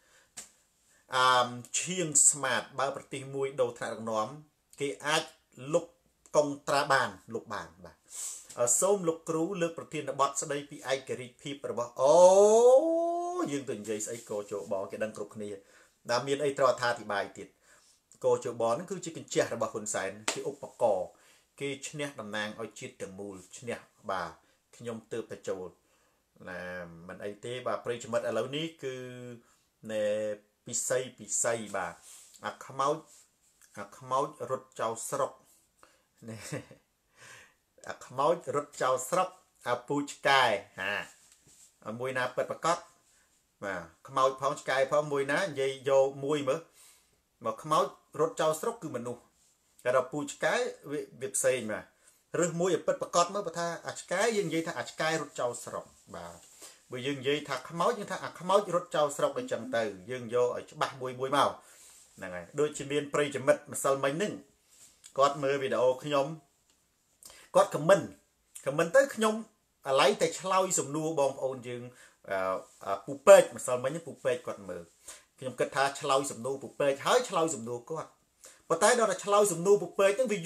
เชียงสมาร์ทบาปฏิมวยโดทางน้อมกีอาจลุกกงตราบานลุกบานบ่ส้มลุกครูเลือกประเทศบอสสดายปีไอกริพีประบอกโอ้ยึงตัวใหญ่ไอโกโจบอลแกดังกรุบนี้ดามีนไอตรอธาติบายติดโกโจบอลนั่นคือจิกันเชียระบาคนแสนที่อุปกรณ์กีชเนียดำนางเอาจิตถึงมูลชเนียบาขยมเติบแต่โจนะมันไอเต้บาปริจมัดอะไรนี้คือในปีไซบาขมเอารถเจ้าสรกเนี่ยขมเอารถเจ้าสรกปูชกายมวยนาเปิดประกอบขมเอาพร้อมชกายพร้อมมวยนะยัยโยมวยมั้งมาขมเอารถเจ้าสรกคือมันนูแต่เราปูชกายเว็บไซต์มาหรือมวยเปิดประกอบเมื่อปะท่าอัจฉริยยังยัยท่าอัจฉริยรถเจ้าสรกบาbởi dương dây thạc máu nhưng thạc máu rốt trâu sọc để chẳng từ dương vô ở bạc bùi màu này đôi chân biên prey chấm mật mà sao mấy nưng cọt mưa video khi nhóm cọt comment tới khi nhóm lấy tay lau sầm nua bom ôn dương puppet mà sao mấy những puppet cọt mưa khi nhóm cất tha lau sầm nua puppet hái lau sầm nua cọt và tới đó là lau sầm nua puppet những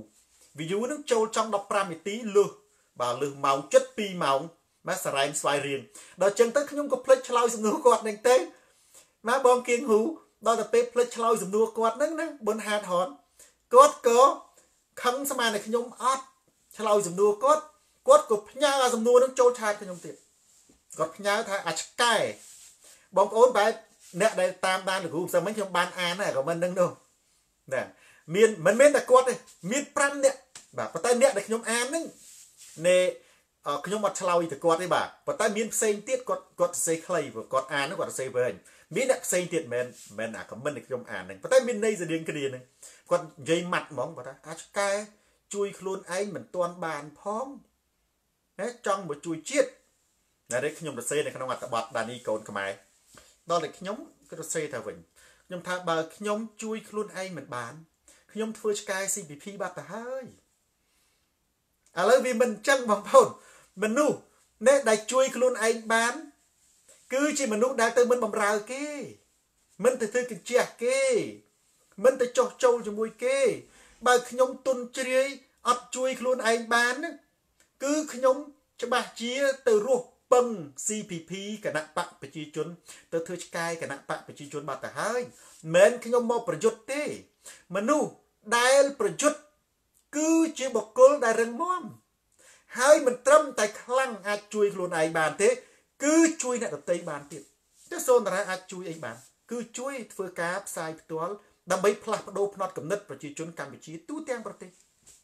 ví dụ nó trâu trong đọc pram tí lừa bà lừa màu chất pi màu má sài rèn xoay riêng đó chân tới nhung có plek chloi sum nua quạt neng té má bom kiêng hú đó là pe plek chloi sum nua quạt neng nè bôn hạt hòn quạt có khăng sao mà này nhung át chloi sum nua quạt của nha sum nua nó trôi chai nhung tiệt quạt nha thay ắt cay bom ốn bài nè đây tam ban được hú sao mấy nhung ban an này của mình nâng đâu nè miên mình miên là quạt này miên pran nè bà có tay nè để nhung an nè nèขยมวัดเฉลยแต่กอดได้บ่าพอใต้มีนเซนเตียดกอดเซคลายกอดอ่านนึกว่าเซเวนมีนเซนเตียดแมนก็มันในขยมอ่านหนึ่งพอใต้มีนในจะเดียงกระเดียนึงกอดใหญ่หมัดมองพอใต้อาจกายจุยคลุนไอเหมือนตัวบานพร้อมนะจ้องเหมือนจุยเจี๊ยดนะได้ขยมเซในขนมวัดตะบัดดานีโกนขมายตอนเด็กขยมក៏ទៅសេថាវិញខ្ញុំថាបើខ្ញុំជួយខ្លួនឯងមិនបានខ្ញុំធ្វើឆ្កែ CPP បាត់ទៅហើយឥឡូវវាមិនចឹងបងប្អូនមនុស្សនេះដែលជួយខ្លួនឯងបានគឺជាមនុស្សដែលទៅមិនបំរើគេមិនទៅធ្វើកញ្ជះគេមិនទៅចោះចូលជាមួយគេបើខ្ញុំទុនជ្រាយអត់ជួយខ្លួនឯងបានគឺខ្ញុំច្បាស់ជាទៅរស់ពឹង CPP គណៈបកប្រជាជនទៅធ្វើឆ្កែគណៈបកប្រជាជនបាត់ទៅហើយមិនខ្ញុំមកប្រយុទ្ធទេមនុស្សដែលប្រយុទ្ធគឺជាបុគ្គលដែលរឹងមាំហើយមិនត្រឹមតែខ្លាំងអាចជួយខ្លួនឯងបានទេគឺជួយអ្នកដទៃបានទៀតតែសូនតារាអាចជួយអីបានគឺជួយធ្វើការផ្សាយផ្ទាល់ដើម្បីផ្លាស់ប្ដូរផ្នត់គំនិតប្រជាជនកម្ពុជាទូទាំងប្រទេស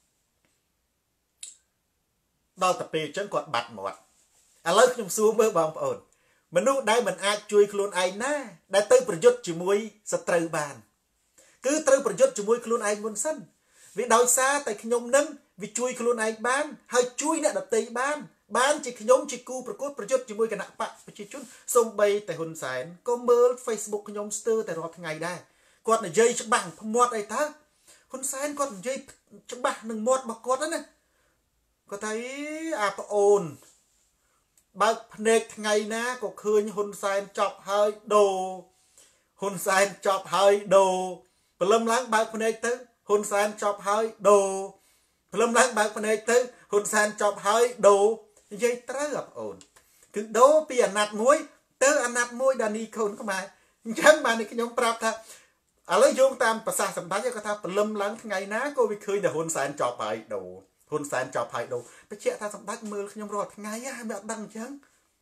ដល់តែពេលអញ្ចឹងគាត់បាត់មាត់ឥឡូវខ្ញុំសួរមើលបងប្អូនមនុស្សដែលមិនអាចជួយខ្លួនឯងណាដែលទៅប្រយុទ្ធជាមួយសត្រូវបានគឺត្រូវប្រយុទ្ធជាមួយខ្លួនឯងមុនសិនវាដោយសារតែខ្ញុំនឹងវាជួយខ្លួនឯងបានហើយជួយអ្នកដទៃបានជាខ្ញុំជាគូប្រកួតប្រយុទ្ធជាមួយគណៈបកប្រជាជនសូម្បីតែហ៊ុនសែនក៏មើល Facebook ខ្ញុំស្ទើរតែរាល់ថ្ងៃដែរគាត់និយាយច្បាស់ផ្មាត់អីតើហ៊ុនសែនគាត់និយាយច្បាស់នឹងមាត់របស់គាត់ណាគាត់ថាអាប្អូនបើកភ្នែកថ្ងៃណាក៏ឃើញហ៊ុនសែនចប់ហើយដូរហ៊ុនសែនចប់ហើយដូរព្រលឹមឡើងបើកភ្នែកទៅហ៊ុនសែនចប់ហើយដូរព្រលឹមឡើងបើកភ្នែកទៅហ៊ុនសែនចប់ហើយដូរនិយាយត្រូវអប្អូនគឺដូរពីអាណត្តិមួយទៅអាណត្តិមួយដានីខូនខ្មែរអញ្ចឹងបានខ្ញុំប្រាប់ថាឥឡូវយោងតាមប្រសាសន៍សម្ដេចគាត់ថាព្រលឹមឡើងថ្ងៃណាក៏វាឃើញតែហ៊ុនសែនចប់ហើយដូរហ៊ុនសែនចប់ហើយដូរបញ្ជាក់ថាសម្ដេចមើលខ្ញុំរាល់ថ្ងៃហើយមិនអត់ដឹងអញ្ចឹង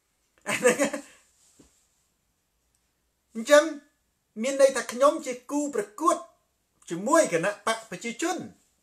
អញ្ចឹងមានន័យថាខ្ញុំជាគូប្រកួតជាមួយគណៈបកប្រជាជន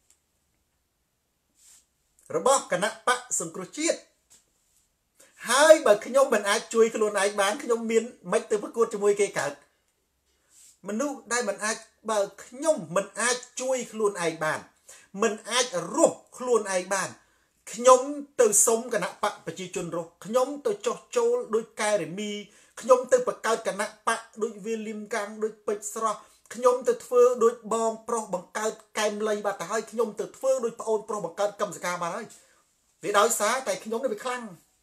របស់គណៈបកសង្គ្រោះជាតិហើយបើខ្ញុំមិនអាចជួយខ្លួនឯងបានខ្ញុំមានមិនទៅប្រកួតជាមួយគេកើតមនុស្សដែលមិនអាចបើខ្ញុំមិនអាចជួយខ្លួនឯងបានមិនអាចរស់ខ្លួនឯងបានខ្ញុំទៅសុំគណៈបកប្រជាជនរស់ខ្ញុំទៅចោះចូលដោយកែរមីខ្ញុំទៅបង្កើតគណៈបកដូចវាលឹមកាំងដូចពេជ្រស្រស់ខ្ញុំទៅធ្វើដូចបងប្រុសបង្កើតកែមលីបាត់ទៅហើយខ្ញុំទៅធ្វើដូចប្អូនប្រុសបង្កើតកម្មសការបាត់ហើយវាដោយសារតែខ្ញុំនេះវាខ្លាំង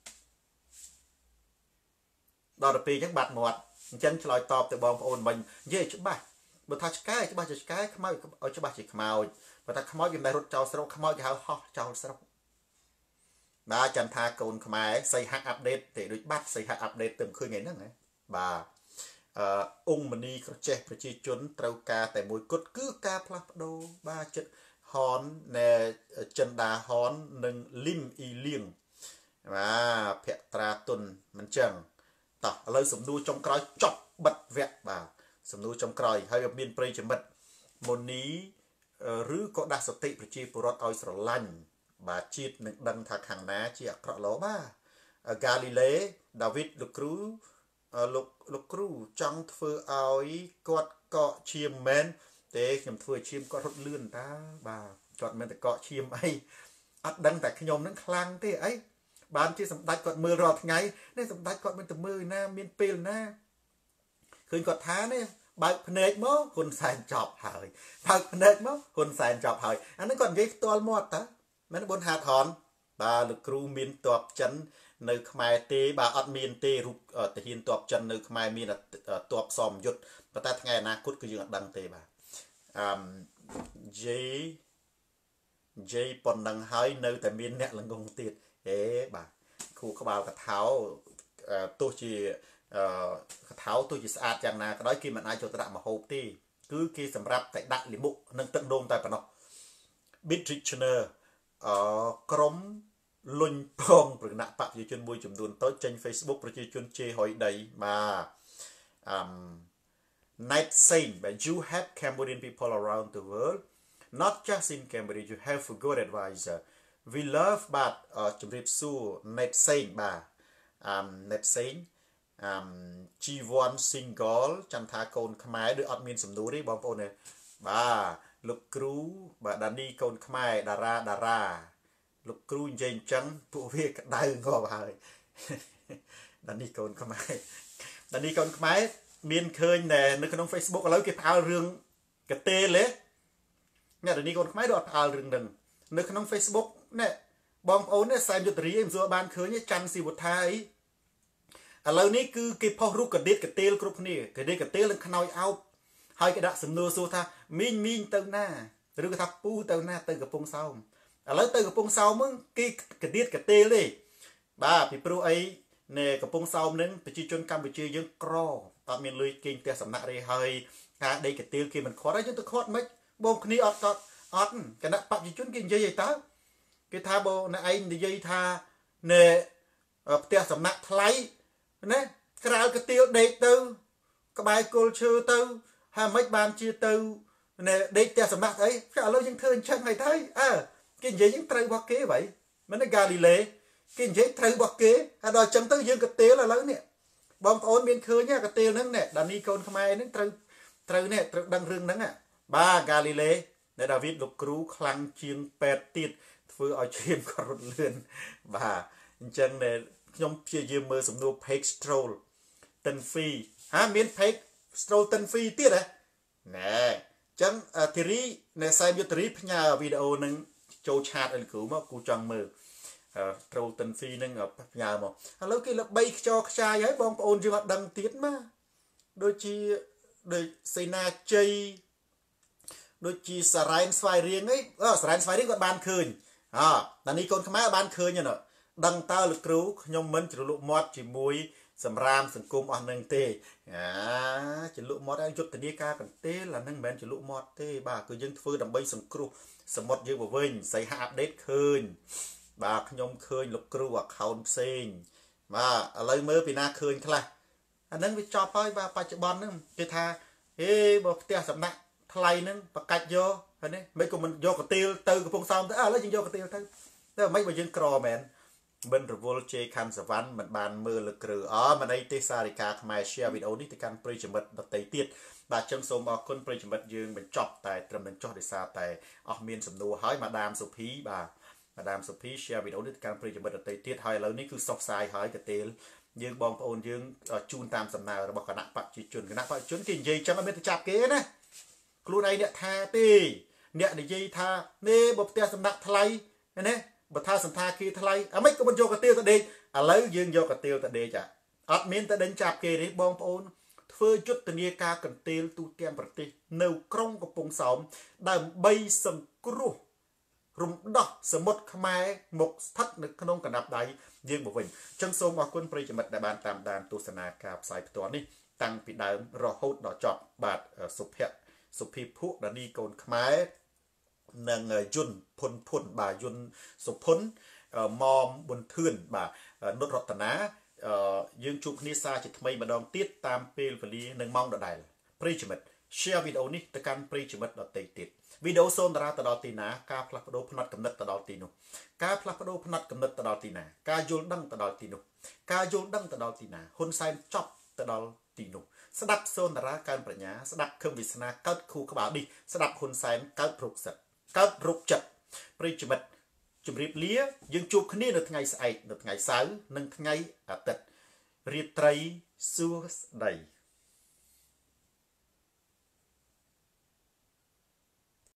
ដល់ទៅពេលអញ្ចឹងបាត់មាត់អញ្ចឹងឆ្លើយតបទៅបងប្អូនមិញនិយាយច្បាស់បើថាឆ្កែច្បាស់ជាឆ្កែខ្មោចឲ្យច្បាស់ជាខ្មោចបើថាខ្មោចវាមិនរត់ចោលស្រុកខ្មោចគេហៅហោះចោលស្រុកបាទចាំថាកូនខ្មែរសៃហាក់អាប់ដេតទេដូចបាត់សៃហាក់អាប់ដេតទៅឃើញថ្ងៃហ្នឹងណាបាទអង្គមនីក្រចេះប្រជាជនត្រូវការតែមួយគត់គឺការផ្លាស់ប្ដូរបាទចិត្តហនណែចិនដាហននិងលឹមអ៊ីលៀងបាទភក្ត្រាទុនមិនចឹងតោះឥឡូវសំណួរចុងក្រោយចប់បិទវគ្គបាទសំណួរចុងក្រោយហើយមានប្រិយមិត្តមុនីឬក៏ដាស់សតិប្រជាពលរដ្ឋឲ្យស្រឡាញ់បាទជាតិនឹងដឹងថាខាងណាជាអាក្រក់ល្អបាទហ្គាលីលេដាវីតលោកគ្រូលោកគ្រូចង់ធ្វើឲ្យគាត់កកឈាមមែនទេខ្ញុំធ្វើឈាមគាត់រត់លឿនតាបាទគាត់មិនតែកកឈាមអីអត់ដឹងតែខ្ញុំនឹងខ្លាំងទេអីបានជាសម្ដេចគាត់មើលរាល់ថ្ងៃនេះសម្ដេចគាត់មិនទៅមើលណាមានពេលណាឃើញគាត់ថានេះបើកភ្នែកមកហ៊ុនសែនចប់ហើយបើកភ្នែកមកហ៊ុនសែនចប់ហើយអានេះគាត់និយាយផ្ទាល់មាត់តាមែនបុនហាថនបាទលោកគ្រូមានតបចិននៅខ្មែរទេបាទអត់មានទេរូបទាហានតបចិននៅខ្មែរមានតបសមយុទ្ធប៉ុន្តែថ្ងៃអនាគតគឺយើងអត់ដឹងទេបាទយេប៉ុណ្ណឹងហើយនៅតែមានអ្នកល្ងងទៀតបាទគ្រូក្បាលកថោទោះជាកថោទោះជាស្អាតយ៉ាងណាក៏ដោយគេមិនអាចចូលទៅដាក់មហូបទេគឺគេសម្រាប់តែដាក់លាមកនិងទឹកដូងតែប៉ុណ្ណោះ Bit Richner ក្រុមលុញផងប្រគណៈបកប្រជាជនមួយចំនួនតូចចេញ Facebook ប្រជាជនជេរហុយដីបាទ Night saying but you have Cambodian people around the world not just in Cambodia you have a good advisor we love បាទជំរាបសួរ Night saying បាទ Night saying G1 single ចាំថាកូនខ្មែរដូចអត់មានសំណួរទេបងប្អូនបាទលោកគ្រូបាទដានីកូនខ្មែរតារាលោកគ្រូនិយាយអញ្ចឹងពួកវាក្តៅងាប់ហើយដានីកូនខ្មែរ miền khơi nè nơi trong Facebook ở lấy cái phao rương cái tê lẽ nè để đi con máy đọt phao rương đừng nơi trong Facebook nè bom ốn nè xem cho tरी em rồi ban khơi nhé chăn xì một thai ở lấy ní cứ cái phao rút cái tê group này cái đây cái tê lên khơi ao hai cái đã sừng nô xô tha min tao na rồi cái tháp pu tao na từ cái phong sau ở lấy từ cái phong sau mưng cái tê đi ba bị pro ấy nè cái phong sau nên bị chi chôn Cambodia dương cro tao miền lưới kinh tế sầm nặng đây hơi đây cái tê kia mình khó đấy chứ tôi khó mấy bông kia ọt cái nắp bắp chi chôn kinh dây ta cái tha bông này anh dây tha nè tế sầm nặng lấy nè cái tê đây tư cái bài cô chưa tư hai mấy ban chia tư nè đây tế sầm nặng ấy cái lối những thương chân này thấy cái gì những trai bọc kế vậy mình nói Galilei cái gì trai bọc kế đòi chân tư dương cái tê là lớn nè bom ôn miền khơi nhá cái tê nâng nè đàn ni con Khmer nâng trai nè đăng rừng nâng ba Galilei để David lục cứu khăng chiên pet tiệt vừa ở chiên còn rụt lươn và chân nè nhom chia dương mơ sủng nô page stroll tân phi miền page stroll tân phi tiệt nè chân theory nè xem vô theory nhà video nâng châu chat anh cứu mà cú trăng mơ trâu tân phi nâng ở nhà mà lúc kia là bay cho trai ấy bom ôn chưa hoạt đăng tiết mà đôi chi đôi xây na chơi đôi chi sarain xoài riêng ấy sarain xoài riêng còn ban khơi là ni con Khmer ban khơi như nọ đăng tao lực cứu nhom mình chỉ lụ mót chỉ muối sầm ram sừng cung ở nâng tê chỉ lụ mót anh chút từ đi ca còn tê là nâng bên chỉ lụ mót tê bà cứ dân phơi đầm bay sừng cru sầm mót dưới bờ vinh xây hạ đét khơi bà nhom khơi lục cru hoặc khâu xên mà lấy mơ vì na khơi khla anh nâng bị cho phơi bà chợ bon nâng cái tha bọc tia sầm nặng thay nâng bà cạch vô anh ấy mấy của mình vô cái tiêu từ cái phong xong lấy gì vô cái tiêu thôi đó mấy bà dân cò mền bên rồi vô chơi khăn sờ ván mình bàn mưa lực cử mình đây tê sa đi cả Khmer share video đi từ căn pre chấm mật đặt tay tiết bà chân số mà con pre chấm mật dương mình chọc tại trầm mình cho để xa tại miền sầm nô hỏi mà đam sụp hí bà đam sụp hí share video đi từ căn pre chấm mật đặt tay tiết hay là ní cứ sọc sai hỏi cái tiền dương bong ôn dương chun tam sầm nào bảo cả nặng bạc chỉ chuẩn cái nặng bạc chuẩn kinh gì chẳng biết chạp kế nè luôn này nè tha tê nè để dây tha nè bọc tia sầm nặng thay nè bậc tha sầm tha kia thay mấy cái bên vô cái tiêu tại đây lấy dương vô cái tiêu tại đây chả admin tại đến chạp kê đấy bong ôn phơi chút từ nia ca cần tiêu tu kem bật tê nâu krong của bông sóng đầm bay sầm cru rung đỏ sầm một Khmer một thắt được không cần đạp đáy dương một mình chân sâu mà quân pre chậm đại ban tam đàn tu sna cạp sai toán đi tăng bị đám rò hốt đỏ chọt bạt sụp hiệp phụ đã đi cồn Khmer nâng yun phun bà yun sụp phun mom buồn thươn bà nốt rọt ná dương chụp nisa chỉ thay mà đòn tiết tam pel và ly nâng mong đợt đại pre chậm share video ní từ căn pre chậm đợt tây tiết video xôn ra từ đó tì ná ca plak đô phật cầm đất từ đó tì nụ ca plak đô phật cầm đất từ đó tì ná ca yul đăng từ đó tì nụ ca yul đăng từ đó tì ná hôn sai chop từ đó tì nụ sẽ đặt xôn ra can bẩn nhá sẽ đặt khâm vị sana cắt khu các bảo đi sẽ đặt hôn sai cắt rục chật pre chậm chụp riệp lía dương chụp khné được ngày sai được ngày sáu nâng ngày tết riệp tây xua đầy